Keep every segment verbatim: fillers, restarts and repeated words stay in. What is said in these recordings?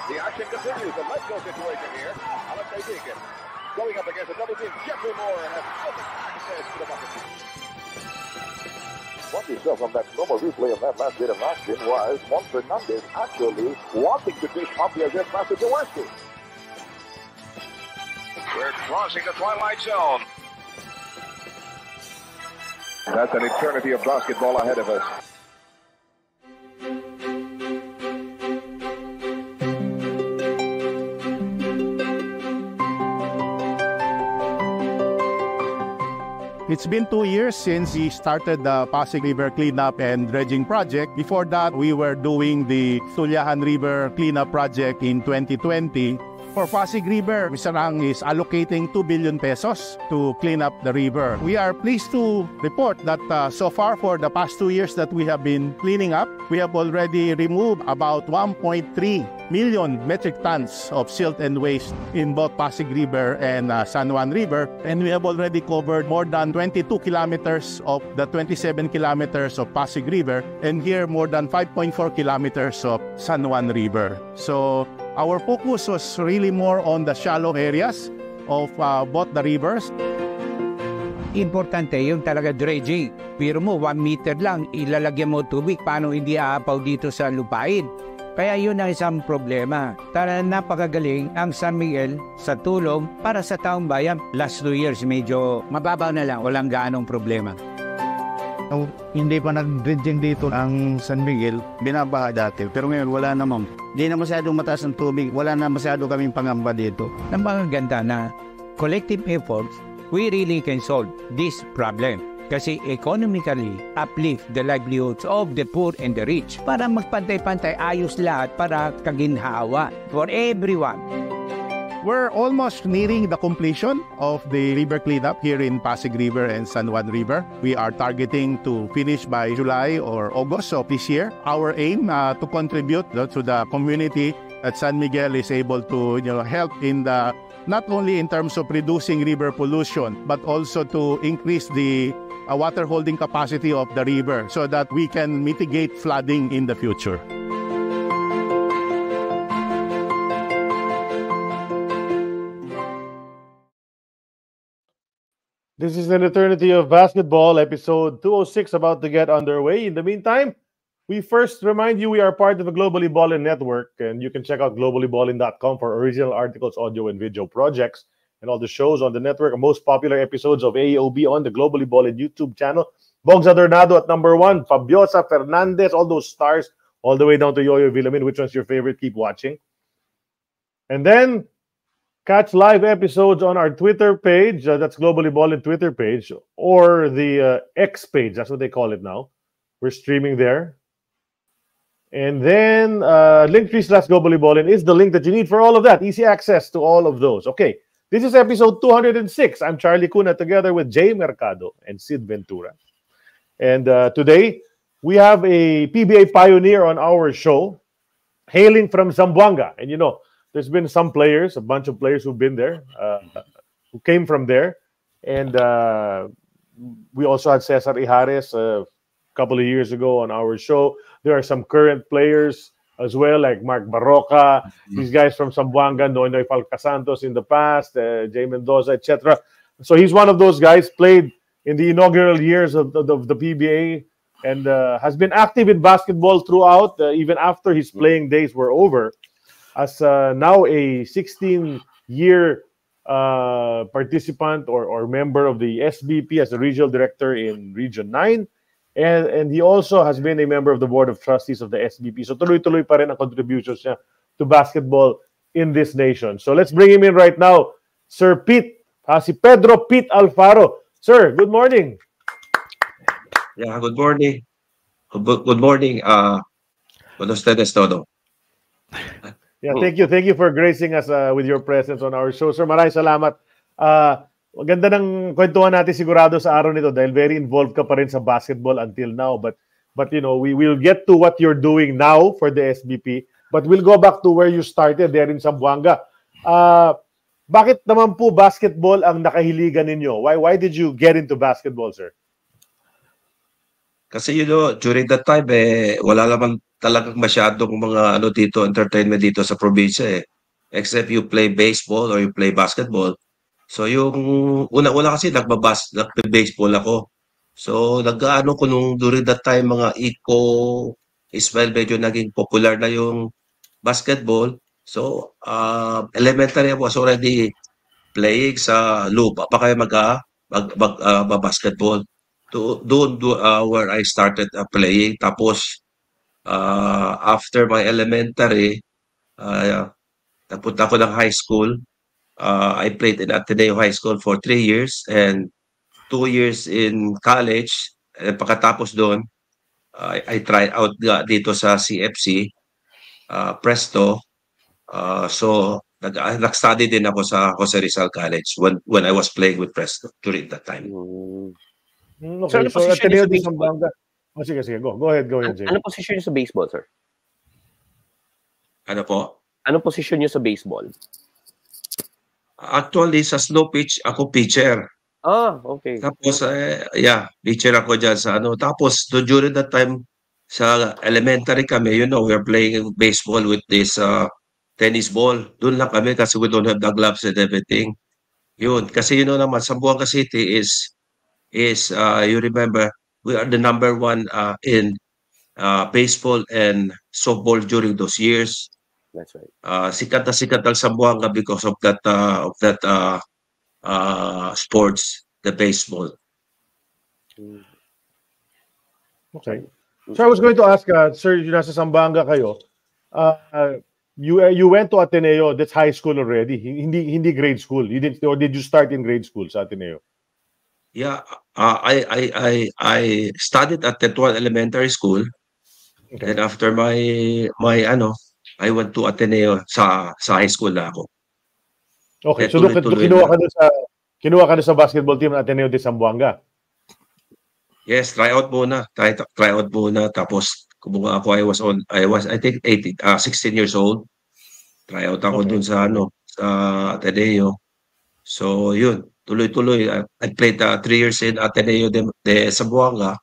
The action continues. A let's go situation here. Alexei Deacon going up against a double team. Jeffrey Moore has open access to the bucket. What you saw from that normal replay of that last bit of action was Juan Fernandez actually wanting to take off the against Master Jaworski. We're crossing the twilight zone. That's an eternity of basketball ahead of us. It's been two years since we started the Pasig River Cleanup and Dredging Project. Before that, we were doing the Sulyahan River Cleanup Project in twenty twenty. For Pasig River, Mister Ang is allocating two billion pesos to clean up the river. We are pleased to report that uh, so far for the past two years that we have been cleaning up, we have already removed about one point three million metric tons of silt and waste in both Pasig River and uh, San Juan River. And we have already covered more than twenty-two kilometers of the twenty-seven kilometers of Pasig River, and here more than five point four kilometers of San Juan River. So our focus was really more on the shallow areas of uh, both the rivers. Importante yung talaga dredging. Pero mo, one meter lang, ilalagyan mo tubig. Paano hindi aapaw dito sa lupain? Kaya yun ang isang problema. Tara, napakagaling ang San Miguel sa tulong para sa taong bayan. Last two years, medyo mababaw na lang. Walang gaanong problema. Nung hindi pa nag-dredging dito ang San Miguel, binabaha dati. Pero ngayon wala naman. Hindi na masyadong mataas ang tubig. Wala na masyado kaming pangamba dito. Ang mga ganda na collective efforts, we really can solve this problem. Kasi economically uplift the livelihoods of the poor and the rich. Para magpantay-pantay, ayos lahat para kaginhawa for everyone. We're almost nearing the completion of the river cleanup here in Pasig River and San Juan River. We are targeting to finish by July or August of this year. Our aim uh, to contribute uh, to the community that San Miguel is able to you know, help in the not only in terms of reducing river pollution, but also to increase the uh, water holding capacity of the river so that we can mitigate flooding in the future. This is an eternity of basketball, episode two oh six, about to get underway. In the meantime, we first remind you we are part of the Globally Ballin Network, and you can check out globally ballin dot com for original articles, audio, and video projects, and all the shows on the network, and most popular episodes of A E O B on the Globally Ballin YouTube channel. Bogs Adornado at number one, Fabiosa, Fernandez, all those stars, all the way down to Yoyo Villamin. Which one's your favorite? Keep watching. And then catch live episodes on our Twitter page. Uh, that's Globally Ballin Twitter page, or the uh, X page. That's what they call it now. We're streaming there. And then uh, Linktree slash Globally Ballin is the link that you need for all of that. Easy access to all of those. Okay, this is episode two hundred six. I'm Charlie Cuna together with Jay Mercado and Sid Ventura. And uh, today, we have a P B A pioneer on our show, hailing from Zamboanga. And you know, there's been some players, a bunch of players who've been there, uh, who came from there. And uh, we also had Cesar Ihares a couple of years ago on our show. There are some current players as well, like Mark Barroca, mm-hmm. these guys from Zamboanga, Noynoy Falcasantos in the past, uh, Jay Mendoza, et cetera. So he's one of those guys, played in the inaugural years of the, of the P B A, and uh, has been active in basketball throughout, uh, even after his playing days were over, as uh, now a sixteen-year uh, participant or, or member of the S B P as a regional director in Region nine. And, and he also has been a member of the Board of Trustees of the S B P. So tuloy-tuloy pa rin ang contributions niya to basketball in this nation. So let's bring him in right now, Sir Pete, uh, si Pedro Pete Alfaro. Sir, good morning. Yeah, good morning. Good, good morning. Uh, buenos ustedes todo. Yeah, thank you. Thank you for gracing us uh, with your presence on our show. Sir, maraming salamat. Uh, Maganda ng kwentuhan natin sigurado sa araw nito dahil very involved ka pa rin sa basketball until now. But, but you know, we will get to what you're doing now for the S B P. But we'll go back to where you started there in Zamboanga. Uh, bakit naman po basketball ang nakahiligan ninyo? Why, why did you get into basketball, sir? Kasi you know, during that time, eh, wala naman talagang masyadong mga ano dito, entertainment dito sa probinsya eh. Except you play baseball or you play basketball. So yung una-una kasi nagbabas, nagbe-baseball ako. So nag-aano ko nung during that time mga eco Ismail medyo naging popular na yung basketball. So uh, elementary I was already playing sa lupa pa kayo mag, uh, mag, mag uh, basketball. Do, doon do, uh, where I started uh, playing. Tapos uh, after my elementary, uh, napunta ako ng high school. Uh, I played in Ateneo High School for three years and two years in college. And pagkatapos doon, uh, I tried out uh, dito sa C F C, uh, Presto. Uh, so, nag, uh, nag-study din ako sa Jose Rizal College when when I was playing with Presto during that time. Mm, okay, so, so Ateneo de Zamboanga. Oh, sige, sige. Go, go ahead, go ahead, Jay. Ano position niyo sa baseball, sir? Ano po? Anong position niyo sa baseball? Actually, sa slow pitch, ako pitcher. Ah, okay. Tapos, eh, yeah, pitcher ako dyan sa ano. Tapos, to, during that time, sa elementary kami, you know, we're playing baseball with this uh, tennis ball. Doon lang kami kasi we don't have the gloves and everything. Yun. Kasi you know naman, Zamboanga City is, is uh, you remember, we are the number one uh, in uh, baseball and softball during those years. That's right. Uh, sikat na sikat ang Zamboanga because of that uh, of that uh, uh, sports, the baseball. Okay. So I was going to ask, uh, sir, yung nasa Zamboanga kayo, uh, uh, you uh, you went to Ateneo, that's high school already, hindi hindi grade school. You didn't, or did you start in grade school sa Ateneo? Yeah, uh, I I I I studied at Tetuan Elementary School. Okay. And after my my ano, I went to Ateneo sa sa high school na ako. Okay, so doon kinuha ka doon sa kinuha ka doon sa basketball team ng Ateneo de Zamboanga. Yes, try out muna. Try try out muna tapos kumuha ako I was on I was I think eighteen, uh, sixteen years old. Try out ako okay. doon sa ano sa Ateneo. So yun, tuloy-tuloy I, I played uh, three years in Ateneo de, de Zamboanga.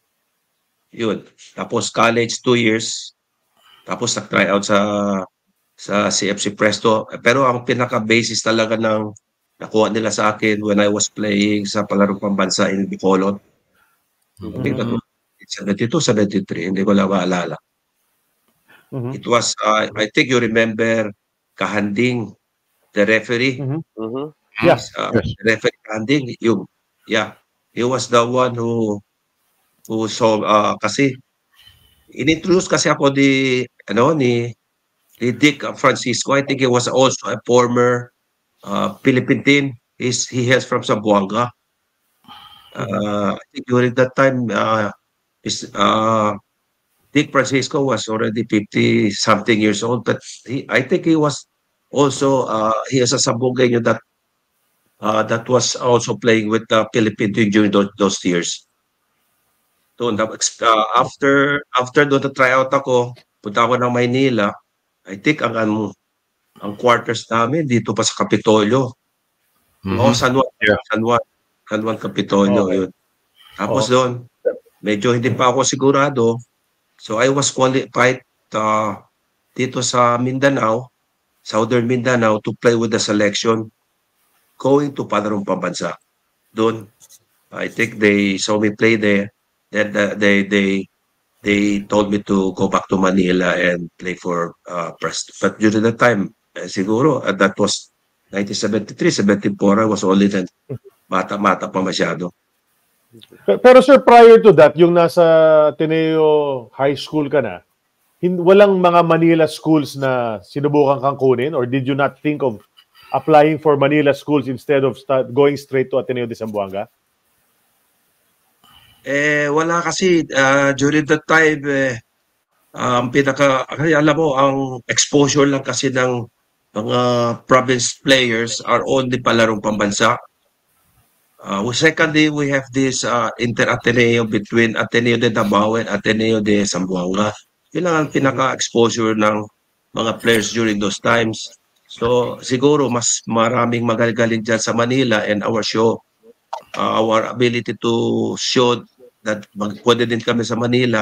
Yun. Tapos college two years. Tapos nag-try out sa sa C F C Presto. Pero ang pinaka-basis talaga ng nakuha nila sa akin when I was playing sa palarong pambansa in Bacolod. Mm-hmm. seventy-two, seventy-three, hindi ko lang maalala. Mm-hmm. It was, uh, I think you remember Kahanding, the referee. Mm-hmm. Mm-hmm. Yes. Uh, yes. Referee Kahanding, yung, yeah, he was the one who who saw, uh, kasi inintroduce kasi ako di ano ni, ni Dick Francisco. I think he was also a former uh, Philippine team. He's, he hails from Zamboanga. Uh, I think during that time, uh, is, uh, Dick Francisco was already fifty something years old, but he, I think he was also uh, he is a Zamboangueño that uh, that was also playing with the Philippine team during those, those years. Doon, uh, after after doon na try out ako, punta ako ng Maynila. I think ang ang, ang quarters namin dito pa sa Kapitolyo. Mm-hmm. Oh, San Juan, yeah. San Juan, San Juan Kapitolyo okay. Yun. Tapos oh. Doon, medyo hindi pa ako sigurado. So I was qualified uh, dito sa Mindanao, Southern Mindanao, to play with the selection going to Palarong Pambansa. Doon, I think they saw me play there. Then uh, they they they told me to go back to Manila and play for uh, Presto. But during that time, eh, siguro uh, that was nineteen seventy-three, seventy-four. I was only then mata-mata pa masyado. Pero sir, prior to that, yung nasa Ateneo High School ka na, walang mga Manila schools na sinubukan kang kunin, or did you not think of applying for Manila schools instead of start going straight to Ateneo de Zamboanga? Eh, wala kasi uh, during that time, eh, um, pinaka, alam mo, ang exposure lang kasi ng mga province players are only palarong pambansa. Uh, secondly, we have this uh, inter-Ateneo between Ateneo de Davao and Ateneo de Zamboanga. Yun lang ang pinaka-exposure ng mga players during those times. So, siguro, mas maraming magagaling dyan sa Manila and our show, uh, our ability to show that pwede din kami sa Manila,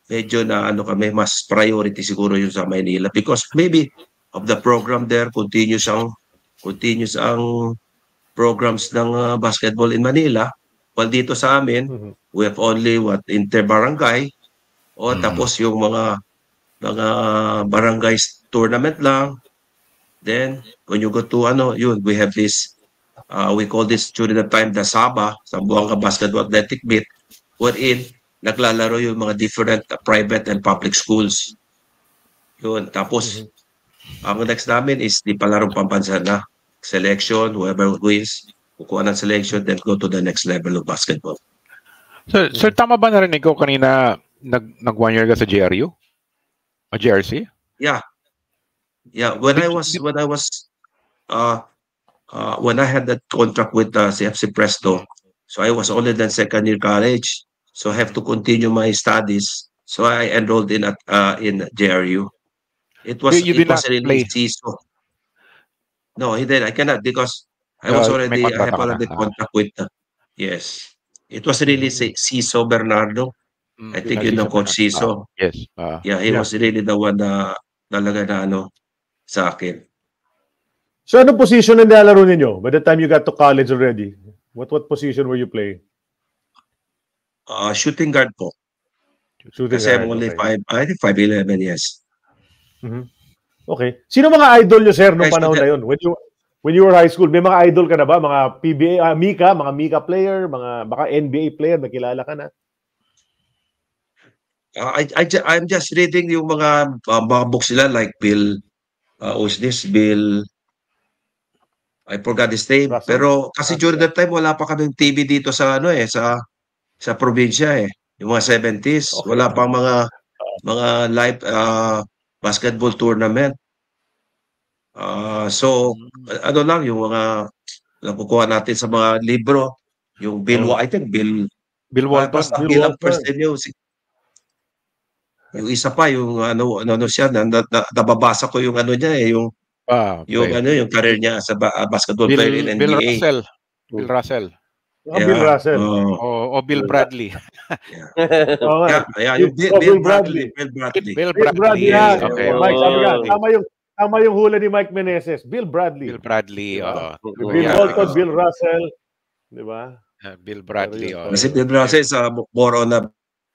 medyo na ano kami, mas priority siguro yung sa Maynila because maybe of the program there, continuous ang continuous ang programs ng uh, basketball in Manila. While dito sa amin, Mhm. we have only what inter-barangay o Mm. tapos yung mga mga barangay tournament lang. Then when you go to ano, yun, we have this uh, we call this during the time the Saba, Zamboanga Basketball Athletic Meet, wherein naglalaro yung mga different uh, private and public schools. Yun, tapos ang next namin is di palarong pambansa na selection, whoever wins, kukuha ng selection, then go to the next level of basketball. Sir, sir tama ba narinig ko kanina nag, nag one year ka sa J R U? O J R C? Yeah. Yeah, when I was when I was uh uh when I had that contract with uh, C F C Presto, so I was only then second year college, so I have to continue my studies. So I enrolled in at uh in J R U. It was You- you it did was not really play? season. No, he did. I cannot because I Uh, was may already I kontrata have ka na. already Ah. contact with uh, yes. It was really C- Ciso Bernardo. Mm, I think ah, yun Ciso ang coach Bernardo. Ciso. Ah, yes. Ah. Yeah, he Yeah. was really the one na talaga na ano sa akin. So, anong position na nilalaro ninyo by the time you got to college already? What what position were you playing? Uh, shooting guard po. Shooting Kasi I'm guard, only okay. five, I think five eleven, yes. Mhm. Okay. Sino mga idol nyo, sir, nung Guys, panahon today- na yun? When you when you were high school, may mga idol ka na ba? Mga P B A, ah, Mika, mga Mika player, mga baka N B A player, nakilala ka na? Uh, I, I, ju- I'm just reading yung mga, uh, mga books nila like Bill, uh, who's this? Bill, I forgot his name. Russell? Pero kasi Ah, during that time, wala pa kaming T V dito sa ano eh, sa sa probinsya eh. Yung mga seventies, Okay. wala pang mga mga live uh, basketball tournament. Uh, so, ano lang, yung mga nakukuha natin sa mga libro, yung Bill, Oh. I think Bill, Bill ah, Walton. basta Bill Bill ang Walton. first name yung, si- yung isa pa, yung ano, ano, ano siya, na, na, na- nababasa ko yung ano niya eh, yung, Ah, yung player. ano, yung career niya sa ba- ah, basketball Bill, player in Bill N B A. Russell. Bill Russell. Ah, Bill Yeah, Russell. oh, O, o Bill Bradley. Oo nga. yeah, yeah, Bill, yung Bill, oh, Bill Bill Bradley, Bradley. Bill Bradley. Bill Bill Bradley, Bradley. yan. Okay. Oh, Mike, sabi nga, Oh. tama yung, tama yung hula ni Mike Meneses. Bill Bradley. Bill Bradley. Diba? oo. Bill Yeah, Walton, because- Bill Russell. Di ba? Uh, Bill Bradley. Pero yun, oo. Kasi Bill Bradley sa more on na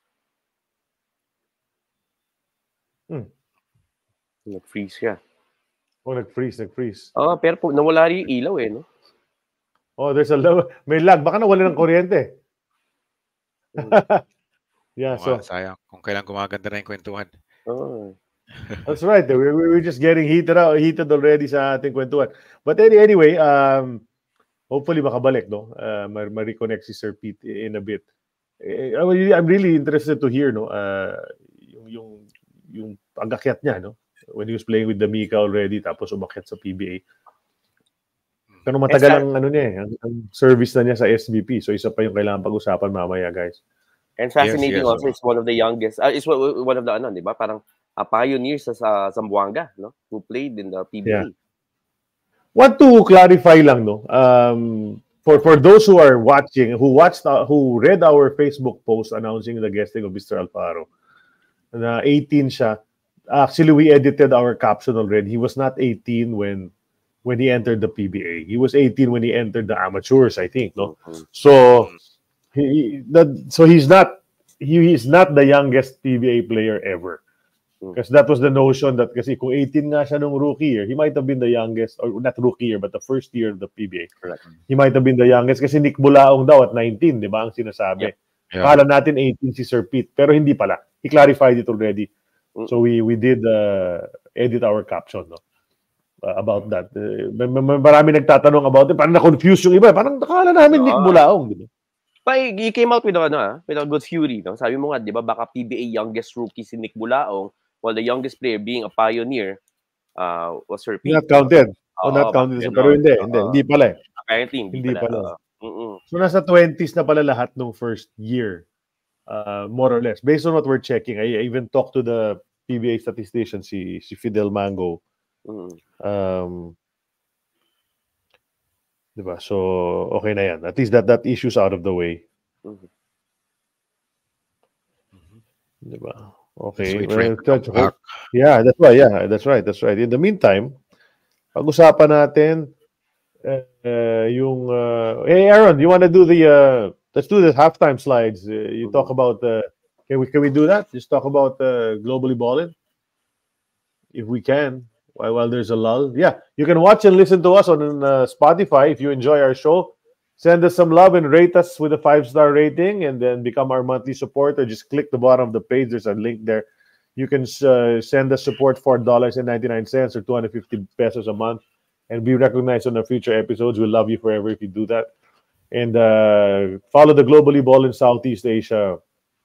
Nag-freeze siya. Oh, nag-freeze, nag-freeze. Oh, pero po, nawala rin yung ilaw eh, no? Oh, there's a low, may lag. Baka nawala ng kuryente. Yeah, Oo so nga, sayang. Kung kailan gumaganda na yung kwentuhan. Oh. that's right. We, we, we're just getting heated out, heated already sa ating kwentuhan. But any, anyway, um, hopefully makabalik, no? Uh, ma- ma-reconnect si Sir Pete in a bit. Eh, I really- I'm really interested to hear, no? Uh, yung, yung, yung pag-akyat niya, no? When he was playing with the Mika already, tapos umakyat sa P B A. Pero matagal Eh, sa- ang ano niya eh, ang, ang service na niya sa S B P. So isa pa yung kailangan pag-usapan mamaya, guys. And fascinating yes, also, oo. it's one of the youngest, uh, it's one one of the, ano, di ba? Parang uh, pioneers sa, sa Zamboanga, no? Who played in the P B A. Yeah. Want to clarify lang, no? Um, for for those who are watching, who watched, uh, who read our Facebook post announcing the guesting of Mister Alfaro, na eighteen siya. Actually, we edited our caption already. He was not eighteen when when he entered the P B A. He was eighteen when he entered the amateurs, I think, no? Mhm. So he that so he's not he is not the youngest P B A player ever. Because that was the notion that kasi kung eighteen nga siya nung rookie year, he might have been the youngest, or not rookie year, but the first year of the P B A. Correct. He might have been the youngest kasi Nick Bulaong daw at nineteen, di ba ang sinasabi? Yeah. Akala natin eighteen si Sir Pete, pero hindi pala. He clarified it already. So we we did uh, edit our caption, no? Uh, about that. Uh, may, may, marami nagtatanong about it. Parang na-confuse yung iba. Parang nakala namin Nick Ah. Bulaong, di ba? Pa, he came out with ano, ah, with a good fury, no? Sabi mo nga, di ba, baka P B A youngest rookie si Nick Bulaong, while the youngest player being a pioneer uh, was Sir Pete. Not counted. Oh, Oo, not counted. bakit Pero ganun? hindi, Oo. hindi, hindi pala eh. Apparently, hindi, Hindi pala. pala. oo. Mm-mm. So nasa twenties na pala lahat nung first year, uh, more or less. Based on what we're checking, I even talked to the P B A statistician, si, si Fidel Mango. Mm. Um, diba? So, okay na yan. At least that, that issue's out of the way. Mhm. Diba? Okay. Let's wait Well, for him to that's come back. yeah, that's right. Yeah, that's right. That's right. In the meantime, pag-usapan natin uh, uh, yung uh, hey Aaron, you want to do the uh, let's do the halftime slides. Uh, you talk about uh, can we can we do that? Just talk about uh, globally balling if we can while while there's a lull. Yeah, you can watch and listen to us on uh, Spotify if you enjoy our show. Send us some love and rate us with a five-star rating, and then become our monthly supporter. Just click the bottom of the page. There's a link there. You can uh, send us support four dollars and ninety-nine cents or two hundred fifty pesos a month, and be recognized on our future episodes. We'll love you forever if you do that. And uh, follow the Globally Ball in Southeast Asia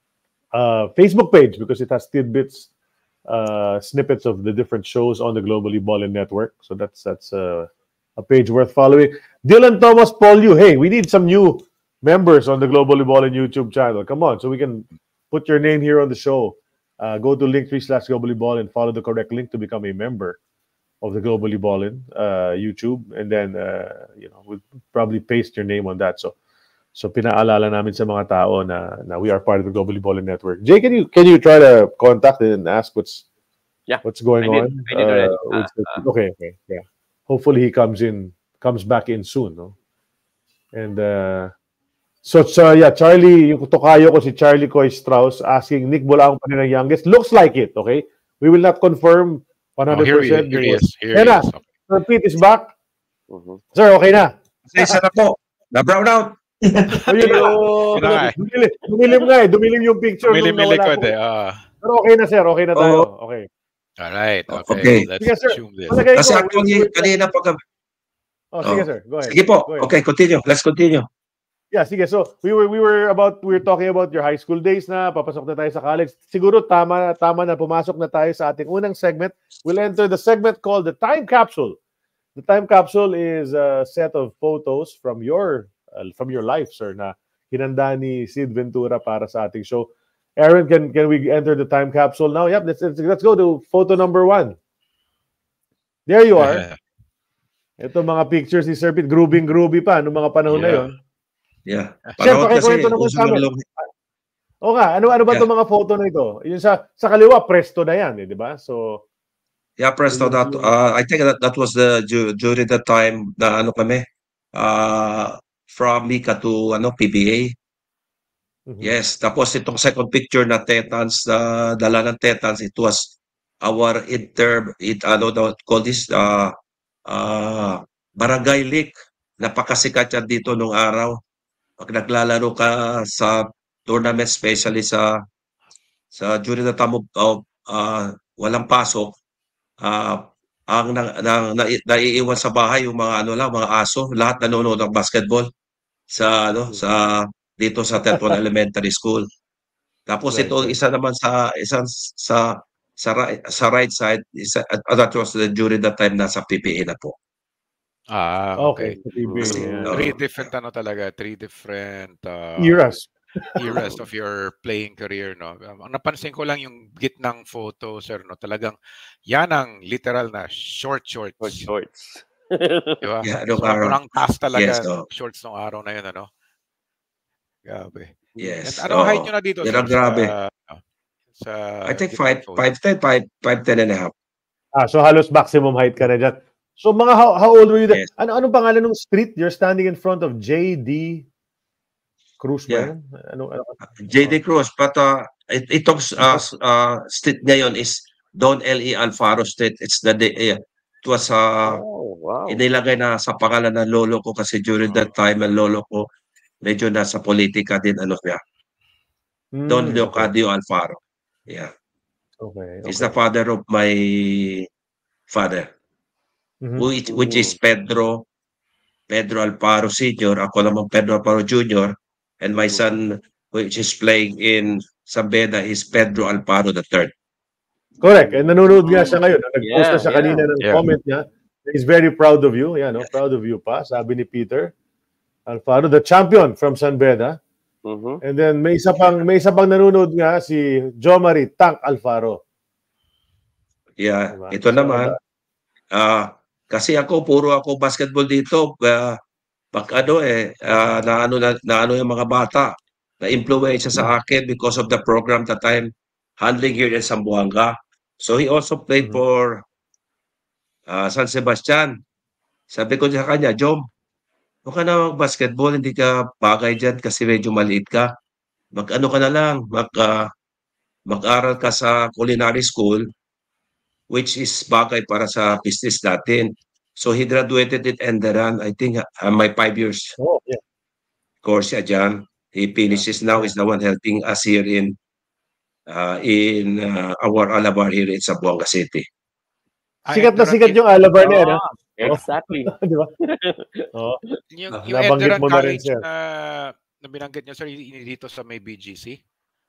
uh, Facebook page, because it has tidbits, uh, snippets of the different shows on the Globally Ballin Network. So that's that's uh, a page worth following. Dylan Thomas Polio, hey, we need some new members on the Globally Ballin YouTube channel. Come on, so we can put your name here on the show. Uh, go to linktree slash Globally Ballin, follow the correct link to become a member of the Globally Ballin uh, YouTube, and then uh, you know we'll probably paste your name on that. So so pinaalala namin sa mga tao na, na we are part of the Globally Ballin Network. Jay, can you can you try to contact and ask what's Yeah, what's going I did. on? I did already. Uh, with- Uh, uh. okay, okay, yeah. Hopefully he comes in, comes back in soon, no? And uh, so, so yeah, Charlie, yung tokayo ko si Charlie Coy Strauss asking Nick Bulaong pa rin ang youngest. Looks like it, okay? We will not confirm one Oh, hundred here he, percent. here he because- is. Here Yan he na. is. Okay. Sir Pete is back. Mhm. Sir, okay na. Isa na po. Na-brown out. Oh, yun na. Yun na nga eh. Dumilim, dumilim nga eh. Dumilim yung picture. Tumilim nung yung nawala likod ko. eh. Ah. Pero okay na, sir. Okay na tayo. Okay. Alright. Okay. Okay. Let's Sige, sir. assume this. Palagay Kasi ko, actually, we- we- kanina pag... Oh, sige, Oh. sir. Go ahead. Sige po. Go ahead. Okay, continue. Let's continue. Yeah, sige. So, we were we were about we were talking about your high school days na, papasok na tayo sa college. Siguro tama tama na pumasok na tayo sa ating unang segment. We'll enter the segment called the Time Capsule. The Time Capsule is a set of photos from your uh, from your life, sir, na hinanda ni Sid Ventura para sa ating show. Aaron, can can we enter the Time Capsule now? Yep, let's let's, let's go to photo number one. There you are. Ito mga pictures ni Sir Pete, grooving-groovy pa noong mga panahon na Yeah. yon. Yeah. Sir, Panahon kasi, pakikwento naman uso sa amin. ng long- O nga, ano ano ba Yeah. itong mga photo na ito? Yung sa sa kaliwa, presto na yan, eh, di ba? So, Yeah, Presto, that, uh, I think that that was the du- during the time na ano kami, uh, from Mika to ano P B A. mhm. Yes, tapos itong second picture na Tetans, uh, dala ng Tetans, it was our inter, it, ano daw call this, uh, uh, Barangay League. Napakasikat yan dito nung araw. Pag naglalaro ka sa tournament, especially sa sa during the time of, of uh, walang pasok, uh, ang na, na, na, naiiwan sa bahay yung mga ano lang, mga aso, lahat nanonood ng basketball sa ano sa dito sa Tetron Elementary School. Tapos Right, ito right. isa naman sa isang sa sa right, sa right side, isa, uh, that was the, during the time nasa P P A na po. Ah, Okay. okay. Sa T V, Kasi, yeah. uh, Three different ano talaga, three different uh, Eras. eras of your playing career, no? Um, Ang napansin ko lang yung gitnang photo, sir, no? Talagang yan ang literal na short shorts. Short shorts. Di ba? Yeah, nung So, araw. walang taas talaga, Yes, oh. shorts nung araw na yun, ano? Grabe. Yes. And ano height oo. nyo na dito, Yan sir? ang grabe. Sa, sa I think gitnang five, photo? five, ten, five, five, ten and a half. Ah, so halos maximum height ka na dyan. So mga how, how old were you then? Yes. Ano anong pangalan ng street? You're standing in front of J D Cruz ba Yeah. yan? Ano, ano? J D Cruz, but uh, it, itong uh, uh, street ngayon is Don L E Alfaro Street. It's the day, uh, it was uh, Oh, wow. inilagay na sa pangalan ng lolo ko kasi during that time ang lolo ko medyo nasa politika din ano siya. Hmm, Don okay. Leocadio Alfaro. Yeah. Okay. He's okay. the father of my father. Mhm. Which, which is Pedro Pedro Alfaro Senior. Ako naman Pedro Alfaro Junior And my son, which is playing in Sambeda, is Pedro Alfaro the third. Correct. And nanonood nga siya ngayon. Nag-post na Yeah, siya yeah. kanina ng Yeah. comment niya. He's very proud of you. Yan, no? Proud of you pa. Sabi ni Peter Alfaro, the champion from San Beda. Mhm. And then may isa pang may isa pang nanonood nga si Jomari Tank Alfaro. Yeah, Diba? ito So, naman, ah kasi ako, puro ako basketball dito. Uh, pag ano eh, ah, na, ano, na, na ano yung mga bata, na-influensya sa akin because of the program that time handling here in Zamboanga. So he also played Mhm. for uh, San Sebastian. Sabi ko sa kanya, Jom, huwag ka na mag-basketball, hindi ka bagay dyan kasi medyo maliit ka. Mag-ano ka na lang, mag, uh, mag-aral ka sa culinary school, which is bagay para sa business natin. So he graduated in Enderan, I think uh, my five years Oh, yeah. course siya dyan. He finishes now, is the one helping us here in uh, in uh, our Alabar here in Zamboanga City. Ah, Sikat na Enderan sikat din- yung Alabar na yan, ha? Ah, exactly. Di ba? Oo. Yung, Ah, yung nabanggit Enderan mo na rin, College sir. na, na binanggit nyo, sir, y- dito sa may B G C?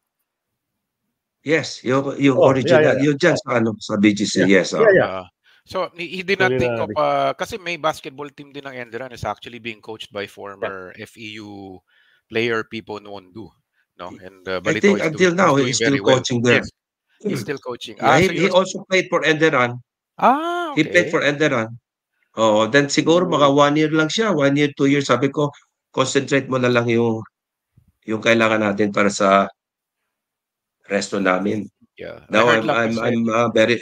Yes, yung, yung Oh, original, yeah, yeah, yeah. yung dyan sa, ano, sa B G C, Yeah. yes. oh. Yeah, yeah. Ah, so, he, he did not think of, Culinary. uh, kasi may basketball team din ng Enderan is actually being coached by former F E U player Pipo Nwondu. No? And uh, I Balito think is until doing, now, is doing he's still very well. coaching there. Yes, he's still coaching. Yeah, Ah, he, so he you're, also played for Enderan. ah, He played okay. for Enderan. Oh, then siguro mga one year lang siya, one year, two years. Sabi ko, concentrate mo na lang yung yung kailangan natin para sa resto namin. Yeah, I Now heard I'm lang I'm kasi, I'm uh, very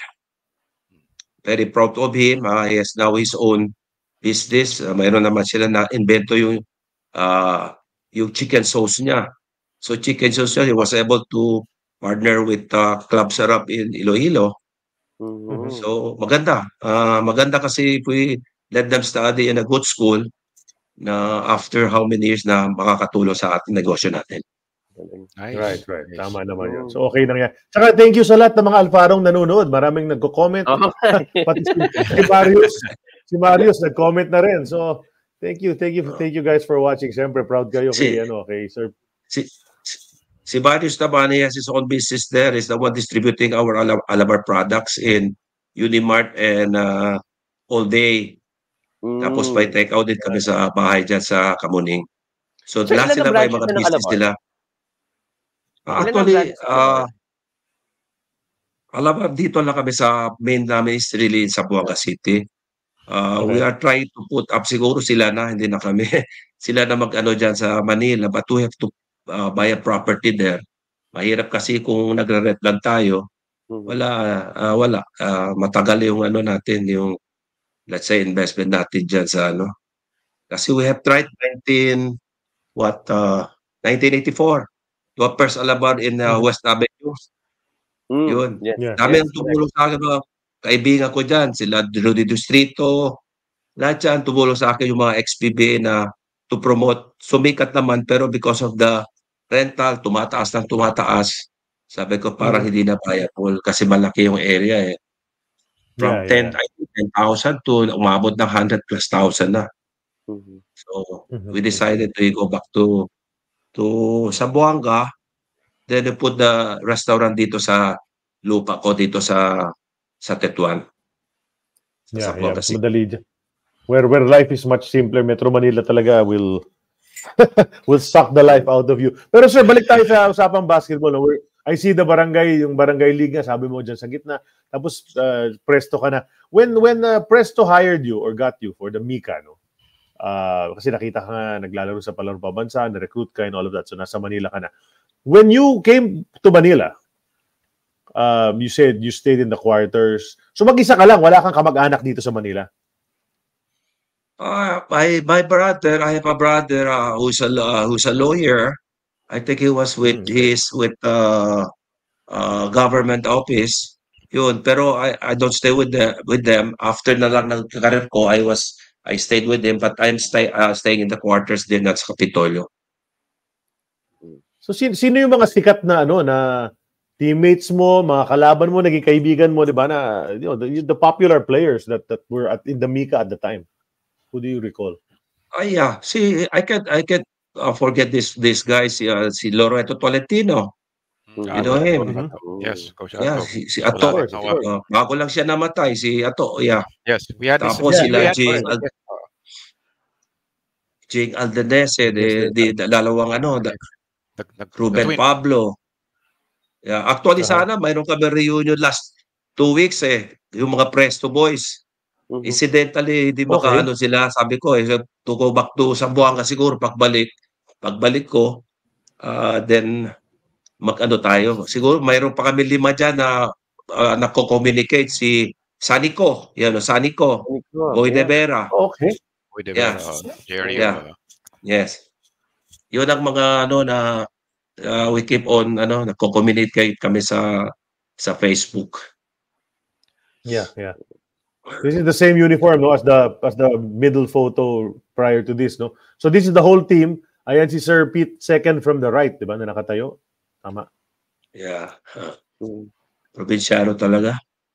very proud of him. Uh, he has now his own business. Uh, mayroon naman sila na invento yung uh, yung chicken sauce niya. So chicken sauce niya, he was able to partner with uh, Club Sarap in Iloilo. Mhm. So maganda. Uh, maganda kasi if we let them study in a good school na after how many years na makakatulong sa ating negosyo natin. nice. Right, right. nice. Tama naman yun. Mm. So, okay na yan. Tsaka, thank you sa lahat ng mga Alfarong nanonood. Maraming nagko-comment. Oo. Pati si, si Marius. Si Marius nag-comment na rin. So, thank you. Thank you. Thank you guys for watching. Siyempre, proud kayo kay, Si- ano, kay Sir. Si si Marius naman, he has his own business there. He's the one distributing our Ala- Alabar products in Unimart and uh, All Day. Tapos may Mm. take out din kami sa bahay dyan sa Kamuning. So Sir, lahat ilan na sila may branches mga na ng business Alabar? nila. Ilan na Actually, branches ng Alabar? uh, Alabar dito lang kami sa main namin is really in Zamboanga City. Uh, We Okay. are trying to put up, siguro sila na, hindi na kami. Sila na mag-ano dyan sa Manila, but we have to uh, buy a property there. Mahirap kasi kung nagre-rent lang tayo, Mhm. wala, ah, wala. Ah, matagal yung ano natin, yung let's say investment natin dyan sa ano. Kasi we have tried nineteen, what, uh, nineteen eighty-four. To a first Alabar in uh, Mhm. West Avenue. Mm. Yun. Yes. Yeah. Dami Yes. ang tumulong sa akin, mga kaibigan ko dyan. Sila Rudy Distrito. Lahat yan tumulong sa akin yung mga X P B A na to promote. Sumikat naman pero because of the rental, tumataas ng tumataas. Sabi ko parang Mhm. hindi na viable kasi malaki yung area eh. From Yeah, ten, yeah. I think ten thousand to umabot ng one hundred plus thousand na. Mhm. So, Mhm. we decided to go back to to Zamboanga. Then we put the restaurant dito sa lupa ko dito sa sa Tetuan. Sa Yeah, yeah. Zamboanga Mas City. madali dyan. Where, where life is much simpler, Metro Manila talaga will will suck the life out of you. Pero sir, balik tayo sa usapang basketball. No? Where, I see the barangay, yung barangay league nga, sabi mo dyan sa gitna. Tapos uh, Presto ka na. When when uh, Presto hired you or got you for the Mika, no? Uh, kasi nakita ka nga naglalaro sa palaro pabansa, na-recruit ka and all of that. So nasa Manila ka na. When you came to Manila, um, you said you stayed in the quarters. So mag-isa ka lang, wala kang kamag-anak dito sa Manila. Uh, my my brother, I have a brother uh, who's a law- uh, who's a lawyer. I think he was with Mm, okay. his with uh, uh, government office. Yun, pero I I don't stay with the with them after na lang ng career ko. I was I stayed with them but I'm stay uh, staying in the quarters din at sa Kapitolyo. So sino, sino yung mga sikat na ano na teammates mo, mga kalaban mo, naging kaibigan mo, 'di ba, na you know, the, the popular players that that were at in the Mika at the time. Who do you recall? Ah, yeah. See, I can't I can't uh, forget this this guy si uh, si Loreto Tolentino. Mm, You know Ato. him? Mhm. Ato. Yes, Coach Yeah, Ato. si, si Wala Of Ato. rin course, of nawa. course. Uh, bago lang siya namatay, si Ato, yeah. Yes, we had this. Tapos Yeah, sila We had Jing, this. Al Yes. oh, Jing Aldenese, Yes, di, yes. di, dalawang ano, da, The, the, the Ruben twin. Pablo. Yeah, actually Uh-huh. sana mayroon kami reunion last two weeks eh, yung mga Presto Boys. Mhm. Incidentally, hindi Okay. makaano sila, sabi ko eh, to go back to Zamboanga siguro pagbalik. Pagbalik ko, uh, then mag-ano tayo. Siguro mayroon pa kami lima dyan na uh, nagko-communicate si Sanico. Yan o, Sanico. Boy De Vera. Okay. Boy De Yeah. Vera, oh, Jerry. Yeah. oh. Yes. Yun ang mga ano na uh, we keep on ano nagko-communicate kami sa sa Facebook. Yeah, yeah. This is the same uniform, no, as the as the middle photo prior to this, no. So this is the whole team. Ayan si Sir Pete, second from the right, di ba, na nakatayo. Tama. Yeah. Uh, probinsyano talaga.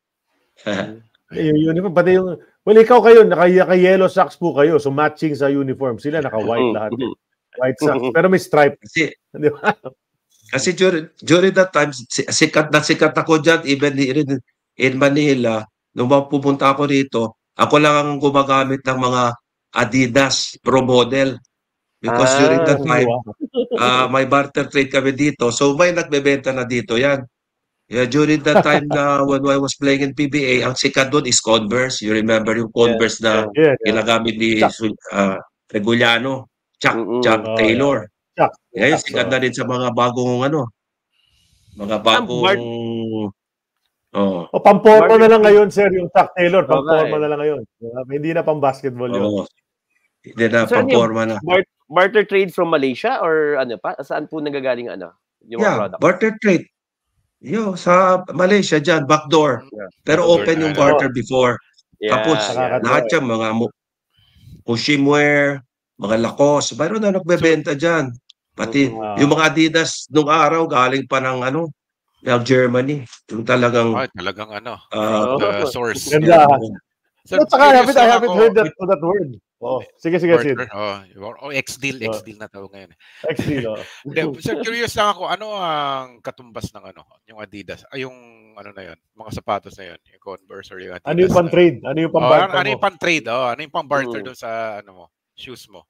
Yung uniform, pati yung, well, ikaw kayo, naka-yellow socks po kayo, so matching sa uniform. Sila naka-white lahat. Eh. White socks, pero may stripe. Kasi, di ba? kasi during, during that time, sikat na sikat ako dyan, even in, in Manila, nung pupunta ako dito, ako lang ang gumagamit ng mga Adidas Pro Model. Because ah, during that time, uh, may barter trade kami dito. So may nagbebenta na dito yan. Yeah, during that time na when I was playing in P B A, ang sikat doon is Converse. You remember yung Converse yeah, na yeah, yeah. ginagamit ni uh, Regulano, Chuck, mm-hmm. Chuck oh, Taylor. Yeah. Chuck. Ngayon, yeah, sikat so. na din sa mga bagong ano, mga bagong... Oh. O, pamporma na lang ngayon, sir, yung Chuck Taylor. Pamporma okay. na lang ngayon. Uh, hindi na pang basketball yun. Oh. Hindi na so, pamporma na. Bar- barter trade from Malaysia or ano pa? Saan po nagagaling ano? Yung yeah, product? Barter trade. Yo, sa Malaysia dyan, backdoor. Yeah. Pero backdoor open yung barter before. Yeah, Tapos, yeah. lahat yan, mga Mushimwear, mga Lacoste, mayroon na nagbebenta dyan. Pati, wow. yung mga Adidas nung araw, galing pa ng ano, ng Germany. Yung talagang... Ay, talagang ano, uh, the source. Ganda. So, no, I haven't, I haven't heard that, that word. Oh, sige, sige, Sid. Oh, oh, X-Deal, X-Deal na tawag ngayon. X-Deal, oh. So, curious lang ako, ano ang katumbas ng ano, yung Adidas, ay yung ano na yun, mga sapatos na yun, yung Converse or yung Adidas. Ano yung pang-trade? Ano yung pang-barter oh, ano, ano yung pang-trade? Oh, ano yung pang-barter hmm. doon sa ano mo, shoes mo?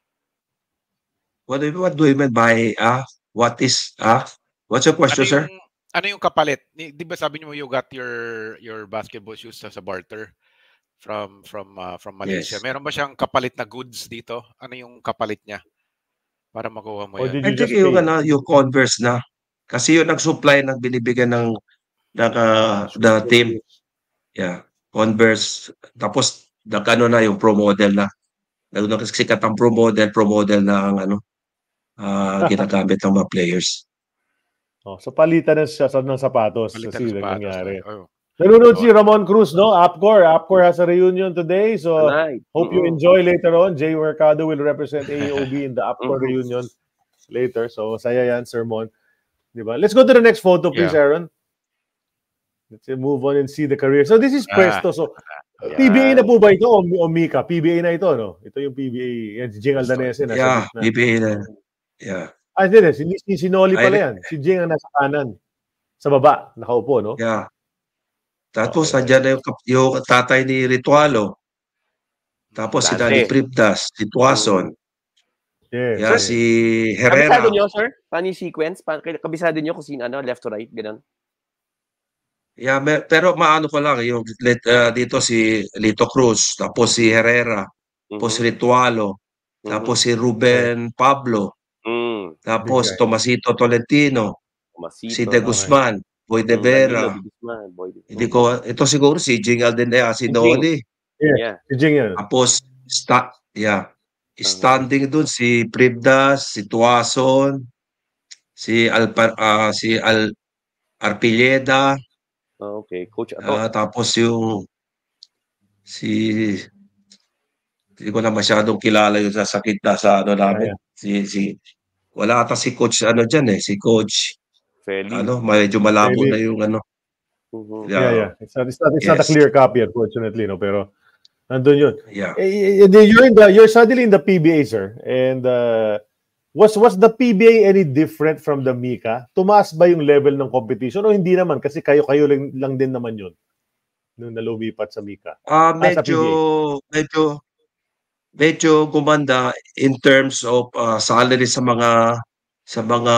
What do you, what do you mean by, ah, uh, what is, ah, uh, what's your question, ano sir? Yung, ano yung kapalit? Di ba sabi niyo you got your your basketball shoes sa, sa barter? from from uh, from Malaysia. Yes. Meron ba siyang kapalit na goods dito? Ano yung kapalit niya para makuha mo yan? I think yung, ano, yung Converse na. Kasi yung nag-supply ng binibigyan ng ng uh, the team. Yeah, Converse. Tapos nagano na yung pro model na. Nagsikat ang pro model, pro model na ang ano uh, ginagamit ng mga players. Oh, so palitan na siya ng sapatos. Palitan kasi ng sapatos. Nangyari. Oh. Nanonood si Ramon Cruz, no? Apcor. Apcor has a reunion today. So, right. hope you enjoy later on. Jay Mercado will represent A O B in the Apcor reunion later. So, saya yan, Sir Mon. Diba? Let's go to the next photo, please, yeah. Aaron. Let's move on and see the career. So, this is Presto. So, yeah. P B A na po ba ito o, o Mika? P B A na ito, no? Ito yung P B A. Yan, si Jing Aldanese. Yeah, P B A na. Yeah. Ah, hindi, si, si Sinoli pala yan. Si Jing ang nasa kanan. Sa baba, nakaupo, no? Yeah. Tapos, okay. Nandiyan na yung, yung tatay ni Ritualo. Tapos, si Danny Pripdas, si Tuason. Yeah, yeah, si Herrera. Kabisado nyo, sir? Paano yung sequence? Kabisado nyo kung sino, ano, left to right, gano'n? Yeah, may, pero maano ko lang, yung uh, dito si Lito Cruz, tapos si Herrera, mm-hmm. tapos si Ritualo, mm-hmm. tapos si Ruben Pablo, mm-hmm. tapos Tomasito Tolentino, Tomasito, si De Guzman, okay. Boy De Vera. Hindi ko ito siguro si Jing Aldenea, si Noli. Yeah, si Jing yan. Tapos sta yeah. Standing doon si Pribdas, si Tuason, si Al uh, si Al Arpilleda. Oh, okay, coach. Uh, tapos yung si hindi ko na masyadong kilala yung sa sakit na sa ano namin. Si si wala ata si coach ano diyan eh, si coach Feli. Ano, medyo malabo Feli. Na yung ano. Uh-huh. Yeah, yeah. yeah. It's not, it's not, it's yes. not a clear copy, unfortunately, no. Pero nandun yun. Yeah. You're in the, you're suddenly in the P B A, sir. And uh, was was the P B A any different from the Mika? Tumaas ba yung level ng competition o hindi naman? Kasi kayo-kayo lang, lang din naman yun nung nalumipat sa Mika. Uh, medyo, ah, medyo, medyo gumanda in terms of uh, salary sa mga sa mga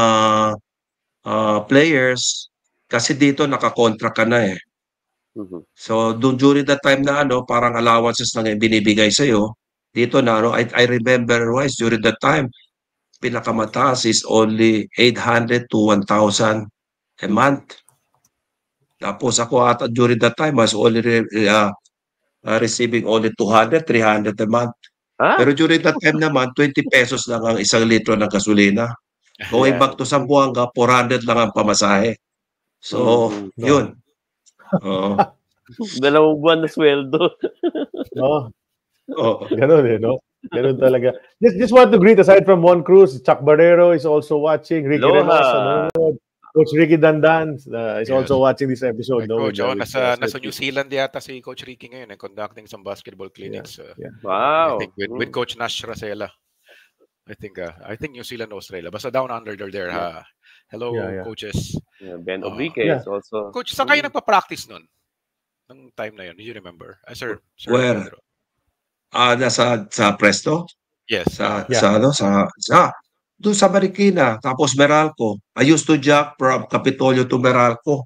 Uh, players kasi dito naka-contract ka na eh. Mm-hmm. So do, during that time na ano, parang allowances na binibigay sa iyo. Dito na ano, I, I remember wise during that time pinakamataas is only eight hundred to one thousand a month. Tapos ako ata during that time I was only uh, uh, receiving only two hundred, three hundred a month. Ah? Pero during that time naman, twenty pesos lang ang isang litro ng gasolina. Going Yeah. back to Zamboanga, four hundred lang ang pamasahe. So, Mhm. yun. Oo. Dalawang buwan na sweldo. No? Oo. Ganun eh, no? Ganun talaga. Just, just want to greet, aside from Juan Cruz, Chuck Barrero is also watching. Ricky Aloha. Reynosa, nanonood. Coach Ricky Dandan uh, is Yes. also watching this episode. Hey, no? Coach, With, uh, oh, with, nasa, uh, nasa Seth. New Zealand yata si Coach Ricky ngayon, eh, conducting some basketball clinics. Uh, Yeah. Wow. I think with, with Mm. Coach Nash Racela. I think uh, I think New Zealand, Australia. Basta down under they're there. Ha? Hello, Yeah, yeah. coaches. Yeah, Ben Uh, Oblique yeah. is also. Coach, saan kayo Mm. nagpa-practice nun? Nung time na yun, do you remember? Uh, sir, Sir Where? Pedro. Ah, nasa sa Presto? Yes. Sa, uh, Yeah. sa ano? Sa, sa, doon sa Marikina. Tapos Meralco. I used to jack from Capitolio to Meralco.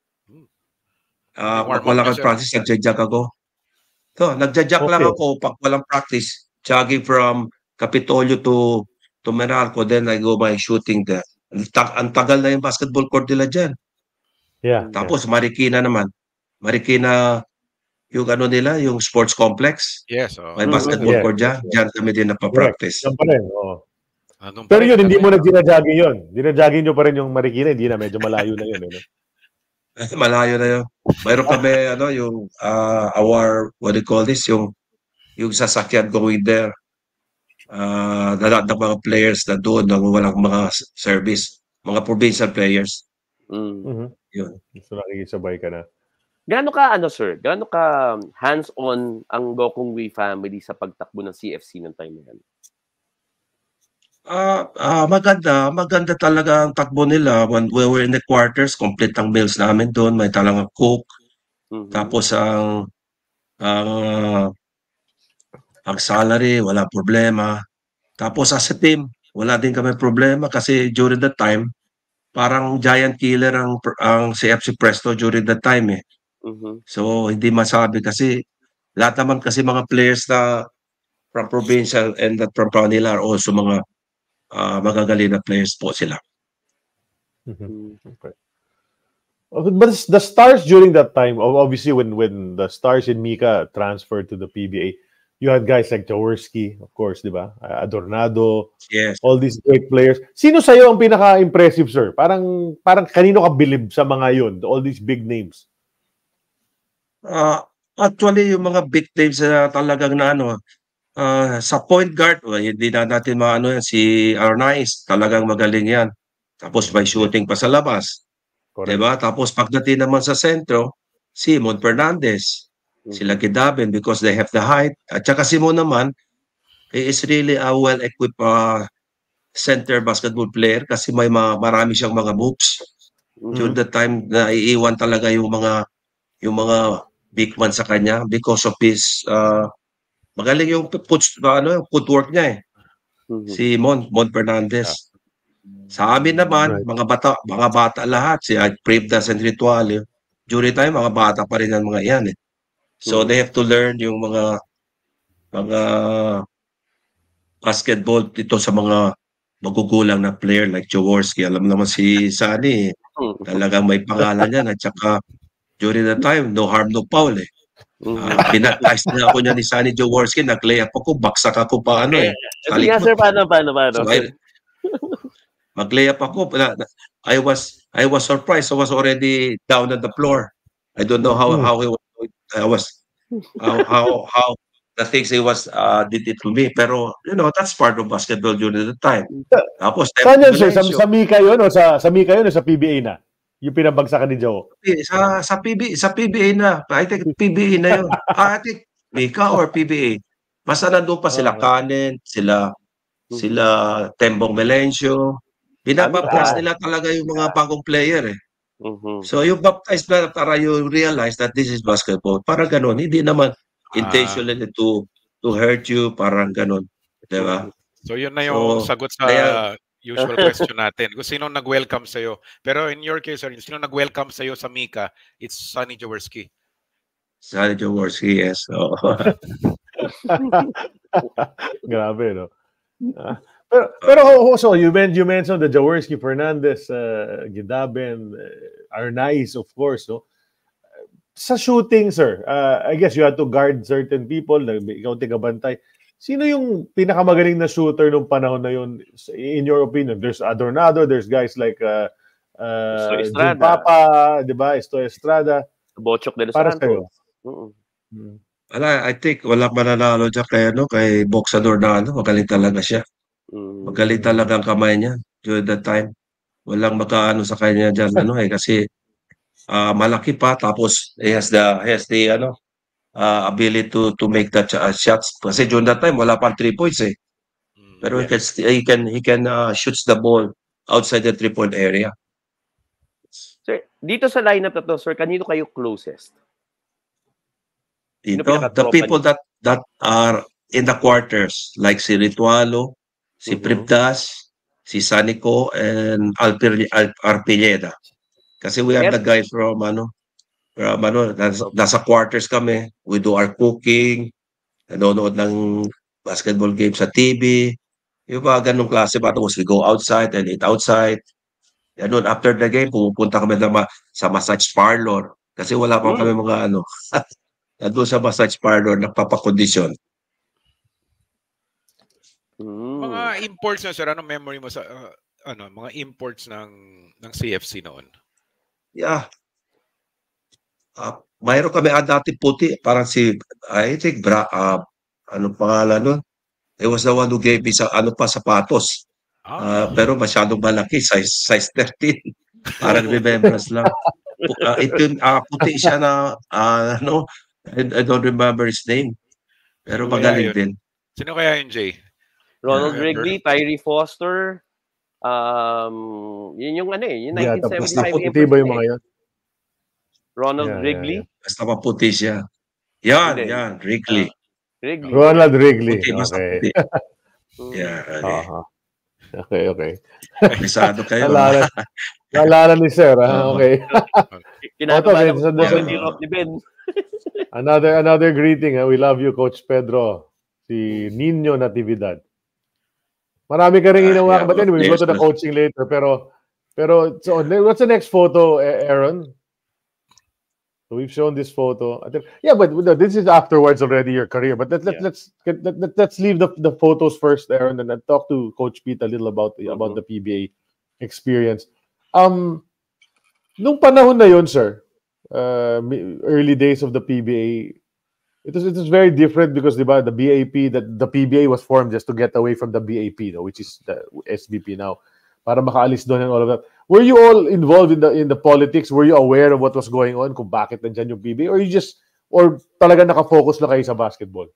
Ah, Yung pag warm-up wala niya, kang sir. practice, nagja-jack ako. So, nagja-jack lang Okay. ako pag walang practice. Jogging from Capitolio to to Meralco. Then I go by shooting there. Ang, ta- ang tagal na yung basketball court nila dyan. Yeah. Tapos Marikina naman. Marikina, yung ano nila, yung sports complex. Yes. Oh. May Mhm. basketball Yes, court yes, dyan. yes. Dyan kami din Correct. napapractice. Yan pa rin. Oo. Andun pa Pero rin, yun, hindi hanggang mo ngayon. nag-jogging yun. Dinajaging nyo pa rin yung Marikina. Hindi na, medyo malayo na yun. Eh, no? Malayo na yun. Mayroon kami, ano, yung uh, our, what do you call this? Yung, yung sasakyan going there. Uh, lahat ng mga players na doon na walang mga service. Mga provincial players. Mm. Mhm. Yun. So nakikisabay ka na. Gaano ka, ano sir, gaano ka hands-on ang Gokong Wei family sa pagtakbo ng C F C ng time na yan? Ah, ah, maganda, maganda talaga ang takbo nila. When we were in the quarters, complete ang meals namin doon. May talagang cook. Mhm. Tapos ang ang ah, ang salary, wala problema. Tapos as a team, wala din kami problema kasi during that time, parang giant killer ang ang C F C Presto during that time eh. Mhm. So hindi masabi kasi lahat naman kasi mga players na from provincial and that from Manila are also mga ah, magagaling na players po sila. Mhm. Mm. Okay. Okay, but the stars during that time, ob- obviously when when the stars in Mika transferred to the P B A, you had guys like Jaworski, of course, di ba? Uh, Adornado, Yes. all these great players. Sino sa'yo ang pinaka-impressive, sir? Parang parang kanino ka bilib sa mga yun, all these big names? Ah, actually yung mga big names na talagang na ano, ah, sa point guard, well, hindi na natin maano yan, si Arnaiz, talagang magaling yan. Tapos may shooting pa sa labas, 'di Correct. ba? Tapos pagdating naman sa sentro, si Mon Fernandez, sila Gidaben because they have the height. At saka si Mon naman, he is really a well-equipped uh, center basketball player kasi may mga, marami siyang mga moves. During the time na iiwan talaga yung mga yung mga big man sa kanya because of his uh, magaling yung put, ano, footwork niya eh. Mhm. Si Mon, Mon Fernandez. Sa amin naman, Right. mga bata, mga bata lahat, si Privdas and Ritual, during time, mga bata pa rin ang mga yan eh. So Mhm. they have to learn yung mga mga basketball dito sa mga magugulang na player like Jaworski. Alam naman si Sani, eh, Mhm. talagang may pangalan yan. At saka, during the time, no harm, no foul eh. Mhm. Uh, pinag-ties na ako niya ni Sani Jaworski, nag-lay up ako, baksak ako pa ano eh. Sige nga sir, paano, paano, paano? So, I, mag-lay up ako. I was I was surprised. I was already down on the floor. I don't know how how he was, I was how how how the things he was uh, did it to me. Pero you know, that's part of basketball during the time. Tapos Saan yun, sir? Sa, sa Mika yun o sa, sa Mika yun o sa P B A na? Yung pinabagsakan ni Joe? sa sa P B sa P B A na. I think P B A na yun. Ah, I think Mika or P B A. Basta nandun pa sila Kanen, sila sila Tembong Melencio. Binabaptize nila talaga yung mga bagong player eh. Mhm. So yung baptize na para you realize that this is basketball. Parang ganun. Hindi naman intentionally to to hurt you. Parang ganun. Diba? So yun na yung So, sagot sa kaya- usual question natin. Kung sino nag-welcome sa'yo. Pero in your case, sir, sino nag-welcome sa'yo sa Mika, it's Sonny Jaworski. Sonny Jaworski, yes. Oo. Grabe, no? Ah, Pero, pero also, you, men, you mentioned the Jaworski, Fernandez, uh, Gidaben, uh, Arnaiz, of course. No? Sa shooting, sir, uh, I guess you had to guard certain people. Ikaw tigabantay. Sino yung pinakamagaling na shooter nung panahon na yun? In your opinion, there's Adornado, there's guys like uh, uh, Jim Papa, di ba? Estoy Estrada. Bochok de los Para Santos. sa'yo. Uh-uh. Hmm. Wala, I think wala mananalo dyan kay, ano, kay Boxador na ano, magaling talaga siya. Magaling talaga ang kamay niya during that time. Walang makaano sa kanya dyan, ano eh, kasi uh, malaki pa, tapos he has the, he has the, ano, uh, ability to to make that uh, shots. Kasi during that time, wala pang three points eh. Pero yeah. he can, he can, he can uh, shoots the ball outside the three-point area. Sir, dito sa lineup na to, sir, kanino kayo closest? Dito, the people that that are in the quarters, like si Ritualo, si mm-hmm. Pripdas, si Sanico, and Alpir, Al, Arpilleda. Kasi we have yes. the guys from, ano, from, ano, nasa, nasa quarters kami. We do our cooking, nanonood ng basketball game sa T V. Yung mga ganong klase ba? Tapos we go outside and eat outside. Yan, after the game, pupunta kami na sa massage parlor. Kasi wala pa mm. kami mga, ano, doon sa massage parlor, nagpapakondisyon. Mm. Mga imports na, sir, ano memory mo sa, uh, ano, mga imports ng ng C F C noon? Yeah. Uh, mayroon kami ah, dati puti, parang si, I think, bra, uh, ano pangalan nun? It was the one who gave me sa, ano pa, sapatos. Ah. Uh, pero masyadong malaki, size, size thirteen. Parang remembrance lang. Uh, ito, uh, puti siya na, uh, ano, I, I don't remember his name. Pero Sino magaling din. Sino kaya yun, Jay? Ronald yeah, Wrigley, Tyree Foster. Um, yun yung ano eh, yung yeah, nineteen seventy-five. Basta puti ba yung mga yun? Ronald yeah, Wrigley. Yeah, yeah. Basta maputi siya. Yan, okay. yan, Wrigley. Uh, Wrigley. Ronald Wrigley. Puti, okay. yeah, okay. Uh-huh. Okay, okay. Pisado kayo. Nalala, nalala ni Sir, ha? Okay. Kinakabahan ko ni Ben. Another another greeting. Eh? We love you, Coach Pedro. Si Nino Natividad. Marami ka rin ginawa. Uh, yeah, but anyway, we'll go to the coaching later. Pero, pero so, what's the next photo, Aaron? So we've shown this photo. Yeah, but this is afterwards already your career. But let, let, yeah. let's let, let, let's leave the, the photos first, Aaron, and then talk to Coach Pete a little about the, mm-hmm. about the P B A experience. Um, nung panahon na yun, sir, uh, early days of the P B A, it was it was very different because diba, the B A P, that the P B A was formed just to get away from the B A P, no, which is the S B P now, para makaalis doon and all of that. Were you all involved in the in the politics? Were you aware of what was going on? Kung bakit nandiyan yung P B A, or you just or talaga nakafocus na kayo sa basketball?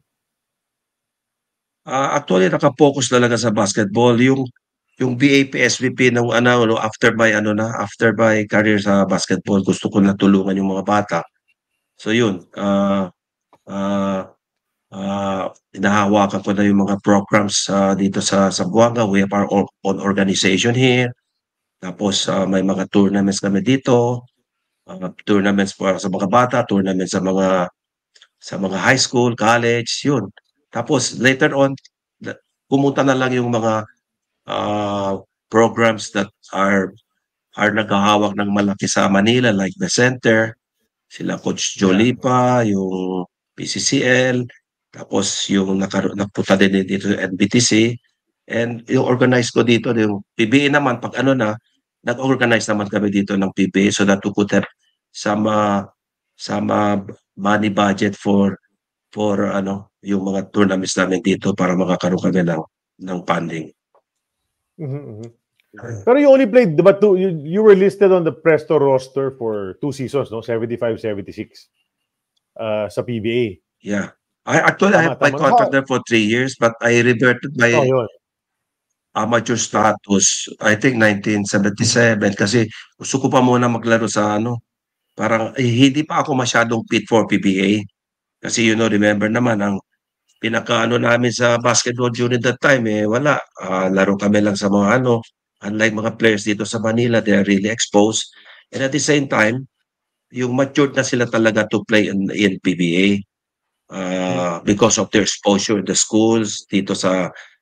Uh, actually, nakafocus talaga sa basketball. Yung yung B A P S B P nung ano, after my ano na after my career sa basketball, gusto ko na tulungan yung mga bata. So yun, uh, uh, uh, inahawakan ko na yung mga programs uh, dito sa Zamboanga. We have our own organization here. Tapos uh, may mga tournaments kami dito. Uh, tournaments para sa mga bata, tournaments sa mga sa mga high school, college, yun. Tapos later on, pumunta na lang yung mga uh, programs that are are naghahawak ng malaki sa Manila, like the center, sila Coach Jolipa, yung P C C L, tapos yung nagpunta din dito N B T C, and yung organize ko dito, yung P B A naman, pag ano na, nag-organize naman kami dito ng P B A so that we could have some, uh, some uh, money budget for for ano yung mga tournaments namin dito para makakaroon kami ng, ng funding. Mm-hmm, mm-hmm. Pero you only played, but two, you, you were listed on the Presto roster for two seasons, no? seventy-five seventy-six uh, sa P B A. Yeah. I actually tama, I have my contract there for three years, but I reverted my oh, amateur status, I think nineteen seventy-seven, kasi gusto ko pa muna maglaro sa ano, parang eh, hindi pa ako masyadong fit for P B A. Kasi you know, remember naman, ang pinaka-ano namin sa basketball during that time, eh, wala. Uh, laro kami lang sa mga ano, unlike mga players dito sa Manila, they are really exposed. And at the same time, yung matured na sila talaga to play in, in P B A uh, because of their exposure in the schools, dito sa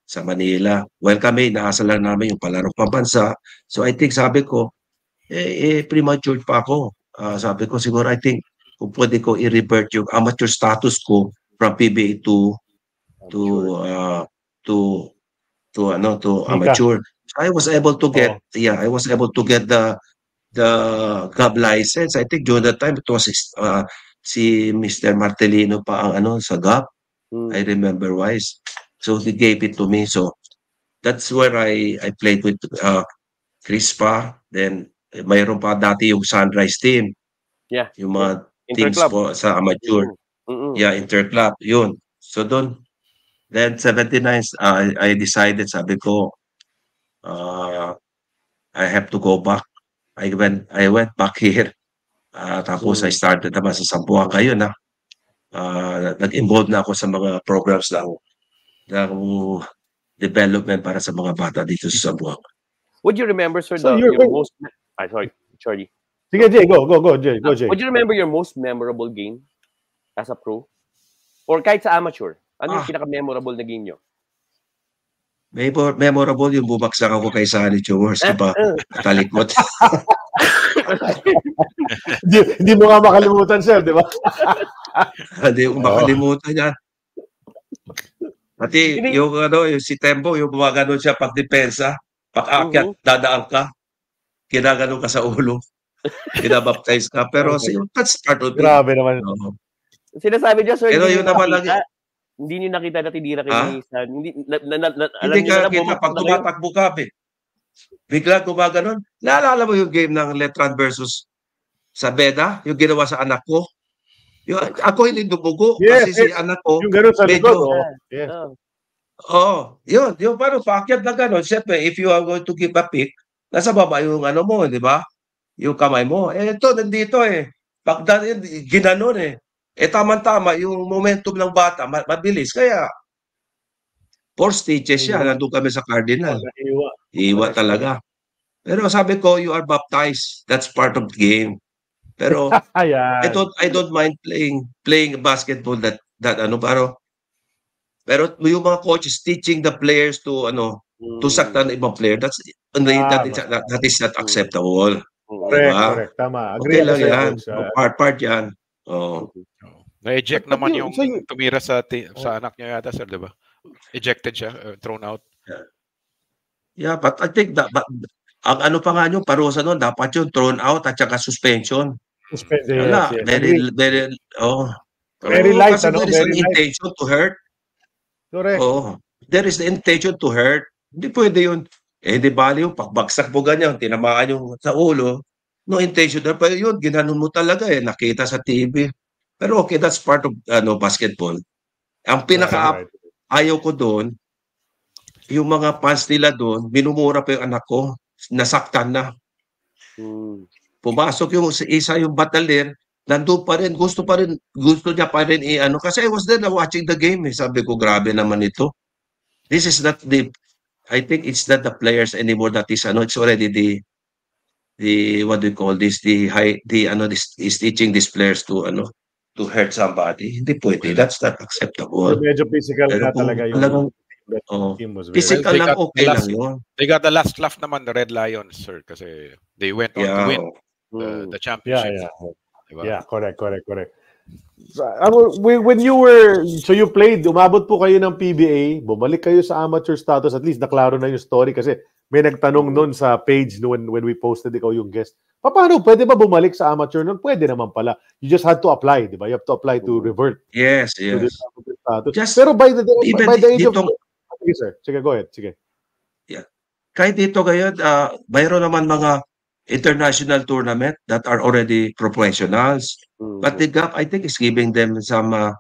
sa Manila. Well, kami, inaasa lang namin yung palaro pambansa. So I think, sabi ko, eh, eh premature pa ako. Uh, sabi ko, siguro, I think, kung pwede ko i-revert yung amateur status ko from P B A to to uh, to to ano to amateur. So I was able to get, oh. yeah, I was able to get the the G A B license. I think during that time, it was uh, si Mister Martelino pa ang ano sa G A B. Mm. I remember wise. So he gave it to me. So that's where I I played with uh, Crispa. Then mayroon pa dati yung Sunrise team. Yeah. Yung mga yeah. teams po sa amateur. Mm-hmm. Yeah, interclub. Yun. So doon. Then seventy-nine, uh, I decided, sabi ko, uh, I have to go back. I went I went back here. Uh, tapos mm. I started naman sa Zamboanga yun. Ha? Uh, nag-involve na ako sa mga programs ng, ng development para sa mga bata dito sa Zamboanga. Would you remember, sir, so the, your going... most... I sorry, Charlie. Sige, Jay, go, go, go, Jay, go, Jay. Would you remember your most memorable game as a pro? Or kahit sa amateur? Ano ah. yung pinaka-memorable na game nyo? Memorable yung bumagsak ako kay Sunny Chowers, di ba? Talikmot. Hindi, hindi mo nga makalimutan, sir, di ba? Hindi mo makalimutan yan. Pati yung, ano, yung si Tembo, yung gumagano siya pag-depensa, pag-akyat, uh-huh. dadaan ka, kinagano ka sa ulo, kinabaptize ka. Pero okay. That's part of it. Grabe naman. No. Sinasabi niya, sir, pero yun naman lang, hindi niyo nakita na tinira kay Nisan. Hindi na, na, na, na, hindi ka kita pag tumatakbo ka, eh. Bigla gumaganon. Naalala mo yung game ng Letran versus Sabeda, yung ginawa sa anak ko? Yung, ako hindi dumugo yes, kasi yes. si anak ko yung gano'n sa medyo, likod. Oh. Yes. Oh, yun, yung parang paakyat na gano'n. Siyempre, if you are going to give a pick, nasa baba yung ano mo, di ba? Yung kamay mo. Eh, ito, nandito eh. Pagda, ginanon eh. Eh, tama-tama, yung momentum ng bata, mabilis. Kaya, four stitches siya. Nandun kami sa Cardinal. Iwa. Iwa talaga. Pero sabi ko, you are baptized. That's part of the game. Pero, I don't I don't mind playing playing basketball that, that ano, pero, pero yung mga coaches teaching the players to, ano, to saktan ibang player, that's, ah, that, is, that, that is not acceptable. Correct, diba? Correct. Tama. Agree okay lang yan. Uh, part, part yan. Oh. Na-eject naman yung tumira sa sa anak niya yata, sir, di ba? Ejected siya, uh, thrown out. Yeah. yeah, but I think that, but, ang ano pa nga yung parusa nun, dapat yung thrown out at saka suspension. Suspension, yes, yes. Very, very, oh. Very light, kasi ano? there is Very an light. Intention to hurt. Correct. Oh, there is the intention to hurt. Hindi pwede yun. Eh, di bali yung pagbagsak mo ganyan, tinamaan yung sa ulo. No intention. Pero yun, ginanon mo talaga eh. Nakita sa T V. Pero okay, that's part of ano basketball. Ang pinaka right, right. ayaw ko doon, yung mga fans nila doon, minumura pa yung anak ko, nasaktan na. Hmm. Pumasok yung isa yung battalier, nandun pa rin, gusto pa rin, gusto niya pa rin i-ano. Kasi I was there watching the game eh. Sabi ko, grabe naman ito. This is not the, I think it's not the players anymore that is, ano, it's already the, the, what do you call this, the high, the, ano, this, is teaching these players to, ano, to hurt somebody. Hindi pwede. That's not acceptable. Medyo physical na talaga yung talagang, oh, physical lang, okay lang yun. They got the last laugh naman, the Red Lions, sir, kasi they went on yeah. to win the, the championship. Yeah, yeah. Diba? Yeah, correct, correct, correct. Uh, when you were, so you played, umabot po kayo ng P B A, bumalik kayo sa amateur status, at least naklaro na yung story kasi may nagtanong nun sa page when, when we posted ikaw yung guest. Paano? Pwede ba bumalik sa amateur nun? Pwede naman pala. You just had to apply, di ba? You have to apply to revert. Yes, yes. Just, pero by the, even by the age dito, of... Sige, sir. Sige, go ahead. Sige. Yeah. Kahit dito ngayon, uh, mayroon naman mga international tournament that are already professionals. Mm-hmm. But the G A P, I think, is giving them some uh,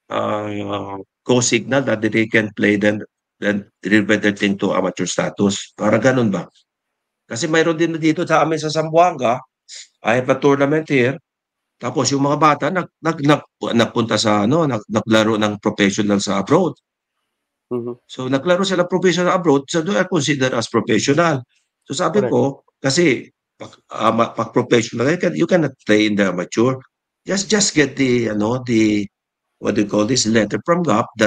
uh, co-signal that they can play them then revert their thing to amateur status. Para ganun ba? Kasi mayroon din dito sa amin sa Zamboanga, I have a tournament here. Tapos yung mga bata nag, nag, nag, nagpunta sa ano, nag, naglaro ng professional sa abroad. Mm-hmm. So naglaro sila professional abroad, so they are considered as professional. So sabi Correct. ko, kasi pag, uh, pag professional, you, can, you cannot play in the amateur. Just just get the ano the what do you call this letter from G A P that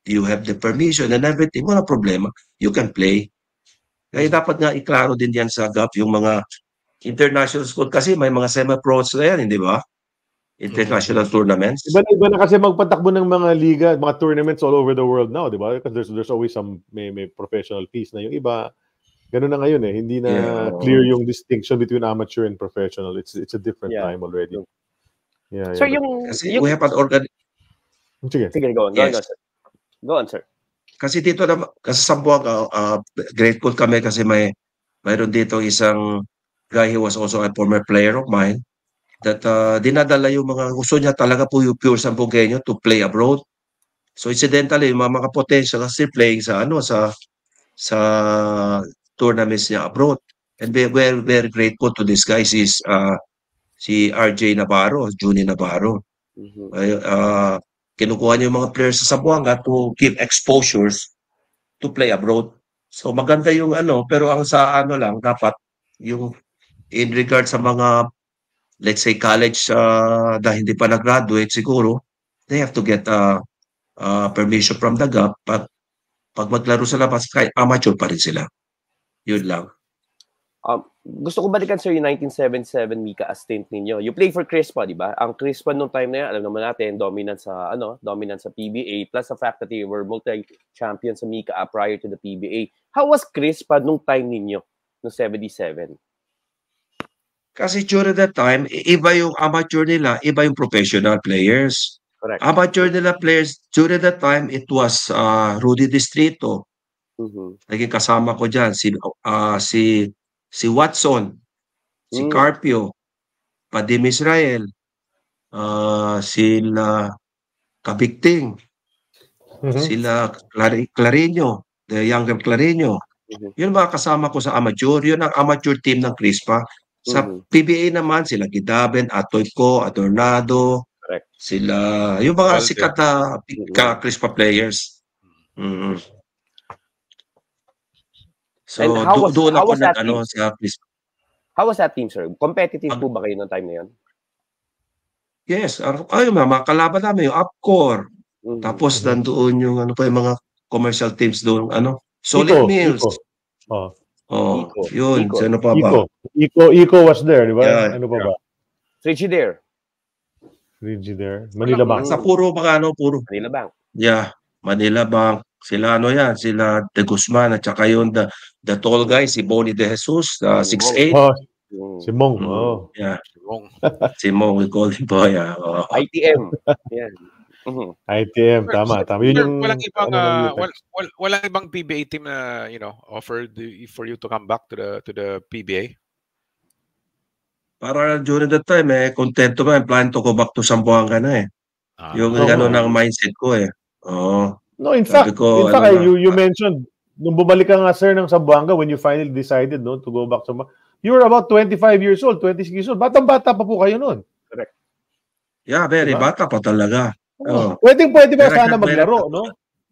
you have the permission and everything, wala problema. You can play. Kaya dapat nga iklaro din yan sa G A P yung mga international school kasi may mga semi-pros na yan, hindi ba? International mm-hmm. tournaments. Iba na, iba na kasi magpatakbo ng mga liga, mga tournaments all over the world now, di ba? Because there's, there's always some may, may professional piece na yung iba. Ganun na ngayon eh. Hindi na yeah. clear yung distinction between amateur and professional. It's it's a different yeah. time already. Yeah, so yeah. yung, kasi yung... we have an organ... Sige. Sige, go on. Yes. Go on, sir. Go on, sir. Kasi dito na, kasi sa Sambuanga, uh, grateful kami kasi may mayroon dito isang guy, he was also a former player of mine, that uh, dinadala yung mga gusto niya talaga po yung pure Sambugueño to play abroad. So incidentally, yung mga, mga potential kasi playing sa ano sa sa tournaments niya abroad. And we're very, very grateful to this guy. Is uh, si R J Navarro, Juni Navarro. Mm-hmm. Uh, uh, kinukuha niya yung mga players sa Sambuanga to give exposures to play abroad. So maganda yung ano, pero ang sa ano lang, dapat yung in regard sa mga let's say college uh, na hindi pa nag-graduate siguro, they have to get uh, uh, permission from the G A P. Pag, pag maglaro sa labas, kahit amateur pa rin sila. Yun lang. Um, gusto ko balikan, sir, yung nineteen seventy-seven Mika stint ninyo. You played for Crispa, di ba? Ang Crispa nung time na yan, alam naman natin, dominant sa, ano, dominant sa P B A, plus the fact that they were multi-champion sa Mika prior to the P B A. How was Crispa nung time ninyo, nung seventy-seven? Kasi during that time, iba yung amateur nila, iba yung professional players. Correct. Amateur nila players, during that time, it was uh, Rudy Distrito. Mm-hmm. Naging kasama ko dyan, si, uh, si, si Watson, si mm. Carpio, Padim Israel, uh, sila Kabigting, mm-hmm. sila Clar Clarino, the younger Clarino. Mm-hmm. Yun mga kasama ko sa amateur. Yun ang amateur team ng Crispa. Sa mm-hmm. P B A naman, sila Gidaben, Atoy Ko, Adornado, correct. Sila, yung mga Valde. Sikat na mm-hmm. Crispa players. Mm-hmm. So, do, doon ako nag, ano, sa Crispa. How was that team, sir? Competitive uh, po ba kayo noong time na yun? Yes. Ay, mga kalaban namin, yung Upcore. Mm-hmm. Tapos, mm-hmm. nandoon yung, ano pa, yung mga commercial teams doon, ano, Solid Iko, Mills. Iko. Oh. Oh, Iko. Yun. Iko. Ano pa ba? Iko. Iko, Iko was there, di ba? Yeah. Ano pa ba? Frigidaire. Frigidaire. Manila Bank. Sa puro mga ano, puro. Manila Bank. Yeah. Manila Bank. Sila ano yan, sila De Guzman at saka yun, the, the tall guy, si Bonnie De Jesus, uh, six eight. Oh, si Mong. Mm, oh. Yeah. Si Mong. Si Mong, we call him boy. Yeah. Oh. I T M. Yeah. Mm-hmm. I T M, tama, tama. Yun yung, walang ibang uh, wal, wal, walang ibang P B A team na, you know, offered for you to come back to the to the P B A. Para during that time eh contento ba, plan to go back to Sambuanga na eh. Ah, yung no, gano'n ang mindset ko eh. Oo. No, in fact, ko, in fact ano, you you mentioned nung bumalik ka nga sir ng Sambuanga when you finally decided no to go back to Sambuanga. You were about twenty-five years old, twenty-six years old. Batang-bata pa po kayo noon. Correct. Yeah, very diba? Bata pa talaga. Oh. Pwede pwede ba Pero, sana maglaro, no?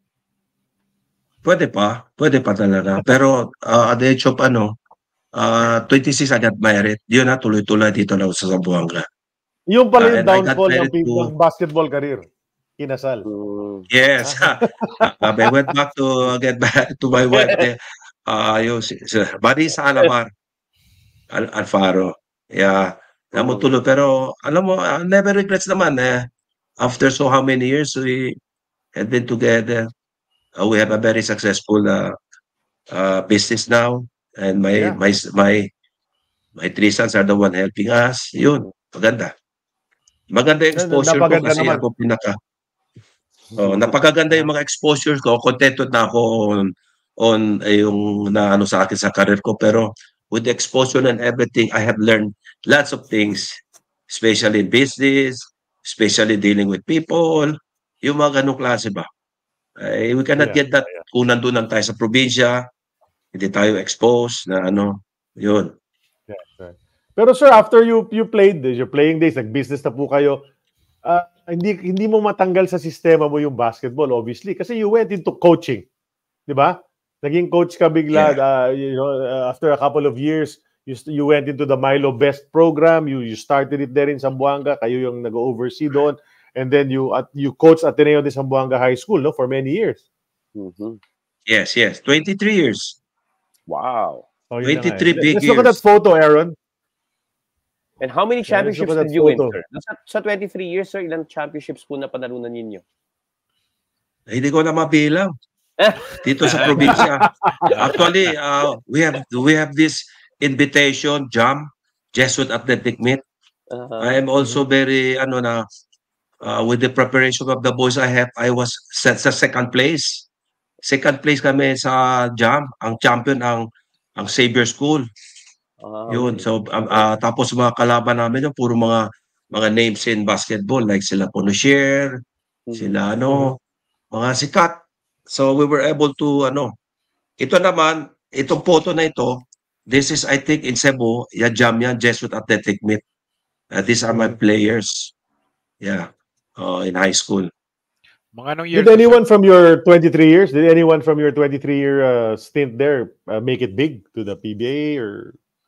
Pwede pa, pwede pa talaga. Pero uh, at the age of ano, uh, twenty-six I got married. Yun na tuloy-tuloy dito na sa Zamboanga. Yung pala yung uh, downfall ng to... basketball career. Kinasal. Mm. Yes. I went back to get back to my wife. Uh, yung si, si Marisa Alamar Al Alfaro. Yeah. Namutuloy. Pero alam mo, uh, never regrets naman eh. After so how many years we had been together, uh, we have a very successful uh, uh, business now, and my yeah. my my my three sons are the one helping us. Yun, maganda. Maganda yung exposure ko kasi naman. Ako pinaka. Oh, napakaganda yung mga exposures ko. Contented na ako on on eh, yung na ano sa akin sa career ko, pero with the exposure and everything, I have learned lots of things, especially in business. Especially dealing with people, yung mga ganong klase ba? Eh, we cannot yeah, get that yeah. kung nandun lang tayo sa probinsya, hindi tayo exposed na ano, yun. Yeah, right. Pero sir, after you you played, your playing days, nag-business na po kayo, uh, hindi hindi mo matanggal sa sistema mo yung basketball, obviously, kasi you went into coaching, di ba? Naging coach ka bigla, yeah. uh, you know, uh, after a couple of years, You, you went into the Milo Best program. You you started it there in Zamboanga. Kayo yung nag-oversee doon. and then you uh, you coached Ateneo de Zamboanga High School, no, for many years. Mhm. Yes, yes. twenty-three years. Wow. Oh, yun na nga eh. twenty-three big Let's look at that years. photo, Aaron. And how many Yeah, let's look championships at that did you win, photo. sir? Sa, sa twenty-three years, sir, ilang championships po na panalunan ninyo? Hindi ko na mabilang. Dito sa probinsya. Actually, uh, we have we have this invitation, Jam, Jesuit Athletic Meet. Uh-huh. I am also very, ano na, uh, with the preparation of the boys I have, I was set sa second place. Second place kami sa Jam. Ang champion, ang ang Xavier School. Ah, Yun. okay. So, um, uh, tapos mga kalaban namin yun, puro mga mga names in basketball, like sila Ponosier, Mhm. sila ano, mga sikat. So, we were able to, ano, ito naman, itong photo na ito, this is, I think, in Cebu, yeah, Jam yan, Jesuit Athletic Meet. Uh, these are my Mhm. players. Yeah. Uh, in high school. Mga anong year Did to, sir? anyone from your twenty-three years, did anyone from your twenty-three year uh, stint there uh, make it big to the P B A or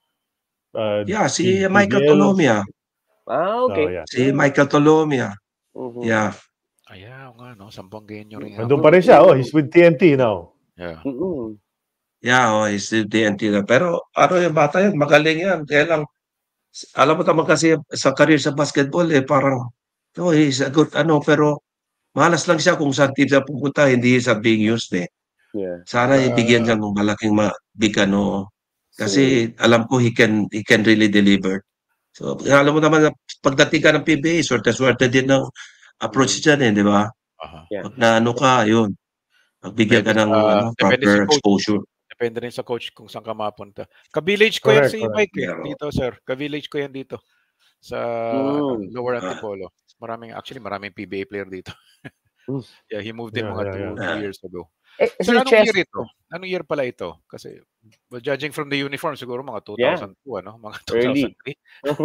uh, Yeah, si P- Michael PBL? Tolomia. Ah, okay. Oh, yeah. Si Michael Tolomia. Mhm. Yeah. Ayaw nga, no? Sambuangueño rin Nandun ako. pa rin siya. Oh, he's with T N T now. Yeah. Mhm. Yeah, oh, he's still T N T na. Pero ano yung bata yan, magaling yan. Kaya lang, alam mo naman kasi sa career sa basketball, eh, parang, no, he's a good, ano, pero malas lang siya kung saan team siya pupunta, hindi siya being used eh. Yeah. Sana Ah. ibigyan siya ng malaking ma big ano. Kasi alam ko he can he can really deliver. So, alam mo naman na pagdating ka ng P B A, swerte-swerte din ng approach dyan eh, di ba? Aha. Yeah. Pag naano ka, yun. Pagbigyan ka Depende ng sa- ano, depende proper sa coach. exposure. Depende rin sa coach kung saan ka mapunta. Ka-village ko yan Correct, si correct. Mike eh. Yeah. Dito, sir. Ka-village ko yan dito. Sa Mm. Lower Ah. Antipolo. Maraming, actually, maraming P B A player dito. Mm. Yeah, he moved in Yeah, mga yeah, two, yeah. two Ah. years ago. Eh, Sir, Sir anong Chess, year ito? Anong year pala ito? Kasi, well, judging from the uniform, siguro mga two Yeah. thousand two, ano? Mga Early. two thousand three.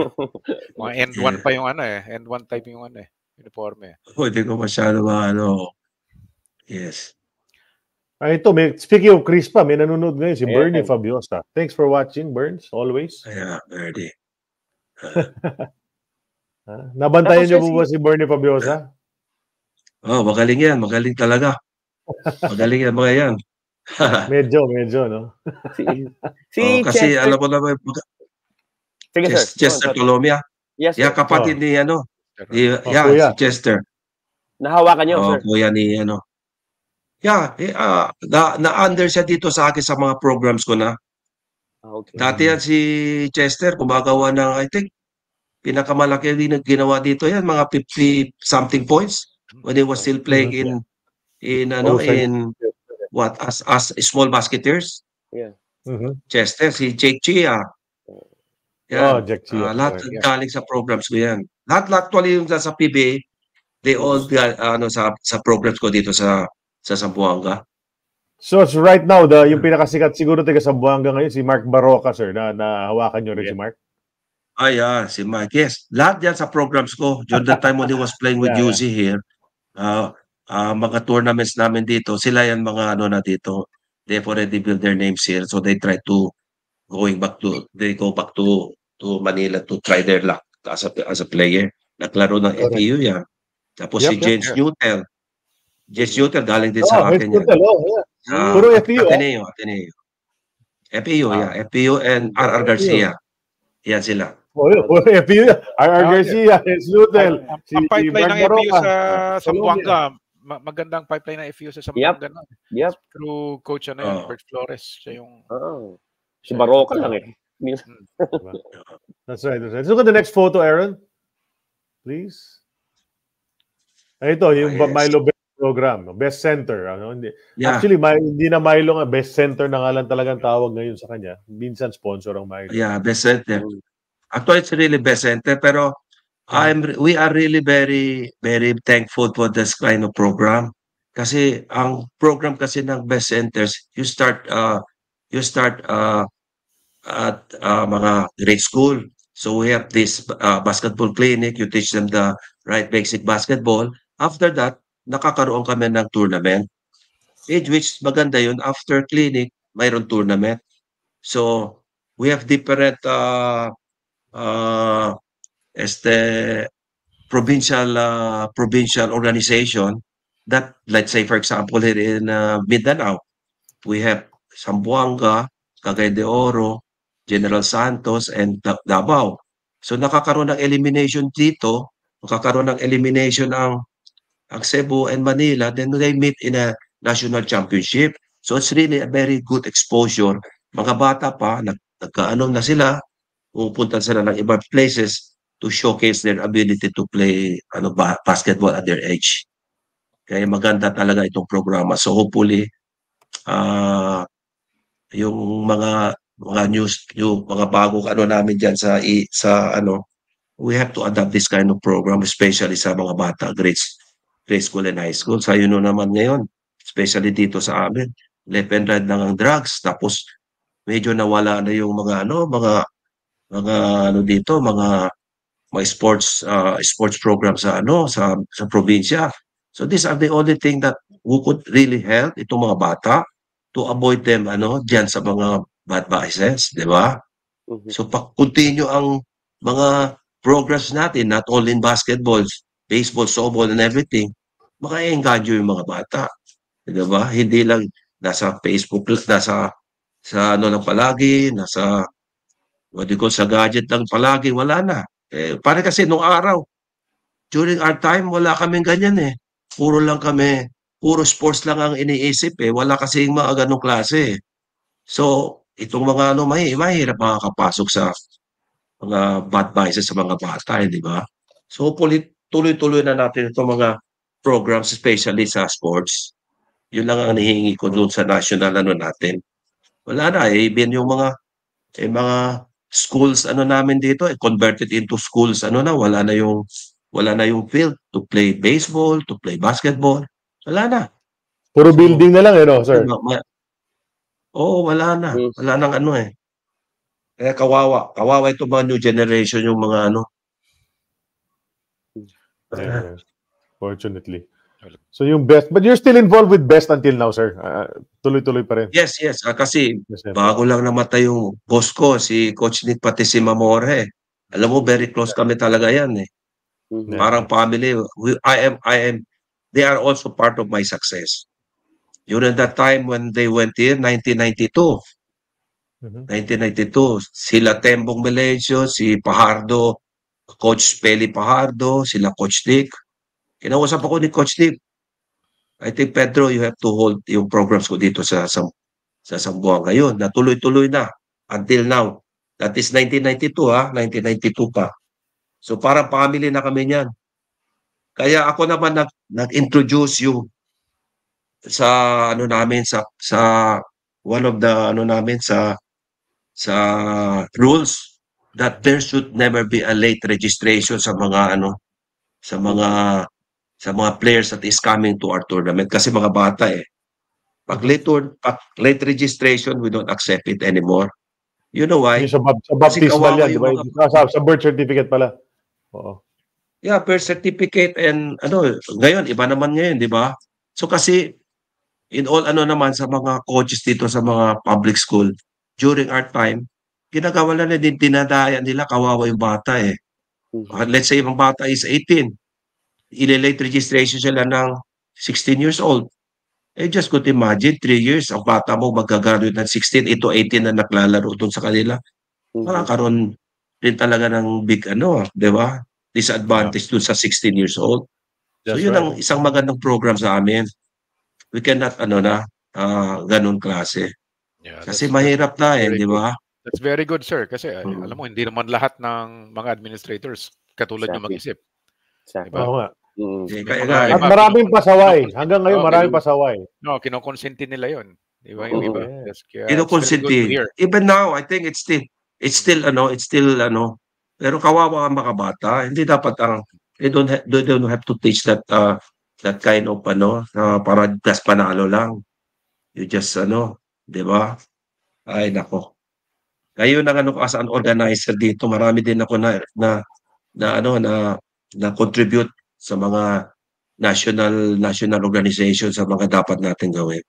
Mga N one pa yung ano eh. N one type yung ano eh. Uniforme. Ako, hindi ko masyado ano. Yes. Ah, ito, may, speaking of Crispa, may nanonood ngayon si Ayan. Bernie Fabiosa. Thanks for watching, Burns, always. Kaya, Verdi. Ah, nabantayan Tapos niyo yan po si- ba si Bernie Fabiosa? Oh, magaling yan. Magaling talaga. Magaling yan mga yan. Medyo, medyo, no? Si, si oh, kasi Chester. alam mo naman, Sige, sir. Chester, Chester Go on, Tolomia. Yes, sir. Yeah, kapatid ni ano. Ni, Oh, yeah, kuya. si Chester. Nahawakan niyo, Oh, sir. kuya ni ano. Yeah, eh, ah, na, na-under siya dito sa akin sa mga programs ko na. Ah, okay. Dati yan si Chester, gumagawa ng, I think, pinakamalaki din na ginawa dito yan, mga fifty something points when he was still playing in, in, ano, Oh, sa- in, what, as, as small basketeers. Mhm. Chester, si Jake Chia. Oh, Yan. Jack Chia. Ah, lahat Okay. galing sa programs ko yan. Lahat, lahat actually yung sa P B A, they all got, ano, sa, sa programs ko dito sa, sa Zamboanga. So, so right now, the, yung pinakasikat siguro taga Zamboanga ngayon, si Mark Baroka, sir, na nahawakan niyo rin si Mark. Ah, yeah, si Mike. Yes, lahat yan sa programs ko. During the time when he was playing with Yeah, U Z here, uh, uh, mga tournaments namin dito, sila yan mga ano na dito. They've already built their names here. So they try to, going back to, they go back to to Manila to try their luck as a, as a player. Naglaro ng F E U yan. Tapos Yep, si yep. James Newtel. James Newtel, galing din Oh, sa Head akin yan. Hotel, oh, yeah. Ah, Puro F E U, ah. Ateneo, Ateneo. F E U, yeah. F E U and R R Garcia. Yan sila. Oh, yeah. Puro F E U. R R Ah, Garcia, Head Hotel, Ang, si ang pipeline Mark ng F U Baroka. sa Colombia. Zamboanga, ma- magandang pipeline ng F U sa Zamboanga. No? Yep. Through coach ano yun, Oh. Bert Flores. Siya yung... Oh. Si siya Baroka yung- lang eh. That's right. That's right. Let's look at the next photo, Aaron. Please. Ay, ito, yung Ah, yes. Milo Best program, no? Best Center. Ano? Hindi, Yeah. Actually, may, hindi na Milo nga, Best Center na nga lang talagang tawag ngayon sa kanya. Minsan sponsor ang Milo. Yeah, best center. Actually, it's really best center, pero I'm we are really very very thankful for this kind of program. Kasi ang program kasi ng best centers, you start uh you start uh at uh, mga grade school. So we have this uh, basketball clinic, you teach them the right basic basketball. After that, nakakaroon kami ng tournament. In which maganda yun, after clinic, mayroon tournament. So we have different uh, uh, este provincial uh, provincial organization that, let's say for example here in uh, Mindanao, we have Zamboanga, Cagayan de Oro, General Santos, and Davao. So nakakaroon ng elimination dito, nakakaroon ng elimination ang ang Cebu and Manila, then they meet in a national championship. So it's really a very good exposure. Mga bata pa, nag, nagkaano na sila, pupunta sila ng ibang places to showcase their ability to play ano ba, basketball at their age. Kaya maganda talaga itong programa. So hopefully, uh, yung mga mga news, yung mga bagong ano namin diyan sa sa ano, we have to adopt this kind of program, especially sa mga bata, grades grade school and high school. Sa yun naman ngayon, especially dito sa amin, left and right lang ang drugs. Tapos medyo nawala na yung mga ano, mga mga ano dito, mga mga sports uh, sports program sa ano sa sa probinsya. So these are the only thing that who could really help itong mga bata to avoid them ano diyan sa mga bad vices, di ba? Mm-hmm. So pa-continue ang mga progress natin, not only in basketball, baseball, softball, and everything, maka-engage yung mga bata. Di ba? Hindi lang nasa Facebook, nasa sa ano lang palagi, nasa what do you call, sa gadget lang palagi, wala na. Eh, pare kasi nung araw, during our time, wala kaming ganyan eh. Puro lang kami, puro sports lang ang iniisip eh. Wala kasing mga ganong klase eh. So, itong mga ano, may, mahirap makakapasok sa mga bad vices sa mga bata eh, di ba? So, hopefully, tuloy-tuloy na natin itong mga programs, especially sa sports. Yun lang ang hinihingi ko doon sa national ano natin. Wala na eh, even yung mga eh, mga schools ano namin dito, eh, converted into schools, ano na, wala na yung wala na yung field to play baseball, to play basketball. Wala na. Puro so, building na lang eh, no, sir? Oo, wala na. Wala nang ano eh. Kaya kawawa. Kawawa ito mga new generation, yung mga ano. Yeah, fortunately. So yung best, but you're still involved with best until now, sir? Uh, tuloy-tuloy pa rin? Yes, yes. Uh, kasi yes, bago lang namatay yung boss ko, si Coach Nick pati si Mamore. Alam mo, very close kami talaga yan eh. Yeah. Parang family. We, I am, I am, they are also part of my success. During that time when they went here, nineteen ninety-two. Mm-hmm. nineteen ninety-two, sila Tembong Melencio, si Pajardo, Coach Peli Pajardo, sila Coach Nick. Kinausap ako ni Coach Nick. I think, Pedro, you have to hold yung programs ko dito sa sa, sa Zamboanga ngayon. Natuloy-tuloy na until now. That is nineteen ninety-two, ha? nineteen ninety-two pa. So, parang family na kami niyan. Kaya ako naman nag, nag-introduce yung sa ano namin sa sa one of the ano namin sa sa rules that there should never be a late registration sa mga ano sa mga sa mga players that is coming to our tournament kasi mga bata eh. Pag late, pag late registration, we don't accept it anymore. You know why? Sa, sa baptismal yan, di ba? Mga... Sa, sa birth certificate pala. Oo. Yeah, birth certificate and ano, ngayon, iba naman ngayon, di ba? So kasi, in all ano naman sa mga coaches dito sa mga public school, during our time, ginagawa na din, dinadaya nila, kawawa yung bata eh. Uh, let's say, yung bata is eighteen. Ile-late registration sila ng sixteen years old. Eh, just could imagine, three years, ang bata mo magagaroon ng sixteen, ito eighteen na naklalaro doon sa kanila. Makakaroon din talaga ng big, ano, di ba? Disadvantage yeah. doon sa sixteen years old. That's so, yun right. ang isang magandang program sa amin. We cannot, ano na, uh, ganun klase. Yeah, kasi mahirap na eh, di ba? That's very good, sir. Kasi, hmm. alam mo, hindi naman lahat ng mga administrators katulad exactly. yung mag-isip. Exactly. Diba? Oo nga. Mm. Okay, kaya, kaya, at maraming pasaway. Hanggang ngayon, maraming pasaway. No, kinokonsente nila yun. Di ba? Yung iba. Yes, kinokonsente. Even now, I think it's still, it's still, ano, it's still, ano, pero kawawa ang mga bata. Hindi dapat, ang, they don't, ha, they don't have to teach that, uh, that kind of, ano, uh, para just panalo lang. You just, ano, di ba? Ay, nako. Ngayon, ang ano, as an organizer dito, marami din ako na, na, na, ano, na, na contribute sa mga national national organizations sa mga dapat natin gawin.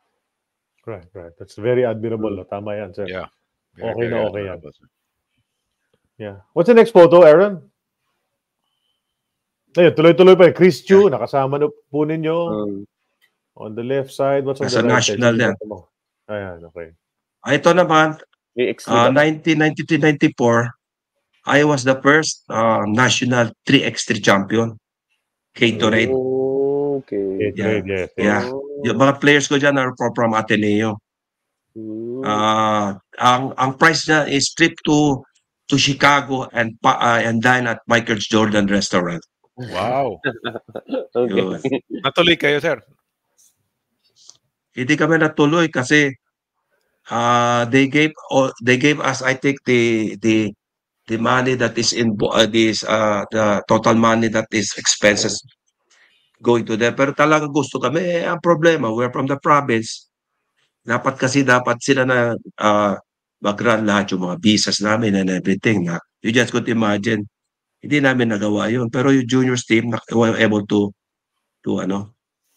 Right, right. That's very admirable. Mm. Tama yan, sir. Yeah. Very, okay very na okay yan. Yeah. What's the next photo, Aaron? Ayun, tuloy-tuloy pa. Chris Chu, nakasama na po ninyo. Um, On the left side, what's on Nasa the right national side? yan. Ah, Ayan, okay. Ito naman, three x uh, nineteen ninety-three ninety-four, I was the first uh, national three by three champion. Gatorade. Oh, okay. Gatorade, yes, yes. Yeah. Yung mga players ko dyan are from, from Ateneo. Mm. Uh, ang ang price niya is trip to to Chicago and pa, uh, and dine at Michael Jordan restaurant. Wow. Okay. Yun. Natuloy kayo, sir. Hindi kami natuloy kasi uh, they gave oh, they gave us I think the the the money that is in uh, this uh, the total money that is expenses going to them. Pero talaga gusto kami. Eh, ang problema, we're from the province. Dapat kasi dapat sila na uh, mag-run lahat yung mga visas namin and everything. Na, you just could imagine. Hindi namin nagawa yun. Pero yung juniors team, were able to to ano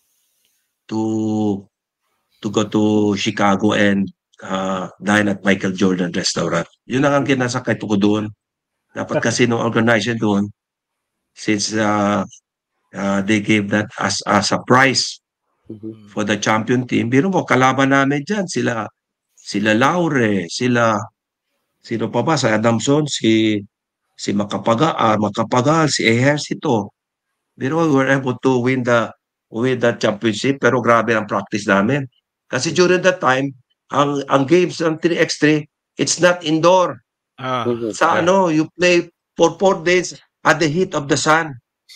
to to go to Chicago and uh, dine at Michael Jordan restaurant. Yun ang ang kinasakay ko doon. Dapat kasi nung organization doon, since uh, uh, they gave that as, as a prize for the champion team, biro mo, kalaban namin dyan, sila, sila Laure, sila, sino pa ba, si Adamson, si, si Makapaga, uh, Makapagal, si Ejercito. Biro, we were able to win the, win the championship, pero grabe ang practice namin. Kasi during that time, ang ang games ng three by three, it's not indoor. Ah, Sa yeah. ano, you play for four days at the heat of the sun.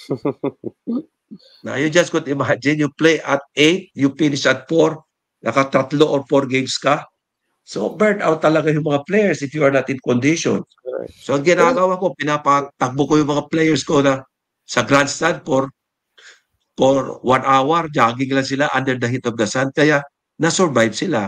Now, you just could imagine, you play at eight, you finish at four, nakatatlo or four games ka. So, burnt out talaga yung mga players if you are not in condition. So, ang ginagawa ko, pinapatakbo ko yung mga players ko na sa grandstand for for one hour, jogging lang sila under the heat of the sun. Kaya, na-survive sila.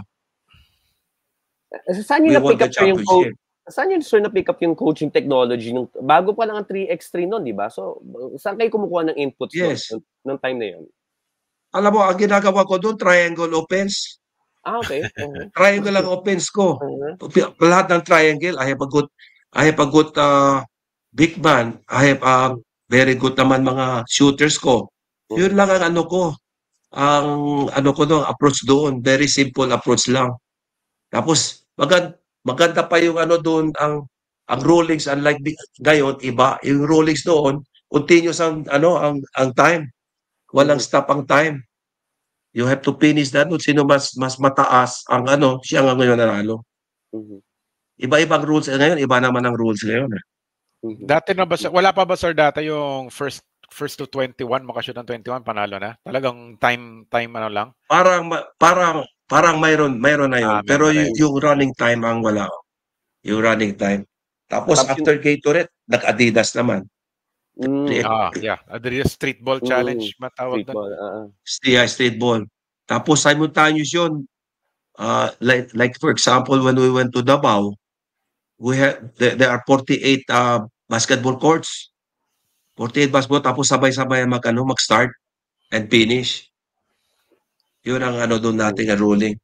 Saan We yun won na-pick the up yung championship. coach? Saan yun, sir, na-pick up yung coaching technology? Nung, bago pa lang ang three by three noon, di ba? So, saan kayo kumukuha ng inputs Yes. noon, nung time na yun? Alam mo, ang ginagawa ko doon, triangle offense. Ah, okay. Uh-huh. Triangle ang offense ko. Uh-huh. Lahat ng triangle, I have a good, I have a good uh, big man. I have a very good naman mga shooters ko. Yun lang ang ano ko. Ang ano ko doon, approach doon. Very simple approach lang. Tapos, maganda, maganda pa yung ano doon, ang ang rulings, unlike ngayon, iba. Yung rulings doon, continuous ang, ano, ang, ang time. Walang stop ang time. You have to finish that. Sino mas mas mataas ang ano, siya nga ngayon nanalo. Mhm. Iba-ibang rules eh, ngayon, iba naman ang rules ngayon. Eh. Mhm. Dati na ba, sir- wala pa ba, sir, data yung first first to twenty-one, makashoot ng twenty-one, panalo na? Talagang time, time ano lang? Parang ma- parang parang mayroon mayroon na yun. Ah, meron Pero na yung, rin. yung running time ang wala. Yung running time. Tapos Tapos after Gatorade, nag-Adidas naman. Mm. Three- Ah, yeah. Adidas Street Ball Mm. Challenge, matawag doon. Streetball, ah, ah. Yeah, street ball. Tapos simultaneous yun. Uh, like like for example, when we went to Davao, we had there, there are forty-eight uh, basketball courts. forty-eight basketball, tapos sabay-sabay mag ano, mag-start and finish. Yun ang ano doon nating ruling.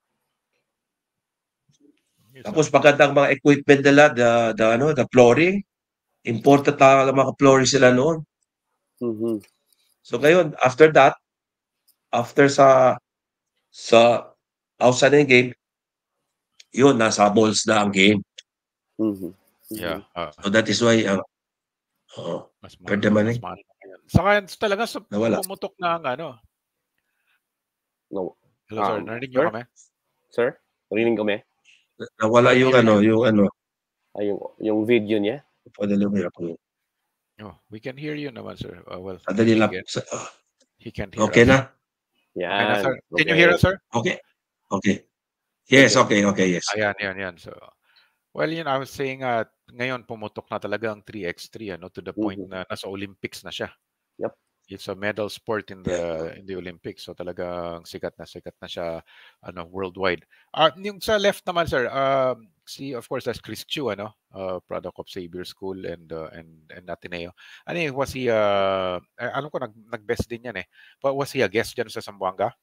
Yes, Tapos magandang mga equipment nila, the, the, ano, the flooring. Important talaga mga flooring sila noon. Mhm. So ngayon, after that, after sa sa outside ng game, yun, nasa balls na ang game. Mhm. yeah. ah, So that is why, uh, uh, mas Pwede mahal, man mas eh. mahal na ngayon. Saka talaga sa Nawala. pumutok na ang ano. No. Hello, Ah, sir. Narinig niyo sir? kami? Sir, narinig kami? nawala yung ano, yung ano, Ay, yung, yung video niya? padali mo ako. Oh, we can hear you naman, sir. Uh, well, Padali he, lang. can, Sa- ah, he can't hear Okay us. na? Okay na, Yan. sir. Can you Okay. hear us, sir? Okay. Okay. Yes, okay, okay, yes. Ayan, yan, yan. So, well, you know, I was saying, uh, ngayon pumutok na talaga ang three by three, ano, to the point Mhm. na nasa Olympics na siya. Yep. It's a medal sport in the in the Olympics. So talagang sikat na sikat na siya ano worldwide. Ah, yung sa left naman, sir, um, si of course that's Chris Chu, ano, uh, product of Xavier School and uh, and and Ateneo. Ano yun, was he uh, eh, alam ko nag nag-best din yan eh. But was he a guest diyan sa Zamboanga?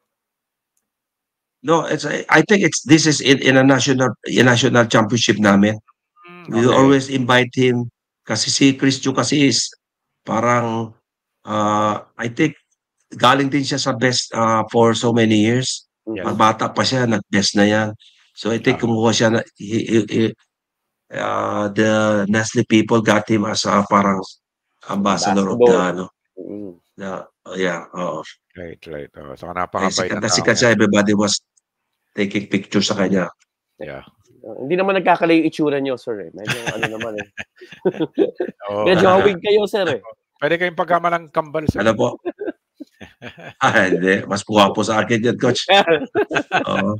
No, it's I think it's this is in, in a national in national championship namin. Mm, We okay. always invite him kasi si Chris Chu kasi is parang uh, I think galing din siya sa best uh, for so many years. Mhm. Mabata pa siya, nag-best na yan. So I think Ah. kumuha siya, na, he, he, he- uh, the Nestle people got him as a parang ambassador of the, Basketball. ano, Mm. the, uh, yeah, oo. Right, right. Oh, so Ay, napakabait sikat na na tao sikat yan. siya, everybody was taking pictures sa kanya. Yeah. Uh, hindi naman nagkakalayo yung itsura nyo, sir. Eh. Medyo ano naman eh. Oo. Medyo hawig kayo, sir eh. Pwede kayong pagkama ng kambal, sir. Ano po? Ah, hindi. Mas puwapo sa akin yan, coach. Oo.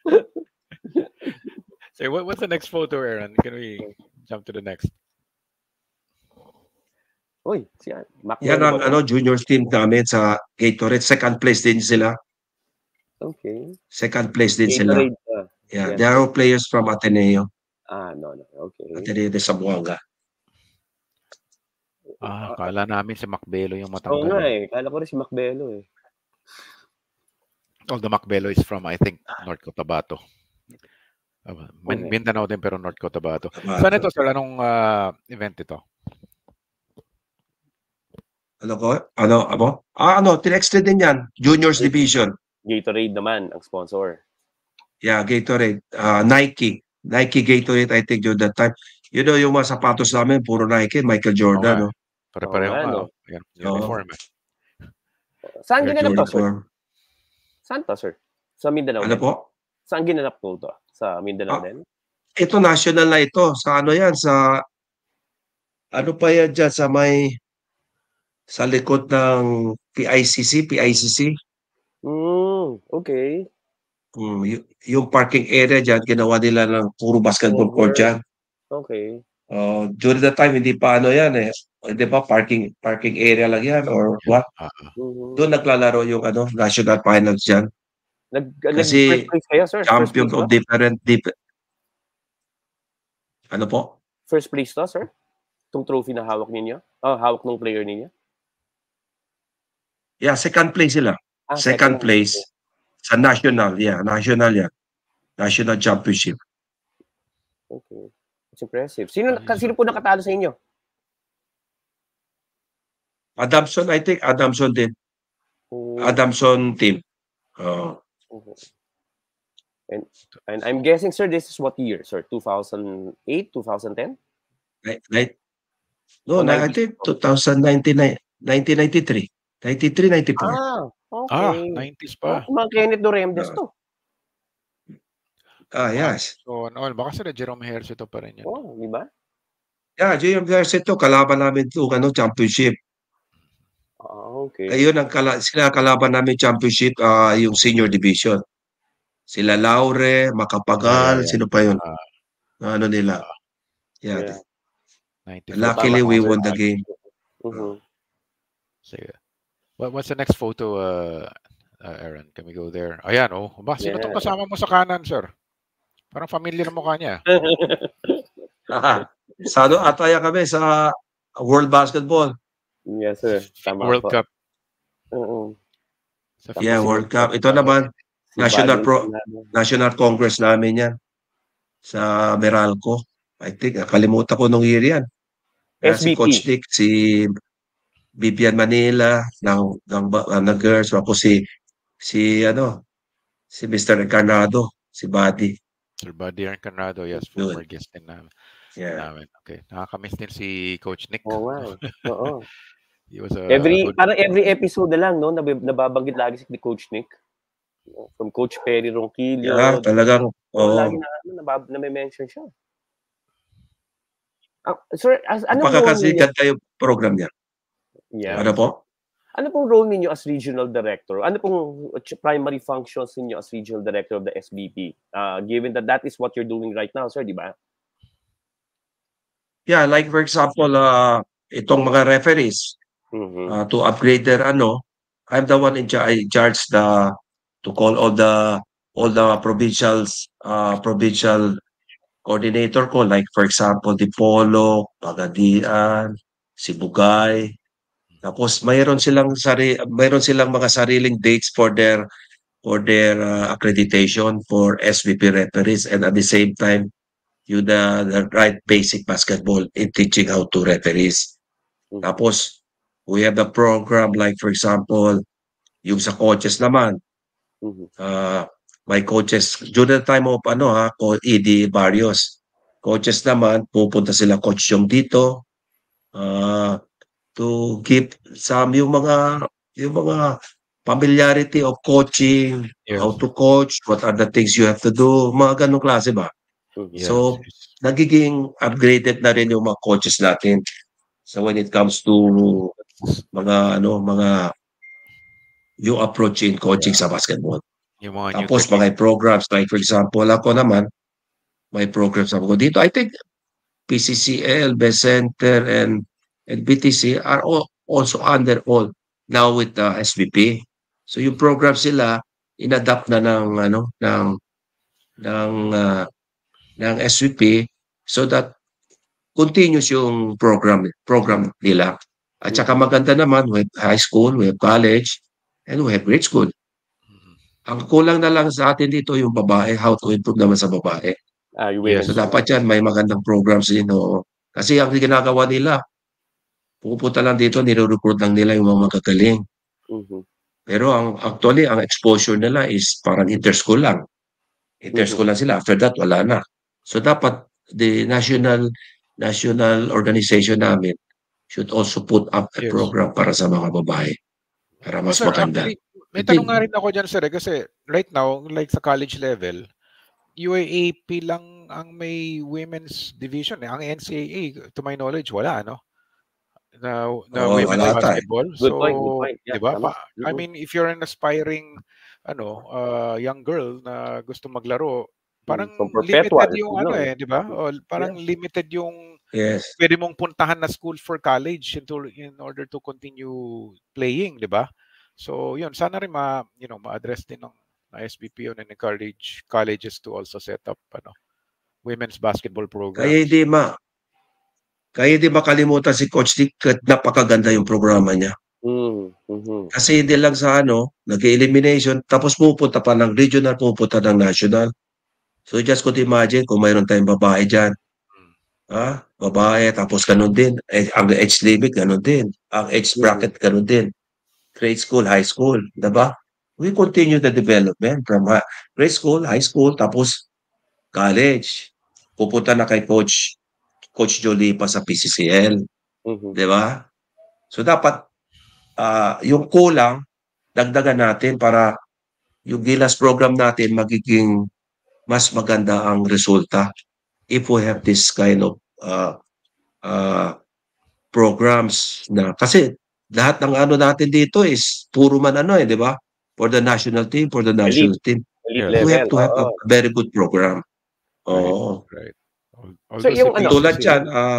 So what, what's the next photo, Aaron? Can we jump to the next? Uy, siya. Yan ang ano, juniors team namin sa Gatorade. Second place din sila. Okay. Second place din Gatorade, sila. uh, Yeah, yes. there are players from Ateneo. Ah, no, no. Okay. Ateneo de Zamboanga. Ah, kala namin si Macbelo yung Oo matanggal. nga eh. Kala ko rin si Macbelo eh. Although Macbelo is from, I think, North Cotabato. Uh, Min- Okay. Mindanao din pero North Cotabato. Cotabato. Saan ito, sir? Anong uh, event ito? Ano ko? Ano? Abo? Ah, ano? Tinexted din yan. Juniors Division. Gatorade naman ang sponsor. Yeah, Gatorade. Uh, Nike. Nike Gatorade, I think, during that time. You know, yung mga sapatos namin, puro Nike, Michael Jordan, Okay. no? Pare-pareho Oo nga, nga. no? oh. Yan, uniform. eh. Saan Air ginanap to, Jordan sir? form. Saan to, sir? Sa Mindanao Ano din? po? Saan ginanap po to? Sa Mindanao Ah. din? Ito, national na ito. Sa ano yan? Sa, ano pa yan dyan? Sa may, sa likod ng P I C C, P I C C. Hmm, okay. Mm, y- yung parking area dyan, ginawa nila ng puro basketball court Over. dyan. Okay. Uh, during that time, hindi pa ano yan eh. Hindi pa parking parking area lang yan or what? Ah, Mhm. Doon naglalaro yung ano, national finals dyan. Nag, Kasi nag first place kayo, sir? First Champion place of to? different, different. Ano po? First place to, sir? Itong trophy na hawak ninyo? Oh, hawak ng player ninyo? Yeah, second place sila. Ah, Second place sa national, yeah, national yan. National championship. Okay. It's impressive. Sino, sino po nakatalo sa inyo? Adamson, I think Adamson din. Oh, Adamson team. Uh, okay. And, and I'm guessing, sir, this is what year, sir? two thousand eight, two thousand ten? right, right? No, Oh, na, I think twenty ninety-nine, nineteen ninety-three. ninety-three, ninety-four. Ah, ah, okay. nineties Oh, pa. mga Kenneth Doremdes Ah. to. Ah, yes. So, ano, baka sila Jerome Hercito pa rin yan. Oh, di ba? Yeah, J M University to, kalaban namin to, ano, championship. Ah, okay. Ayun ang kala, sila kalaban namin championship, ah, yung senior division. Sila Laure, Macapagal, Yeah, yeah, yeah. sino pa yun? Ah, Na ano nila. Yeah. Yeah. ninety-four. Luckily, Tama we ka, sir. won the game. Mhm. Sige. What, what's the next photo, uh, uh, Aaron? Can we go there? Ayan, oh. Ba, sino Yeah. tong kasama mo sa kanan, sir? Parang familiar na mukha niya. Ah, sa ano, ataya kami sa World Basketball. Yes, sir. Tama World po. Cup. Oo. Sa Yeah, Philippines. World Cup. Ito naman, Si National Badminton Pro- namin. National Congress namin yan. Sa Meralco. I think, kalimutan ko nung year yan. Kaya si S B P. Coach Nick, si Vivian Manila, ng, ng, ng, ng girls, ako si, si, ano, si Mister Encarnado, si Buddy. Sir Buddy Encarnado, yes, Yun. former guest din namin. Yeah. namin. Okay. Nakakamiss din si Coach Nick. Oo nga eh. Oo. He was a, Every, a good... parang every episode na lang, no? Nab- nababanggit lagi si Coach Nick. From Coach Perry Ronquillo. Yeah, talagang, Oh, oo. lagi na, ano, nabab- na may mention siya. Ah, sir, as, ano Baka role kasi ninyo? ganda yung program niya. Yeah. Ano po? Ano pong role ninyo as regional director? Ano pong ch- primary functions ninyo as regional director of the S B P? Uh, given that that is what you're doing right now, sir, di ba? Yeah, like for example, uh, itong mga referees, Mhm. uh, to upgrade their ano, I'm the one in cha- I charge the to call all the all the provincials uh provincial coordinator ko, like for example Dipolo, Pagadian, Sibugay. Tapos mayroon silang sari mayroon silang mga sariling dates for their for their uh, accreditation for S V P referees, and at the same time you the, the right basic basketball in teaching how to referees. Mhm. Tapos We have the program like for example, yung sa coaches naman. Mhm. Uh, may coaches during the time of ano ha, E D Barrios. Coaches naman pupunta sila Coach yung dito uh, to give some yung mga yung mga familiarity of coaching, Yes. how to coach, what are the things you have to do, mga ganong klase ba? Yes. So, nagiging upgraded na rin yung mga coaches natin. So when it comes to mga ano, mga yung approach in coaching Yeah. sa basketball. Yung mga new Tapos technique. mga programs like for example, ako naman may programs ako dito. I think P C C L, Best Center, and, and B T C are all, also under all now with the S B P. So yung program sila inadapt na ng ano ng ng uh, ng S B P so that continuous yung program program nila. At saka maganda naman, we have high school, we have college, and we have grade school. Ang kulang na lang sa atin dito yung babae, how to improve naman sa babae. Ah, yung Yes. women's So dapat yan, may magandang programs din. Oo. Kasi ang ginagawa nila, pupunta lang dito, nire-recruit lang nila yung mga magagaling. Mhm. Pero ang actually, ang exposure nila is parang interschool lang. Interschool lang sila. After that, wala na. So dapat, the national national organization namin should also put up a Yes. program para sa mga babae. Para Oh, mas sir, maganda. actually, may Hindi. tanong nga rin ako dyan, sir, eh, kasi right now, like sa college level, U A A P lang ang may women's division. Eh. Ang N C A A, to my knowledge, wala, no? Na, na Oo, women's wala tayo. basketball. Good So, point, good point. Yeah, di ba? tama. Pa- I Mhm. mean, if you're an aspiring ano, uh, young girl na gusto maglaro, parang So, perpetual, limited yung you ano know. eh, di ba? O, parang limited yung Yes. pwede mong puntahan na school for college into, in order to continue playing, di ba? So, yun, sana rin ma, you know, ma-address din ng na S B P yun and encourage colleges to also set up ano, women's basketball programs. Kaya hindi ma kaya hindi makalimutan si Coach Dick at napakaganda yung programa niya. Mm, mhm. Kasi hindi lang sa ano, nag-elimination, tapos pupunta pa ng regional, pupunta ng national. So just could imagine kung mayroon tayong babae dyan. Ha? Babae, tapos ganun din. Eh, ang age limit, ganun din. Ang age bracket, ganun din. Grade school, high school, diba? We continue the development from uh, grade school, high school, tapos college. Pupunta na kay Coach Coach Jolie pa sa P C C L. Mhm. Di ba? So dapat uh, yung kulang, dagdagan natin para yung Gilas program natin magiging mas maganda ang resulta if we have this kind of uh, uh, programs na kasi lahat ng ano natin dito is puro man ano eh, di ba? For the national team, for the national Elite. team. Elite We level. have to have a oo. very good program. Oo. Right. Al- So, although yung si ano, Tulad P C C, yan, uh,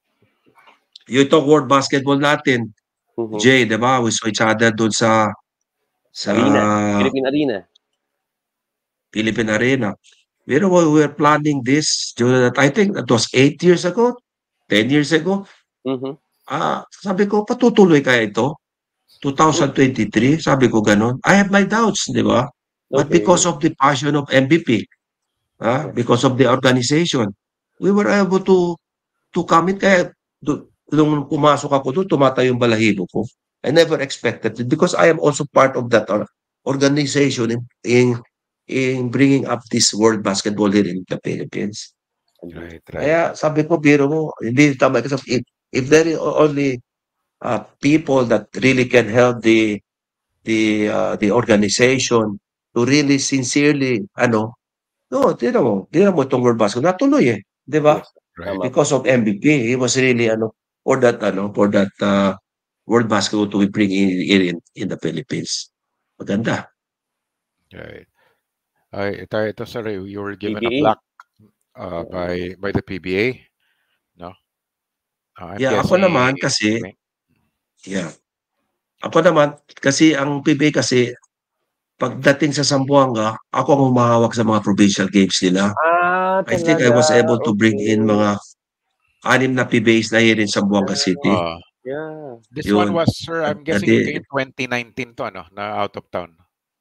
yung itong World Basketball natin, Mhm. Jay, di ba? We saw each other doon sa sa Arena. Philippine Arena. Philippine Arena. Pero we were planning this during that, I think that was eight years ago, ten years ago. Mhm. Ah, sabi ko, patutuloy kaya ito? twenty twenty-three, sabi ko ganun. I have my doubts, di ba? But Okay. because of the passion of M V P, ah, because of the organization, we were able to to come in. Kaya do, nung pumasok ako doon, tumatayo yung balahibo ko. I never expected it because I am also part of that or- organization in, in in bringing up this world basketball here in the Philippines. right, right. Kaya sabi ko, biro mo, hindi tama. Kasi if, if there is only uh, people that really can help the the uh, the organization to really sincerely, ano, no, tira mo, tira mo itong world basketball, natuloy eh, di ba? Yes. Right. Tama. Because of M V P, he was really, ano, for that, ano, for that uh, world basketball to bring in, in, in the Philippines. Maganda. Right. Ay, ito, ito sir, you were given a P B A. plaque uh, by by the P B A, no? Uh, I'm Yeah, ako guessing, naman kasi, okay. yeah. Ako naman, kasi ang P B A kasi, pagdating sa Zamboanga, ako ang humahawak sa mga provincial games nila. Ah, I think I talaga. was able to bring Okay. in mga anim na P B As na here in Zamboanga City. Uh, Yeah. this one Yun. was, sir, I'm At- guessing dati- in twenty nineteen to, ano, na out of town.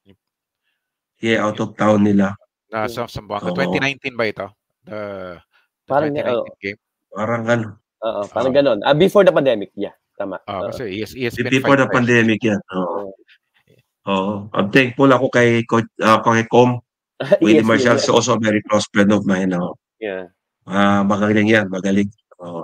Yeah, out of town nila. Na sa Zamboanga. Oo. twenty nineteen ba ito? The, the Parang, twenty nineteen oh. game? Parang ano. Oo, parang Ah. ganon. Ah, before the pandemic, yeah. Tama. Ah, Oo. kasi he has, he has been Before the five times. pandemic yan. Oo. Oo. Oo. I'm thankful ako kay Coach uh, kay Com. Willie E S P N, Marshall yeah. is also a very close friend of mine. No? Yeah. Ah, magaling yan, magaling. Oo.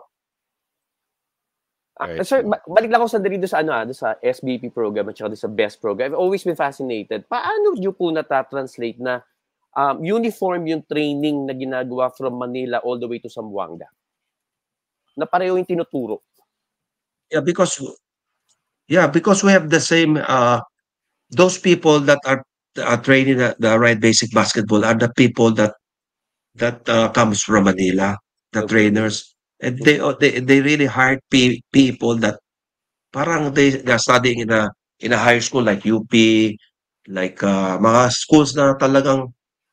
Ah, Right. sir, ba- balik lang ako sandali doon sa ano ah, doon sa S B P program at saka doon sa BEST program. I've always been fascinated. Paano niyo po nata-translate na um, uniform yung training na ginagawa from Manila all the way to Zamboanga? Na pareho yung tinuturo. Yeah, because yeah, because we have the same uh those people that are uh, training the, the right basic basketball are the people that that uh, comes from Manila, the Okay. trainers. And they uh, they they really hired pe- people that parang they they're studying in a in a higher school like U P, like uh, mga schools na talagang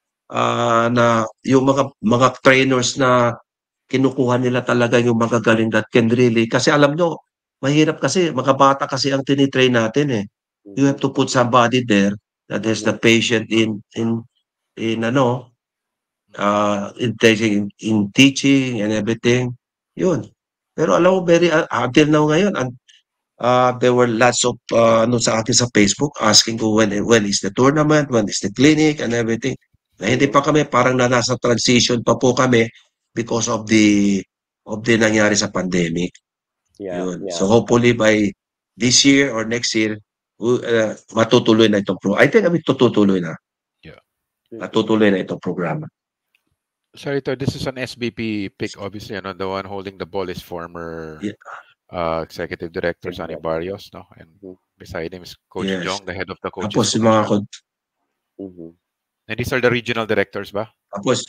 uh, na yung mga mga trainers na kinukuha nila talaga yung magagaling that can really kasi alam nyo, mahirap kasi mga bata kasi ang tinitrain natin eh. You have to put somebody there that has the patient in in in ano uh in teaching in teaching and everything. Yun. Pero alam mo very uh, until now ngayon and uh, there were lots of uh, ano sa akin sa Facebook asking ko when when is the tournament, when is the clinic and everything. Na hindi pa kami parang na nasa transition pa po kami because of the of the nangyari sa pandemic. Yeah, Yun. yeah. So hopefully by this year or next year uh, matutuloy na itong pro. I think kami tutuloy na. Yeah. Matutuloy na itong programa. Sorry, ito, this is an S B P pick, obviously. Ano, the one holding the ball is former Yeah. uh, executive director Sonny Barrios, no? And beside him is Coach Yes. Jong, the head of the coaches Tapos yung mga commission. kon- Mhm. And these are the regional directors ba? Tapos,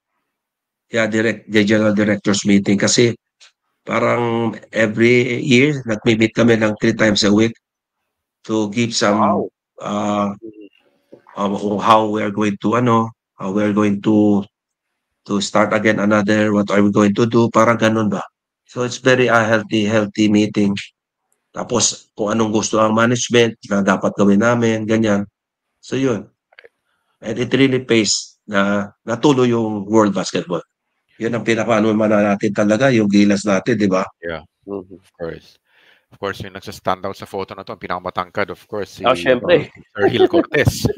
yeah, direct, the general directors meeting kasi parang every year, nag-meet kami ng three times a week to give some Wow. uh, uh, how we are going to, ano, how we are going to to start again another, what are we going to do, parang ganun ba. So it's very a uh, healthy, healthy meeting. Tapos kung anong gusto ang management na dapat gawin namin, ganyan. So yun. And it really pays na natuloy yung world basketball. Yun ang pinakaano man natin talaga, yung gilas natin, di ba? Yeah, Mhm. of course. Of course, yung nagsa-stand out sa photo na to, ang pinakamatangkad, of course, si Oh, syempre. ano, Sir Hill Cortez.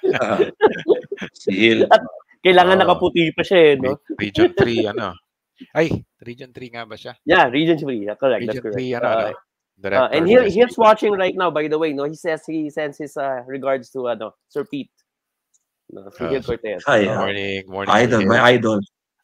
Si Hill. At kailangan Oo. nakaputi pa siya eh, no? Region three, ano. Ay, Region three nga ba siya? Yeah, Region three. Yeah, correct. Region That's correct. three, ano, Uh, ano, uh, director and ng he S B he's P. watching right now, by the way, no? He says he sends his uh, regards to ano, Sir Pete. No, si Uh, Hill Cortez. Ay, Good ah. morning, morning, Idol, Sir Hill. my idol.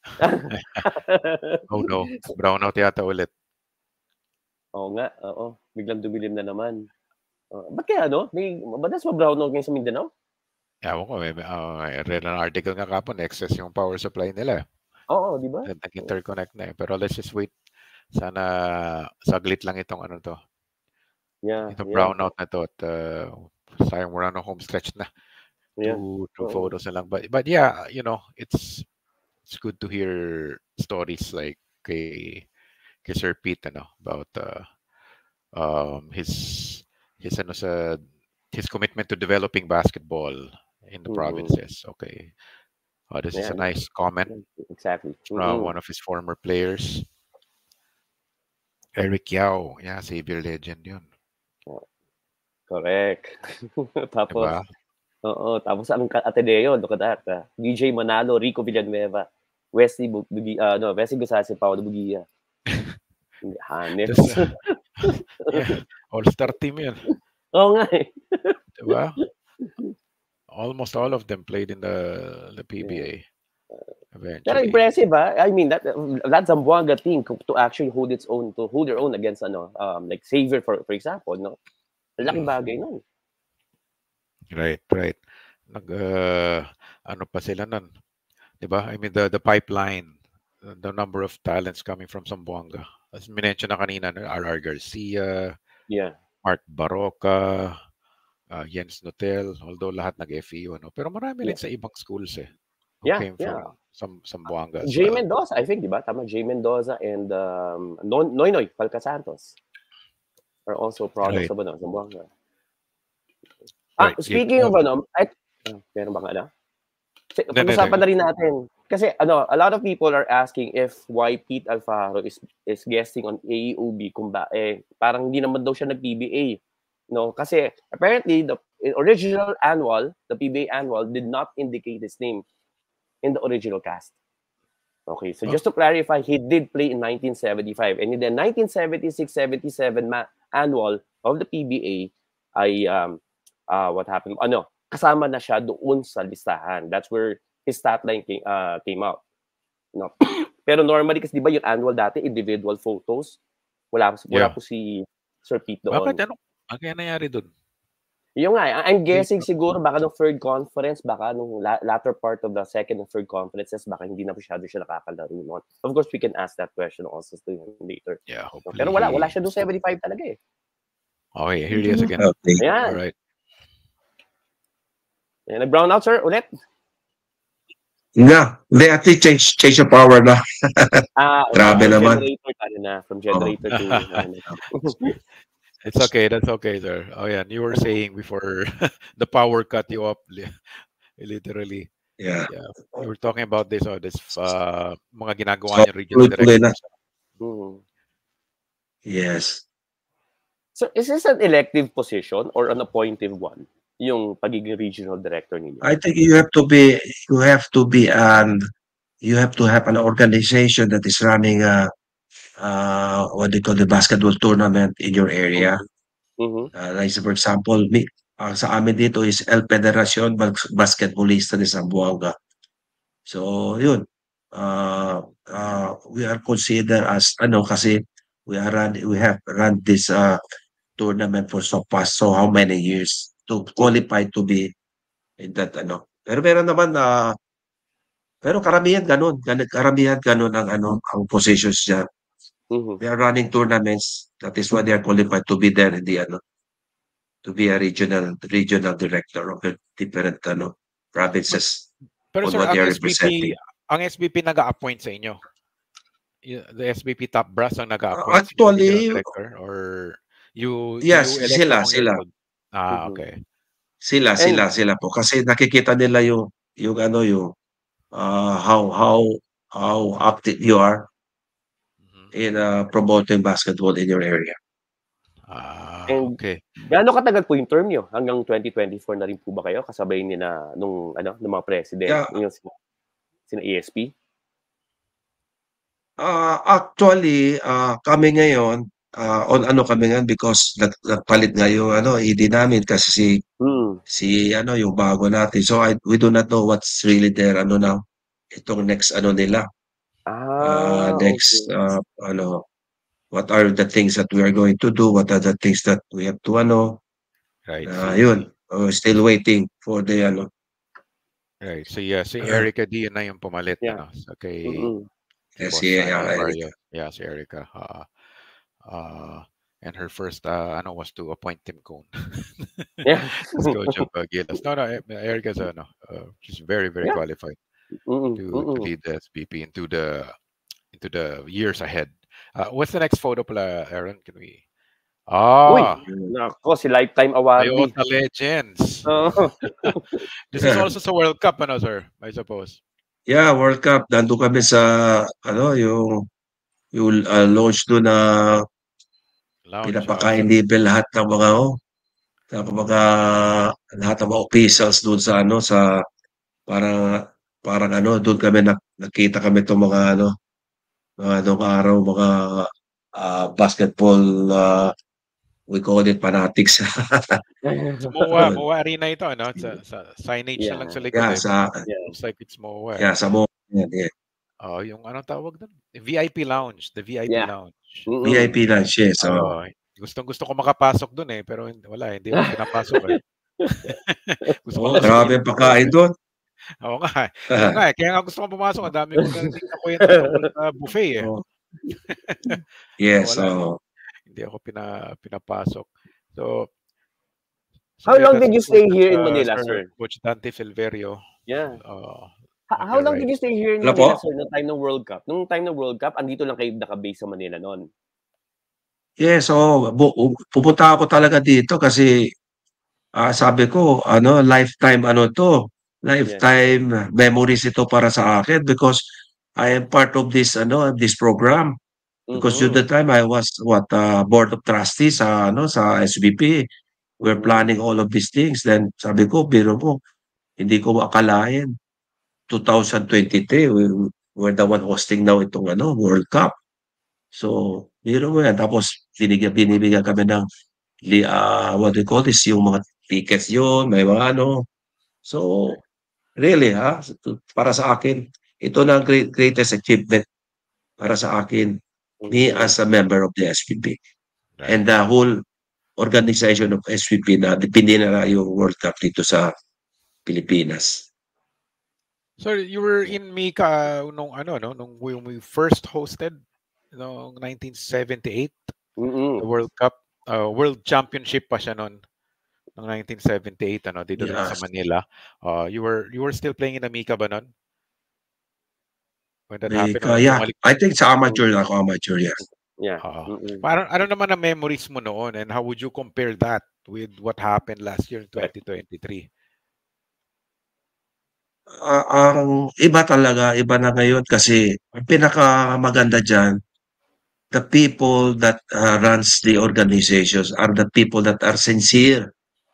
Oh no, brownout yata ulit. Oo nga, oo. Biglang dumilim na naman. Uh, ba't kaya ano? May, madalas ma-brownout ngayon sa Mindanao? Ewan ko, may, uh, I read an article nga kapon, excess yung power supply nila. Oo, di ba? Nag-interconnect na eh. Pero let's just wait. Sana saglit lang itong ano to. Yeah, Itong yeah. brownout na to. At uh, sayang wala na home stretch na. Yeah. Two, two Oo. photos na lang. But, but yeah, you know, it's it's good to hear stories like kay, kay Sir Pete, ano, about uh, um, his his ano sa his commitment to developing basketball in the Mhm. provinces. Okay. Uh, this is a Yeah. nice comment Exactly. from Mhm. one of his former players. Eric Yao. Yeah, Xavier legend yun. Correct. Tapos, Diba? oo, tapos ang ka- Ateneo, look at that. Uh, D J Manalo, Rico Villanueva, Wesley Bu- Bugi, uh, no, Wesley Gusasi, Paolo Bugia. Hanif. This, uh, yeah, all-star team yun. Oo nga eh. Diba? Almost all of them played in the the P B A. Pero Eventually. impressive, ah. I mean, that that Zamboanga team to to actually hold its own, to hold their own against ano, um, like Xavier for for example, no. Laking bagay nun. Right, right. Nag uh, ano pa sila nun? 'Di ba? I mean the the pipeline, the number of talents coming from Zamboanga. As minention na kanina, no? R R Garcia, Yeah. Mark Baroka, uh, Jens Notel, although lahat nag-F E U, ano. Pero marami rin sa ibang schools eh. Who Yeah, came yeah. from some Zamboanga as Jay well. Mendoza, I think, di ba? Tama, Jay Mendoza and um, Non- Noynoy Palcasantos are also products Right. of ano, Zamboanga. Ah, Right. speaking Yeah. of ano, ay, ah, meron bang ano? pag-usapan na rin natin. Kasi ano, a lot of people are asking if why Pete Alfaro is is guesting on A E O B kung ba eh parang hindi naman daw siya nag-P B A. No, kasi apparently the original annual, the P B A annual did not indicate his name in the original cast. Okay, so just to clarify, he did play in nineteen seventy-five, and in the nineteen seventy-six seventy-seven ma- annual of the P B A ay um uh what happened? Ano, kasama na siya doon sa listahan. That's where his stat line came, uh, came out. No. Pero normally kasi di ba yung annual dati individual photos, wala wala Yeah. po si Sir Pete doon. Bakit ano? Ano kaya nangyari doon? Yung nga, I'm guessing siguro baka nung third conference, baka nung la- latter part of the second and third conferences, baka hindi na masyado siya nakakalaro noon. Of course, we can ask that question also to him later. Yeah, hopefully. Pero wala, wala siya doon seventy-five talaga eh. Okay, here he is again. Okay. Ayan. All right. Ayan, nag-brown out, sir, ulit. Nga, hindi ati change change of power na. Ah, Grabe from naman. generator ka na, from generator to... It's okay, that's okay, sir. Oh yeah, you were saying before the power cut you up li- literally. Yeah. Yeah. We were talking about this oh this uh mga So, ginagawa niya regional tuloy-tuloy na. directors. Mhm. Yes. So, is this an elective position or an appointive one? Yung pagiging regional director ninyo? I think you have to be you have to be an you have to have an organization that is running a uh what they call the basketball tournament in your area. Mhm. Uh, like for example, me, ang sa amin dito is El Federación Bas- Basketballista de Zamboanga. So yun. Uh, uh, we are considered as ano kasi we are run, we have run this uh tournament for so past so how many years to qualify to be in that ano. Pero meron naman na pero karamihan ganun, gan- karamihan ganun ang ano ang positions diyan. Mhm. They are running tournaments. That is why they are qualified to be there in the ano to be a regional regional director of the different ano provinces Pero on sir, what they ang are S B P, representing. ang S B P nag-a-appoint sa inyo. Y- The S B P top brass ang Uh, nag-a-appoint sa actually, regional director or you yes, you elect sila, among sila. yourself? Ah, Mhm. okay. Sila, And sila, sila po. Kasi nakikita nila yung yung ano yung uh, how how how active you are Mhm. in uh, promoting basketball in your area. Ah, and okay. gaano katagal po yung term nyo? Hanggang twenty twenty-four na rin po ba kayo? Kasabay ni na nung ano, ng mga president, Yeah. yung sina, sina E S P? Uh, actually, uh, kami ngayon uh, on ano kami ngayon because nag, nagpalit nga yung ano E D namin kasi si Hmm. si ano yung bago natin. So I, we do not know what's really there ano now itong next ano nila. Uh, Ah, next okay. uh, ano what are the things that we are going to do, what are the things that we have to ano Right. uh, Si, yun uh, still waiting for the ano right. So yeah, si uh, Erica D na yung pumalit Yeah. ano sa kay Mm-mm. kay yes, Boss yeah, uh, yeah, Eric. Mario. Yeah, si Erica. Uh, uh, and her first uh, ano was to appoint Tim Cone Yeah. as coach of uh, Gilas. No, no, E- Erica's ano, uh, she's very, very Yeah. qualified Mm-mm. to to Mm-mm. lead the S B P into the into the years ahead. Uh, what's the next photo pala, Aaron? Can we? Uy, Ah, nako, si Lifetime Awardee. Toyota Legends. Oo. This is also sa World Cup, ano, sir? I suppose. Yeah, World Cup. Nandun kami sa ano yung yung uh, launch doon na Lounge. pinapakain Uh, libre lahat ng mga oh, ng mga lahat ng mga officials doon sa ano sa para parang ano doon kami nak, nakita kami itong mga ano mga nung araw mga uh, basketball uh, we call it fanatics. sa MOA, MOA Arena ito, ano? Sa, sa signage Yeah. na lang sa likod, yeah, eh. sa Yeah. Looks like it's MOA. yeah, sa mo yan, yeah. Oh, yung ano tawag doon? V I P Lounge. The V I P Yeah. Lounge. Mm-mm. V I P lunch, yes. So, Oh, gustong gusto ko makapasok doon eh, pero hindi- wala, hindi ako pinapasok eh. Gusto ko oh, lang grabe sumilit. ang pakain doon. Oo nga eh. Yun nga eh. Kaya nga gusto ko pumasok. Ang dami kong narinig na kwento tungkol sa buffet eh. Oh, yes, Wala. so Hindi ako pina, pinapasok. So, so How yeah, long that's did you the stay question, here in uh, Manila, Sir sir? Coach Dante Silverio. Yeah. Uh, Ha- on How your long right. did you stay here in Wala Manila, po. sir, noong time ng World Cup? Nung time ng World Cup, andito lang kayo nakabase sa Manila noon. yes, so bu- pupunta ako talaga dito kasi ah, sabi ko ano lifetime ano to lifetime yeah. memories ito para sa akin because I am part of this ano this program. Because mm-hmm. at the time I was what uh, board of trustees sa ano sa S B P. We're mm-hmm. planning all of these things. Then sabi ko, biro mo, hindi ko akalain twenty twenty-three we, we're the one hosting now itong ano World Cup. So, biro mo yan. Tapos binigyan binibigyan kami ng uh, what do you call this, yung mga tickets yun, may mga ano. So, really ha, para sa akin, ito na ang great, greatest achievement para sa akin, me as a member of the S P P. Right. And the whole organization of S P P na pininara yung World Cup dito sa Pilipinas. So you were in Mika nung ano no nung when we first hosted noong nineteen seventy-eight mm-hmm. the World Cup uh, World Championship pa siya noon noong nineteen seventy-eight ano dito yes. sa Manila. Uh, you were you were still playing in the Mika ba noon? When that Mika, happened? Yeah, I think sa amateur ako amateur yes. Yeah. Uh, mm-hmm. Parang ano naman ang memories mo noon and how would you compare that with what happened last year in twenty twenty-three? Uh, ang iba talaga, iba na ngayon kasi ang pinakamaganda dyan, the people that uh, runs the organizations are the people that are sincere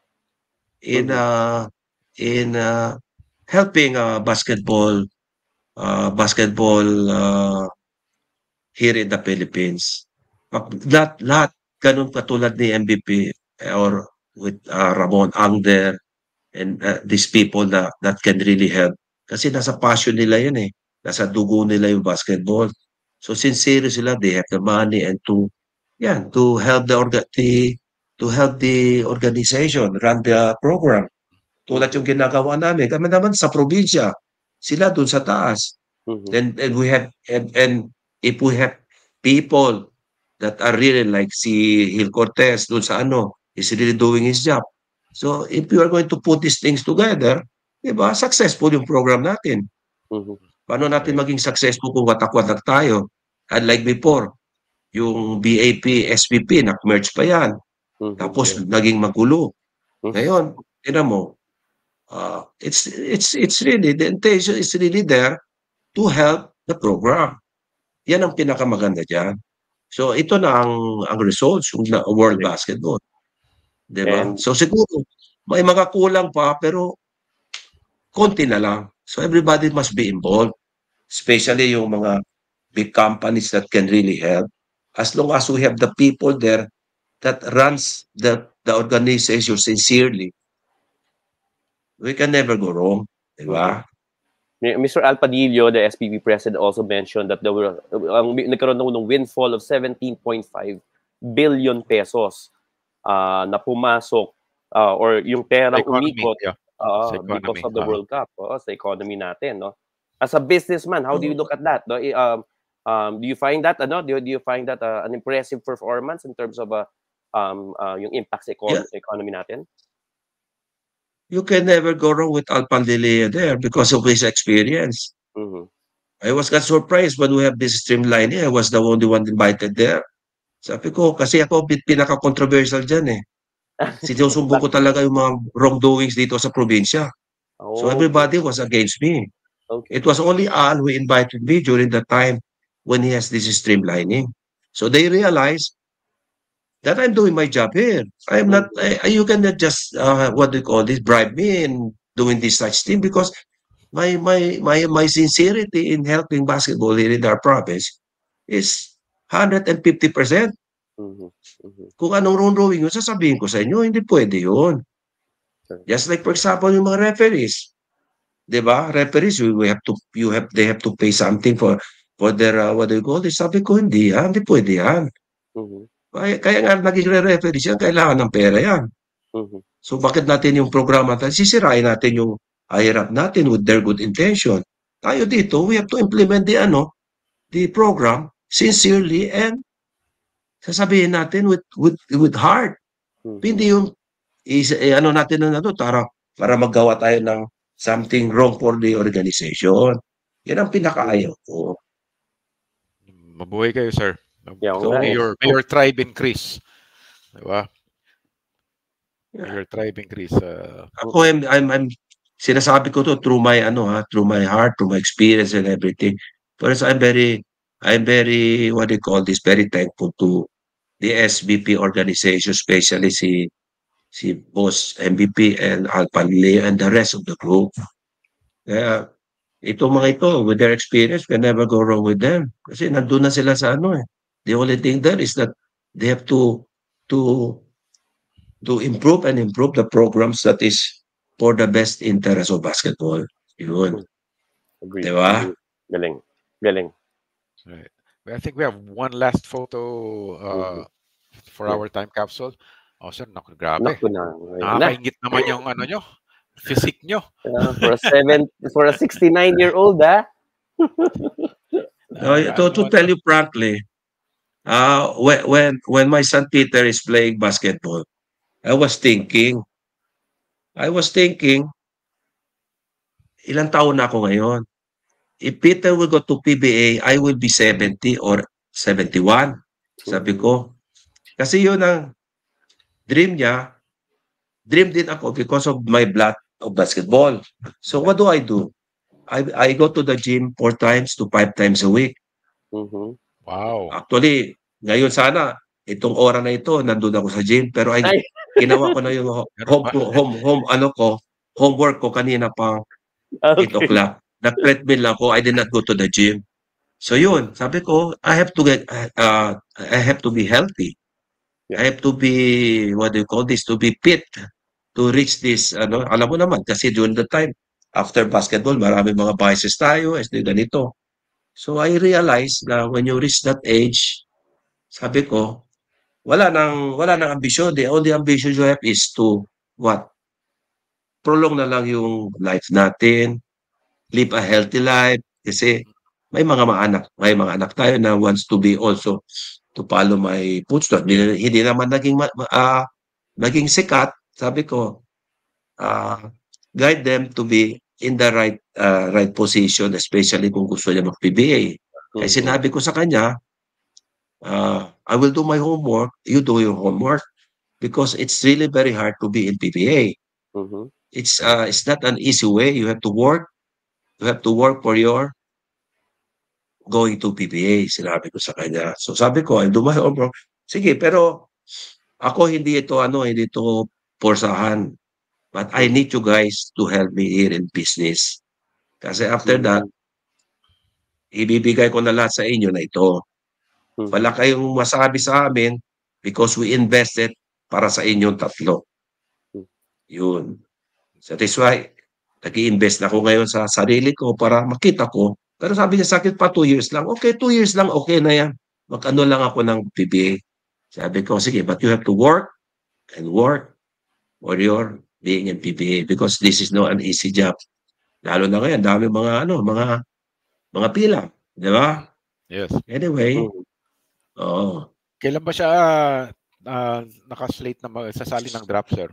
in uh, in uh, helping uh, basketball uh, basketball uh, here in the Philippines. Lahat, lahat ganun katulad ni M V P or with uh, Ramon Angder and uh, these people that, that can really help. Kasi nasa passion nila yun eh. Nasa dugo nila yung basketball. So sincere sila, they have the money and to yan, to help the, orga, the to help the organization run the program. Tulad yung ginagawa namin. Kami naman sa probinsya, sila dun sa taas. Mm-hmm. And, and we have and, and if we have people that are really like si Gil Cortez dun sa ano, is really doing his job. So, if you are going to put these things together, diba, successful yung program natin. Mm-hmm. Paano natin maging successful kung watak-watak tayo? Unlike before, yung B A P, S P P, nak-merge pa yan. Mm-hmm. Tapos, yeah. naging magulo. Mm-hmm. Ngayon, tinan mo, uh, it's, it's, it's really, the intention is really there to help the program. Yan ang pinakamaganda dyan. So, ito na ang, ang results yung World Basketball. Diba? And, so siguro, may mga kulang pa, pero konti na lang. So everybody must be involved, especially yung mga big companies that can really help. As long as we have the people there that runs the, the organization sincerely, we can never go wrong. Diba? Mister Alpadillo, the S P P president, also mentioned that there were um, nagkaroon ng windfall of seventeen point five billion pesos. Uh, na pumasok uh, or yung perang umikot yeah. uh, because of the uh, World Cup uh, sa economy natin, no? As a businessman, how do you look at that? No? Um, um, do you find that ano? Do, do you find that uh, an impressive performance in terms of uh, um, uh, yung impact sa econ yeah. economy natin? You can never go wrong with Alpadillo there because of his experience. Mm-hmm. I was got surprised when we have this streamlining. I was the only one invited there. Sabi ko, kasi ako pinaka-controversial dyan eh. Sinusumbo ko talaga yung mga wrongdoings dito sa probinsya. Oh, so everybody was against me. Okay. It was only Al who invited me during the time when he has this streamlining. So they realized that I'm doing my job here. I'm not, I, you cannot just, uh, what do you call this, bribe me in doing this such thing because my, my, my, my sincerity in helping basketball here in our province is one hundred fifty percent. Mm-hmm. Mm-hmm. Kung anong wrong-drawing yun, sasabihin ko sa inyo, hindi pwede yun. Sure. Just like, for example, yung mga referees. Diba? Referees, we have to, you have, they have to pay something for for their, uh, what do you call this? Sabi ko, hindi yan, hindi pwede yan. Mm-hmm. Kaya, kaya nga naging re-referees yan, kailangan ng pera yan. Mm-hmm. So, bakit natin yung programa natin, sisirain natin yung hirap natin with their good intention. Tayo dito, we have to implement the, ano, the program sincerely and sasabihin natin with with with heart. Mm-hmm. Hindi yung is, eh, ano natin na ano para para maggawa tayo ng something wrong for the organization. Yan ang pinakaayaw ko. Mabuhay kayo, sir. Yeah, so, may your may your tribe increase. Diba? May your tribe increase. Uh... Ako I'm I'm I'm sinasabi ko to through my ano ha, through my heart, through my experience and everything. But I'm very, I'm very, what do you call this, very thankful to the S B P organization, especially si si Boss M V P and Alpan Leo and the rest of the group. Kaya itong mga ito, with their experience, can never go wrong with them. Kasi nandun na sila sa ano eh. The only thing there is that they have to to to improve and improve the programs that is for the best interest of basketball. Yun. Agreed. Diba? Galing. Galing. Right. I think we have one last photo uh, mm-hmm. for yeah. our time capsule. Oh, sir, naku, grabe. Naku na. Nakakaingit naman yung ano nyo, physique nyo. Uh, for a seven, for a sixty-nine-year-old, ah. No, to, to tell you frankly, uh, when, when, when my son Peter is playing basketball, I was thinking, I was thinking, ilang taon na ako ngayon? If Peter will go to P B A, I will be seventy or seventy-one. Sabi ko. Kasi yun ang dream niya. Dream din ako because of my blood of basketball. So what do I do? I I go to the gym four times to five times a week. Mm-hmm. Wow. Actually, ngayon sana, itong oras na ito, nandun ako sa gym. Pero ay, ay. ginawa ko na yung home, home, home, ano ko, homework ko kanina pang okay. eight o'clock. Nag-treadmill ako, I did not go to the gym. So yun, sabi ko, I have to get, uh, I have to be healthy. Yeah. I have to be, what do you call this, to be fit to reach this, ano, alam mo naman, kasi during the time, after basketball, marami mga biases tayo, as ganito. So I realized na when you reach that age, sabi ko, wala nang, wala nang ambisyon. The only ambition you have is to, what? Prolong na lang yung life natin, live a healthy life, kasi may mga anak, may mga anak tayo na wants to be also to follow my footsteps. Hindi, hindi naman naging uh, naging sikat. Sabi ko, uh, guide them to be in the right uh, right position, especially kung gusto niya mag-P B A. Kaya sinabi ko sa kanya, uh, I will do my homework, you do your homework, because it's really very hard to be in P B A. Mm-hmm. It's uh, it's not an easy way. You have to work. You have to work for your going to P B A, sinabi ko sa kanya. So sabi ko, I'll do my homework. Sige, pero ako hindi ito, ano, hindi ito porsahan. But I need you guys to help me here in business. Kasi after that, ibibigay ko na lahat sa inyo na ito. Wala kayong masabi sa amin because we invested para sa inyong tatlo. Yun. So that's why, nag-i-invest na ako ngayon sa sarili ko para makita ko. Pero sabi niya sa akin pa two years lang. Okay, two years lang, okay na yan. Mag-ano lang ako ng P B A. Sabi ko, sige, but you have to work and work for your being in P B A because this is not an easy job. Lalo na ngayon, dami mga, ano, mga, mga pila. Di ba? Yes. Anyway. Oo. Oh. Kailan ba siya uh, nakaslate na sasali ng draft, sir?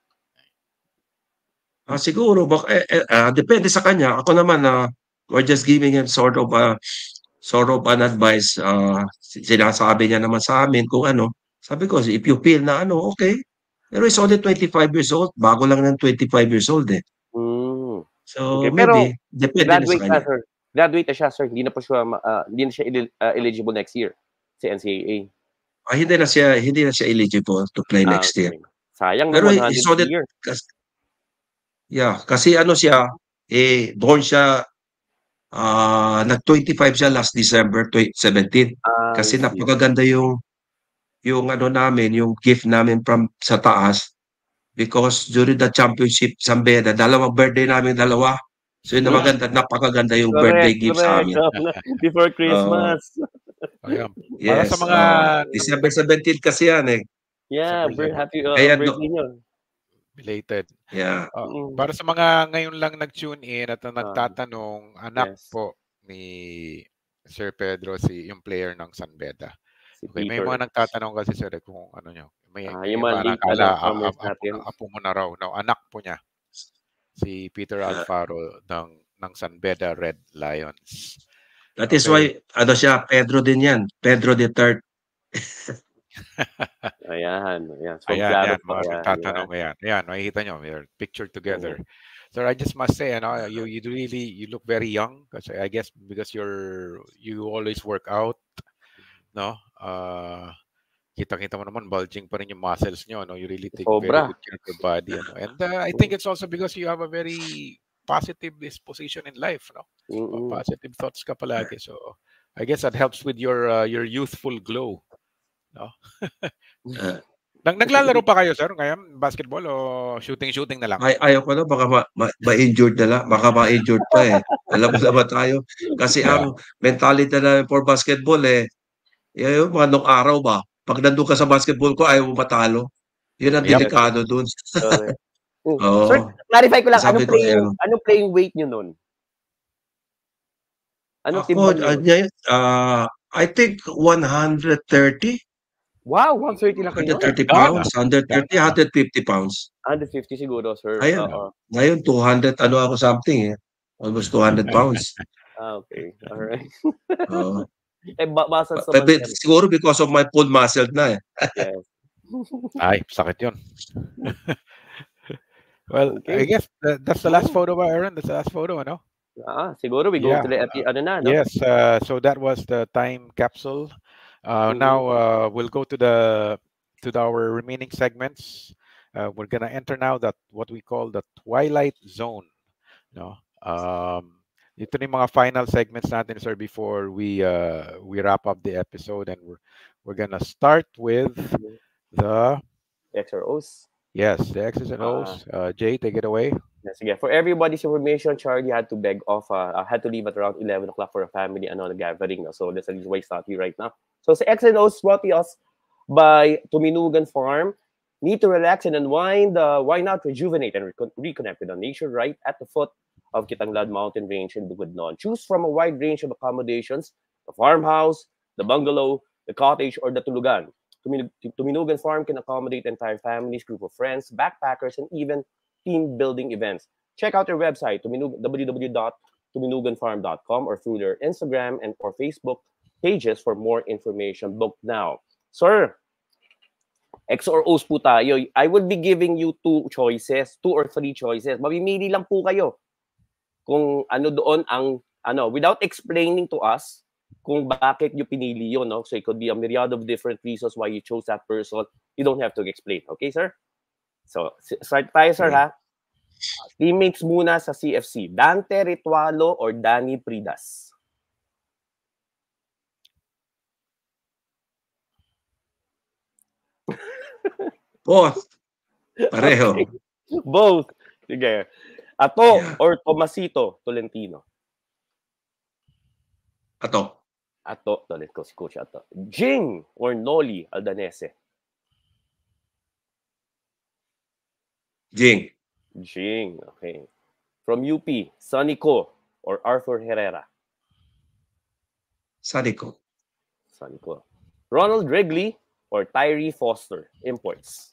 Ah, siguro, bak eh, eh, uh, depende sa kanya. Ako naman, uh, we're just giving him sort of a, sort of an advice. Uh, sinasabi niya naman sa amin kung ano. Sabi ko, if you feel na ano, okay. Pero he's only twenty-five years old. Bago lang ng twenty-five years old eh. Mm. So, okay, maybe, depende na sa graduate kanya. Na, sir. Graduate na siya, sir. Hindi na po siya, uh, hindi na siya uh, eligible next year sa N C A A. Ah, hindi na siya, hindi na siya eligible to play ah, next okay. year. Sayang pero naman, he's only, yeah, kasi ano siya, eh, born siya, uh, nag-twenty-five siya last December seventeenth. Ah, kasi napakaganda yung, yung ano namin, yung gift namin from sa taas. Because during the championship, Sambeda, dalawang birthday namin, dalawa. So yun, maganda, napakaganda yung correct, birthday gift correct. Sa amin. Before Christmas. Uh, yeah. Yes, para sa mga... Uh, December seventeenth kasi yan eh. Yeah, very happy uh, Kaya, birthday nyo. Belated. Yeah. Uh, para sa mga ngayon lang nag-tune in at nagtatanong, uh, anak yes. po ni Sir Pedro, si yung player ng San Beda. Si okay, may mga nagtatanong kasi sir kung ano nyo. May, ah, may yung parang kala, ap, ap, apo mo na raw. No, anak po niya. Si Peter Alfaro ng, ng San Beda Red Lions. That is okay. Why, ano siya, Pedro din yan. Pedro the third. Ayan, ayan. So, ayan, ayan, mga nagtatanong, ayan. Ayan, makikita nyo, we're pictured together. sir, I just must say, you know, you you really you look very young because I guess because you're you always work out, no? Uh, kita-kita mo naman bulging pa rin yung muscles nyo, no? You really take very Sobra. good care of your body, ano? And uh, I think it's also because you have a very positive disposition in life, no? Mm-mm. Positive thoughts ka palagi. So I guess that helps with your uh, your youthful glow, no? Uh, Nag naglalaro pa kayo, sir, ngayon basketball o shooting-shooting na lang? ay ayaw ko na baka ma, ma, ma-injured na lang, baka ma-injured pa eh. Alam mo naman tayo kasi Yeah. ang mentality na for basketball eh, yung mga nung araw ba, pag nandun ka sa basketball ko ayaw mo matalo. Yun ang Yep. delikado dun. Okay. Mm. Oo. Sir, clarify ko lang, Sabi anong ko, playing, eh, anong playing weight nyo nun? Anong Ako, timbang nyo? uh, ngayon, uh, I think one thirty. Wow, one thirty na kayo? one thirty Gana. pounds, one thirty, one fifty pounds. one fifty siguro, sir. Ayun. Oo. Ngayon, two hundred, ano ako something eh. Almost two hundred pounds. Ah, okay. Alright. Oo. Eh, ba basa sa But, but, bansa. siguro because of my pulled muscle na eh. Yes. Ay, sakit yun. Well, Okay. I guess that, that's the last photo ba, Aaron? That's the last photo, ano? Ah, siguro we go Yeah. to the epi- ano na, no? Yes, uh, so that was the time capsule. Uh, Mhm. Now uh, we'll go to the to the, our remaining segments. Uh, we're gonna enter now that what we call the twilight zone. No, um, ito na yung mga final segments natin, sir, before we uh, we wrap up the episode, and we're we're gonna start with the X or O's. yes, the X's and O's. Uh, Jay, take it away. Yes, again. For everybody's information, Charlie had to beg off, uh, uh, had to leave at around eleven o'clock for a family ano, gathering. No? So that's the reason why he's not here right now. So sa X and O's brought to us by Tuminugan Farm. Need to relax and unwind? Uh, why not rejuvenate and recon- reconnect with the nature right at the foot of Kitanglad Mountain Range in Bukidnon. Choose from a wide range of accommodations, the farmhouse, the bungalow, the cottage, or the tulugan. Tumin- Tuminugan Farm can accommodate entire families, group of friends, backpackers, and even team building events. Check out their website, tuminug- w w w dot tuminugan farm dot com, or through their Instagram and or Facebook pages for more information. Book now. Sir, X or O's po tayo. I will be giving you two choices, two or three choices. Mamimili lang po kayo kung ano doon ang, ano, without explaining to us kung bakit you pinili yun. No? So it could be a myriad of different reasons why you chose that person. You don't have to explain. Okay, sir? So, start tayo, sir, ha? Teammates muna sa C F C. Dante Ritualo or Danny Pridas? Both. Pareho. Okay. Both. Sige. Ato Yeah. or Tomasito Tolentino? Ato. Ato. Let's go si Coach Ato. Jing or Noli Aldanese? Jing. Jing. Okay. From U P, Sonny Ko or Arthur Herrera? Saniko. Sonny Ko. Ronald Wrigley or Tyree Foster? Imports.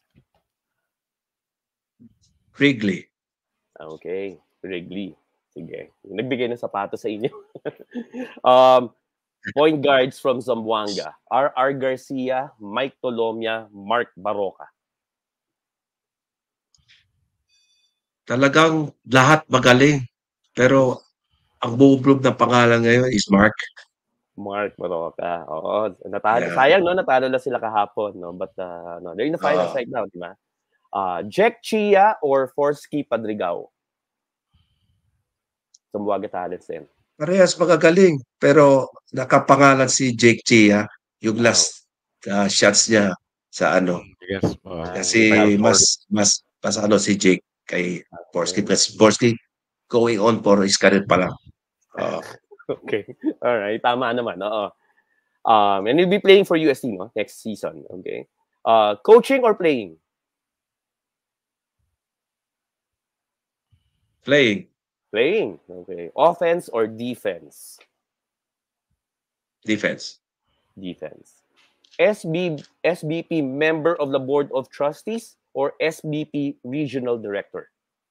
Wrigley. Okay. Wrigley. Sige. Nagbigay ng sapatos sa inyo. um, point guards from Zamboanga. R R. Garcia, Mike Tolomia, Mark Baroka. Talagang lahat magaling. Pero ang bublog na pangalan ngayon is Mark. Mark Baroka. Oo. Natalo. Yeah. Sayang, no? Natalo na sila kahapon, no? But, uh, no, they're in the finals Ah. right now, di ba? Uh, Jack Chia or Forsky Padrigao? Zamboanga Talents din. Parehas magagaling. Pero nakapangalan si Jake Chia, yung last uh, shots niya sa ano. Yes. Uh, Kasi Final Four. mas, mas, mas ano si Jake kay Borsky. Kasi Borsky going on for his career pa lang. Uh, Okay. All right. Tama naman. Oo. Um, and he'll be playing for U S T, no? Next season. Okay. Uh, coaching or playing? playing. Playing. Okay. Offense or defense? Defense. Defense. S B S B P member of the Board of Trustees or S B P Regional Director?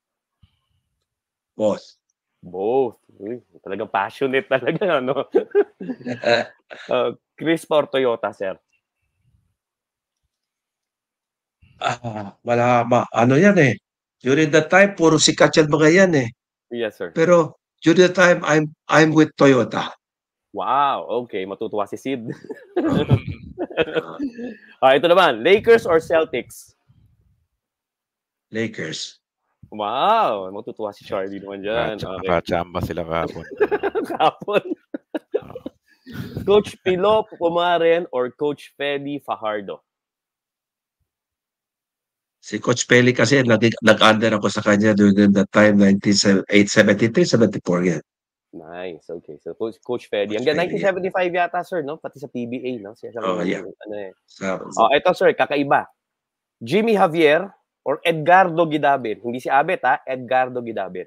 Both. Both. Uy, talagang passionate talaga, no? uh, Chris or Toyota, sir? Ah, wala ma, ano yan eh. during that time, puro sikat yan mga yan eh. Yes, sir. Pero during that time, I'm I'm with Toyota. Wow, okay. Matutuwa si Sid. Ah, ito naman, Lakers or Celtics? Lakers. Wow, matutuwa si Charlie naman dyan. Okay. Nakachamba sila kahapon. Kahapon. Coach Pilo Pumaren or Coach Feli Fajardo? Si Coach Peli kasi nag- nag-under ako sa kanya during that time, nineteen seventy-three seventy-four yan. Nice, okay. So Coach, Coach Feli. Coach Hanggang Feli, nineteen seventy-five yata, sir, no? Pati sa P B A, no? Siya Oh, yeah. ano eh. Sa, Oh, ito, sir, kakaiba. Jimmy Javier or Edgardo Gidabin? Hindi si Abet, ha? Edgardo Gidabin.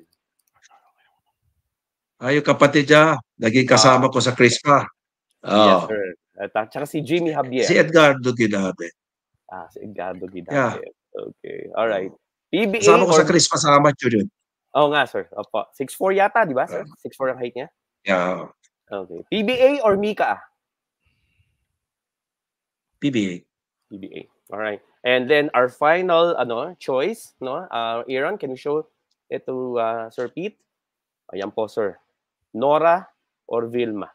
ah, yung kapatid niya, naging kasama ko sa Crispa. Yes, Oh. sir. At at saka si Jimmy Javier. Si Edgardo Ginabe. Ah, si Edgardo Gidabin. Yeah. Okay, alright. P B A Kasama ko or... sa Crispa sa amateur yun. Oo nga, sir. Opo. six four yata, di ba, sir? six four ang height niya? Yeah. Okay. P B A or Mika? P B A. P B A. Alright. And then our final ano choice, no? Uh, Aaron, can you show it to uh, Sir Pete? Ayan po, sir. Nora or Vilma?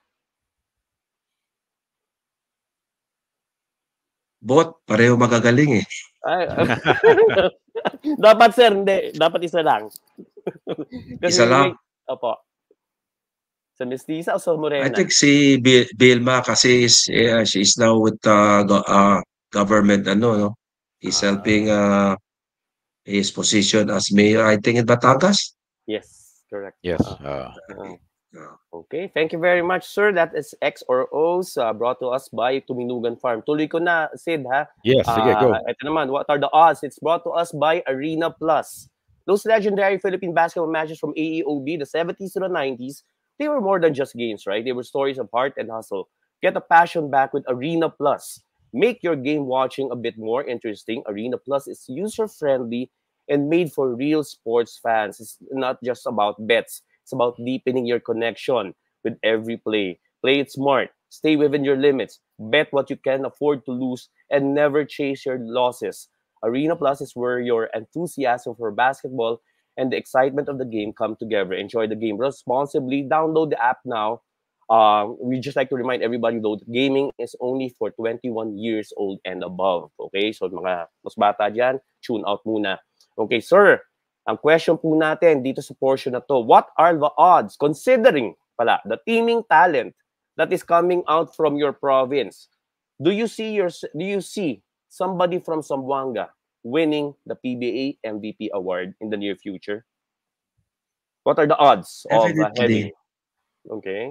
Bot, pareho magagaling eh. Ay, dapat, sir, hindi. Dapat isa lang. Isa lang? Opo. Sa Mestiza o sa Morena? I think si Bil- Bilma kasi is, yeah, she is now with uh, go- uh, government, ano, no? He's Ah. helping uh, his position as mayor, I think, in Batangas. Yes, correct. Yes. Ah. Uh, Uh, Okay, thank you very much, sir. That is X or O's uh, brought to us by Tuminugan Farm. Tuloy ko na, Sid, ha? yes, sige, go. Uh, ito naman, what are the odds? It's brought to us by Arena Plus. Those legendary Philippine basketball matches from A E O B, the seventies to the nineties, they were more than just games, right? They were stories of heart and hustle. Get the passion back with Arena Plus. Make your game watching a bit more interesting. Arena Plus is user-friendly and made for real sports fans. It's not just about bets. It's about deepening your connection with every play. Play it smart. Stay within your limits. Bet what you can afford to lose and never chase your losses. Arena Plus is where your enthusiasm for basketball and the excitement of the game come together. Enjoy the game responsibly. Download the app now. Uh, we just like to remind everybody though, that gaming is only for twenty-one years old and above. Okay? So mga mas bata dyan, tune out muna. Okay, sir. Ang question po natin dito sa portion na to, what are the odds considering pala the teaming talent that is coming out from your province? Do you see your do you see somebody from Zamboanga winning the P B A M V P award in the near future? What are the odds of uh, Definitely. heading? Okay.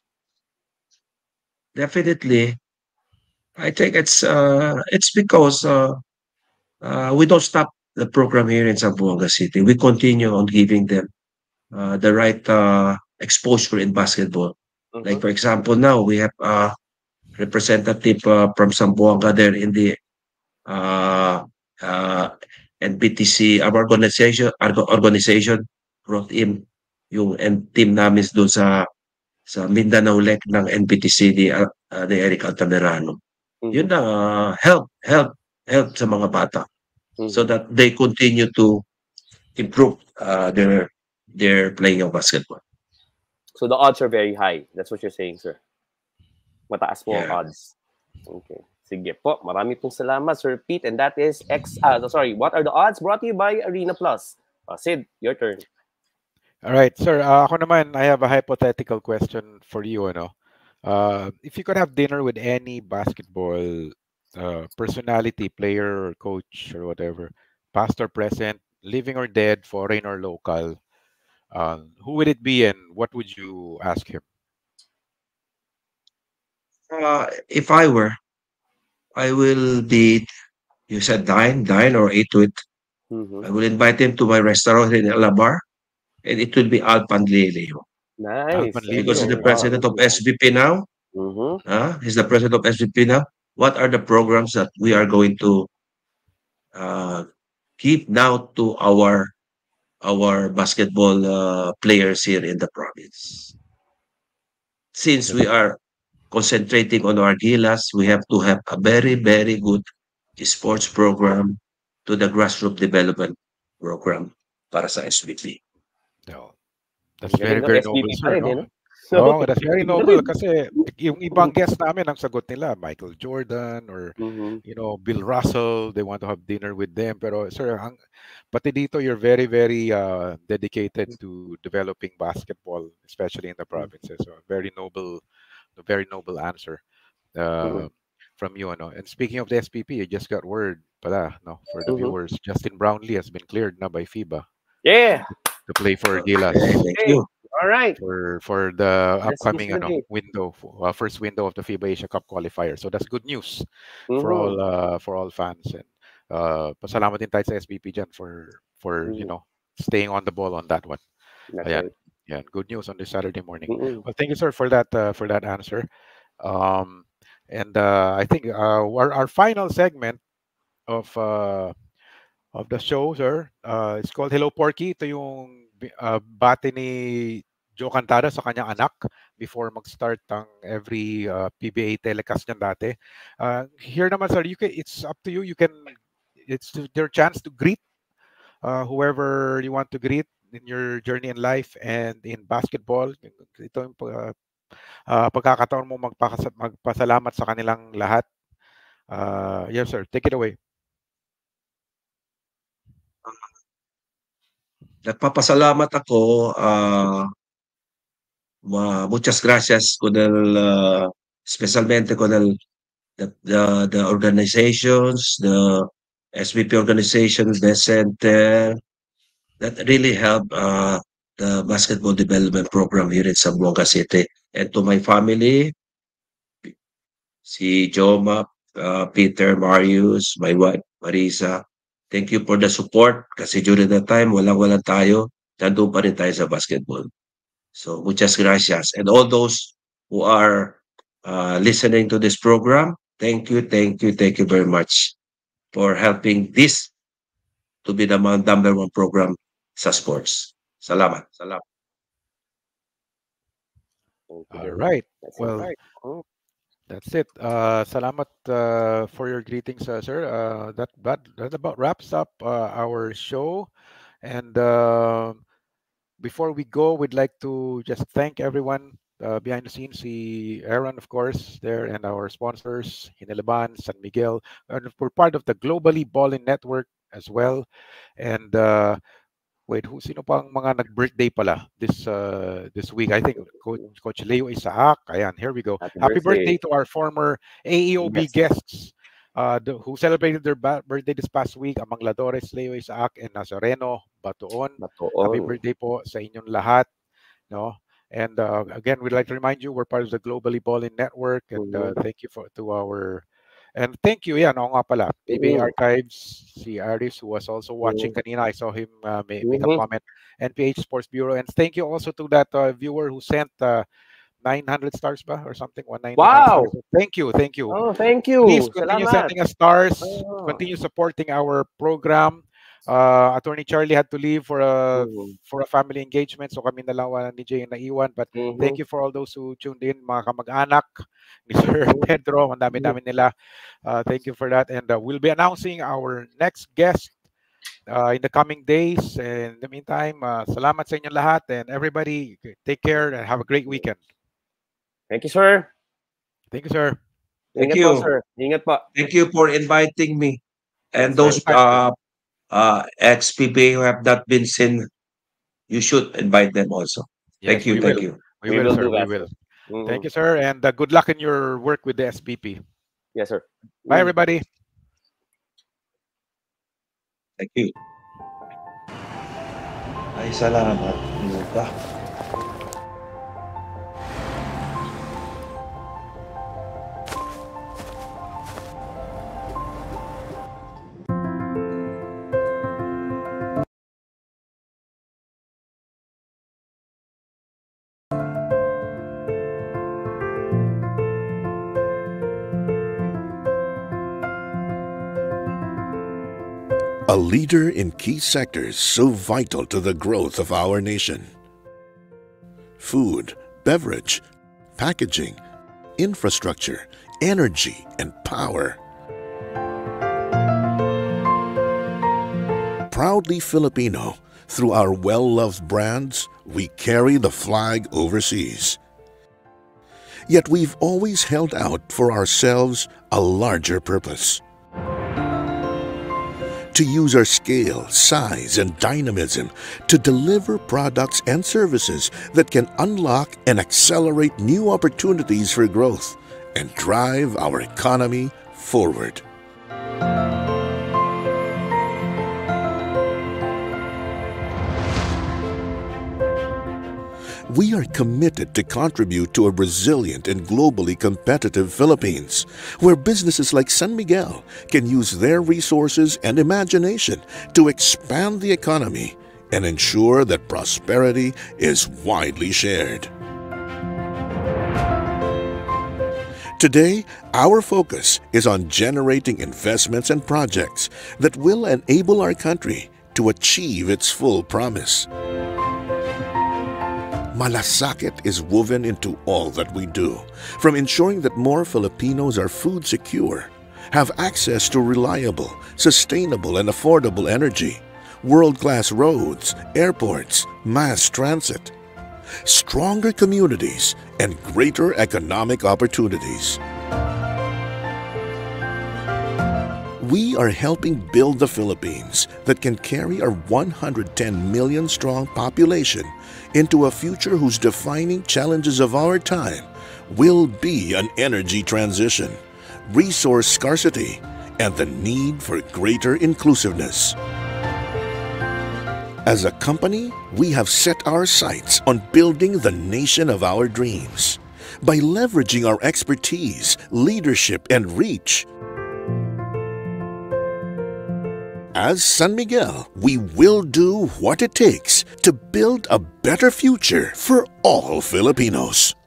Definitely. I think it's uh, it's because uh, uh, we don't stop the program here in Zamboanga City. We continue on giving them uh, the right uh, exposure in basketball. Mhm. Like for example, now we have a representative uh, from Zamboanga there in the uh, uh, N B T C, our organization, our organization brought in yung and team namin doon sa sa Mindanao Lec ng N B T C ni, uh, uh, ni Eric Altamirano. Mhm. Yun na, uh, help, help, help sa mga bata Mhm. so that they continue to improve uh, their their playing of basketball. So the odds are very high. That's what you're saying, sir. Mataas po ang Yeah. odds. Okay. Sige po. Marami pong salamat, Sir Pete. And that is X. Uh, sorry, what are the odds? Brought to you by Arena Plus. Uh, Sid, your turn. All right, sir. Uh, ako naman, I have a hypothetical question for you. Ano? Uh, if you could have dinner with any basketball uh, personality, player, or coach, or whatever, past or present, living or dead, foreign or local, um, who would it be and what would you ask him? Uh, if I were, I will be, you said dine, dine or eat with. Mhm. I will invite him to my restaurant in Alabar, and it will be Al Panlilio. Nice. Alvin Lilio. Because he's the Wow. president of S V P now. Mhm. Uh, he's the president of S V P now. What are the programs that we are going to uh, give now to our our basketball uh, players here in the province? Since we are concentrating on our Gilas, we have to have a very, very good sports program to the grassroots development program. para sa S B P. No. That's very, Galing ng very S B P noble, pa sir. rin, eh, No? no? Oo, that's very noble kasi yung ibang guest namin ang sagot nila, Michael Jordan or Mhm. you know, Bill Russell, they want to have dinner with them. Pero sir, ang, pati dito you're very, very uh, dedicated to developing basketball, especially in the provinces. So very noble, very noble answer uh, Mhm. from you. Ano? And speaking of the S P P, I just got word pala, no, for the Mhm. viewers, Justin Brownlee has been cleared na by FIBA Yeah. to play for Gilas. Okay, thank Hey, you. all right. for for the Let's upcoming ano, disagree. window, uh, first window of the FIBA Asia Cup qualifier. So that's good news for Mhm. all uh, for all fans. And uh, pasalamat din tayo sa S B P dyan for for you Mhm. know staying on the ball on that one. That's Ayan. right. Yeah, good news on this Saturday morning. Mhm. Well, thank you, sir, for that uh, for that answer. Um, and uh, I think uh, our our final segment of uh, of the show, sir, uh, it's called Hello Porky. Ito yung bi- uh, bati ni Joe Cantada sa kanyang anak before mag-start ang every uh, P B A telecast niyan dati. Uh, here naman, sir, you can, it's up to you. You can, it's your chance to greet uh, whoever you want to greet in your journey in life and in basketball. Ito yung uh, uh, pagkakataon mo magpakas- magpasalamat sa kanilang lahat. Uh, yes, sir. Take it away. Nagpapasalamat ako, ah, ma muchas gracias con el, ah, especialmente con el the the the organizations, the S B P organization, the center that really help uh, the basketball development program here in Zamboanga City. And to my family, si Joma, uh, Peter, Marius, my wife, Marisa, thank you for the support kasi during that time, walang-wala tayo, nandun pa rin tayo sa basketball. So, muchas gracias. And all those who are uh, listening to this program, thank you, thank you, thank you very much for helping this to be the number one program sa sports. Salamat. Salamat. Thank you All very much. right. That's it. Well, Right. Oh. that's it. Uh, salamat uh, for your greetings, uh, sir. Uh, that, that that about wraps up uh, our show. And uh, before we go, we'd like to just thank everyone uh, behind the scenes. Si Aaron, of course, there, and our sponsors, Hinelaban, San Miguel, and we're part of the Globally Ballin Network as well. And uh, wait, who sino pang mga nag-birthday pala this uh, this week? I think Coach, Coach Leo Isaac. Ayan, here we go. Happy Happy birthday, birthday. to our former A E O B Yes. guests uh, the, who celebrated their ba- birthday this past week. Amang Ladores, Leo Isaac, and Nazareno Batoon. Happy Batoon. birthday po sa inyong lahat. No? And uh, again, we'd like to remind you, we're part of the Globally Ballin Network. And uh, Mhm. thank you for to our... And thank you, yan, oo nga pala. P B A Mhm. Archives, si Aris, who was also watching Mhm. kanina. I saw him uh, ma- make a Mhm. comment. N P H Sports Bureau. And thank you also to that uh, viewer who sent uh, nine hundred stars ba or something, one ninety-nine Wow. stars. Thank you, thank you. Oh, thank you. Please continue Salamat. sending us stars. Oh. Continue supporting our program. Uh, Attorney Charlie had to leave for a Mhm. for a family engagement, so kami dalawa ni Jay na iwan. But thank Mhm. you for all those who tuned in, mga kamag-anak ni Sir Mhm. Pedro. Ang Mhm. dami-dami nila. Uh, thank you for that. And uh, we'll be announcing our next guest uh, in the coming days. And in the meantime, uh, salamat sa inyong lahat. And everybody, take care and have a great weekend. Thank you, sir. Thank you, sir. Thank Ingat you. po, sir. Ingat po. Thank you for inviting me. And Yes, those sir. uh, uh, ex-P B A who have not been seen, you should invite them also. Yes, Thank you, we thank will. you. We We will, will sir. do We that, will. sir. Mhm. Thank you, sir. And uh, good luck in your work with the S P P. Yes, sir. Bye, Mm. everybody. Thank you. Ay, salamat. Ano ba? A leader in key sectors so vital to the growth of our nation. Food, beverage, packaging, infrastructure, energy, and power. Proudly Filipino, through our well-loved brands, we carry the flag overseas. Yet we've always held out for ourselves a larger purpose. To use our scale, size, and dynamism to deliver products and services that can unlock and accelerate new opportunities for growth and drive our economy forward. We are committed to contribute to a resilient and globally competitive Philippines, where businesses like San Miguel can use their resources and imagination to expand the economy and ensure that prosperity is widely shared. Today, our focus is on generating investments and projects that will enable our country to achieve its full promise. Malasakit is woven into all that we do, from ensuring that more Filipinos are food secure, have access to reliable, sustainable, and affordable energy, world-class roads, airports, mass transit, stronger communities, and greater economic opportunities. We are helping build the Philippines that can carry our one hundred ten million strong population into a future whose defining challenges of our time will be an energy transition, resource scarcity, and the need for greater inclusiveness. As a company, we have set our sights on building the nation of our dreams. By leveraging our expertise, leadership, and reach, as San Miguel, we will do what it takes to build a better future for all Filipinos.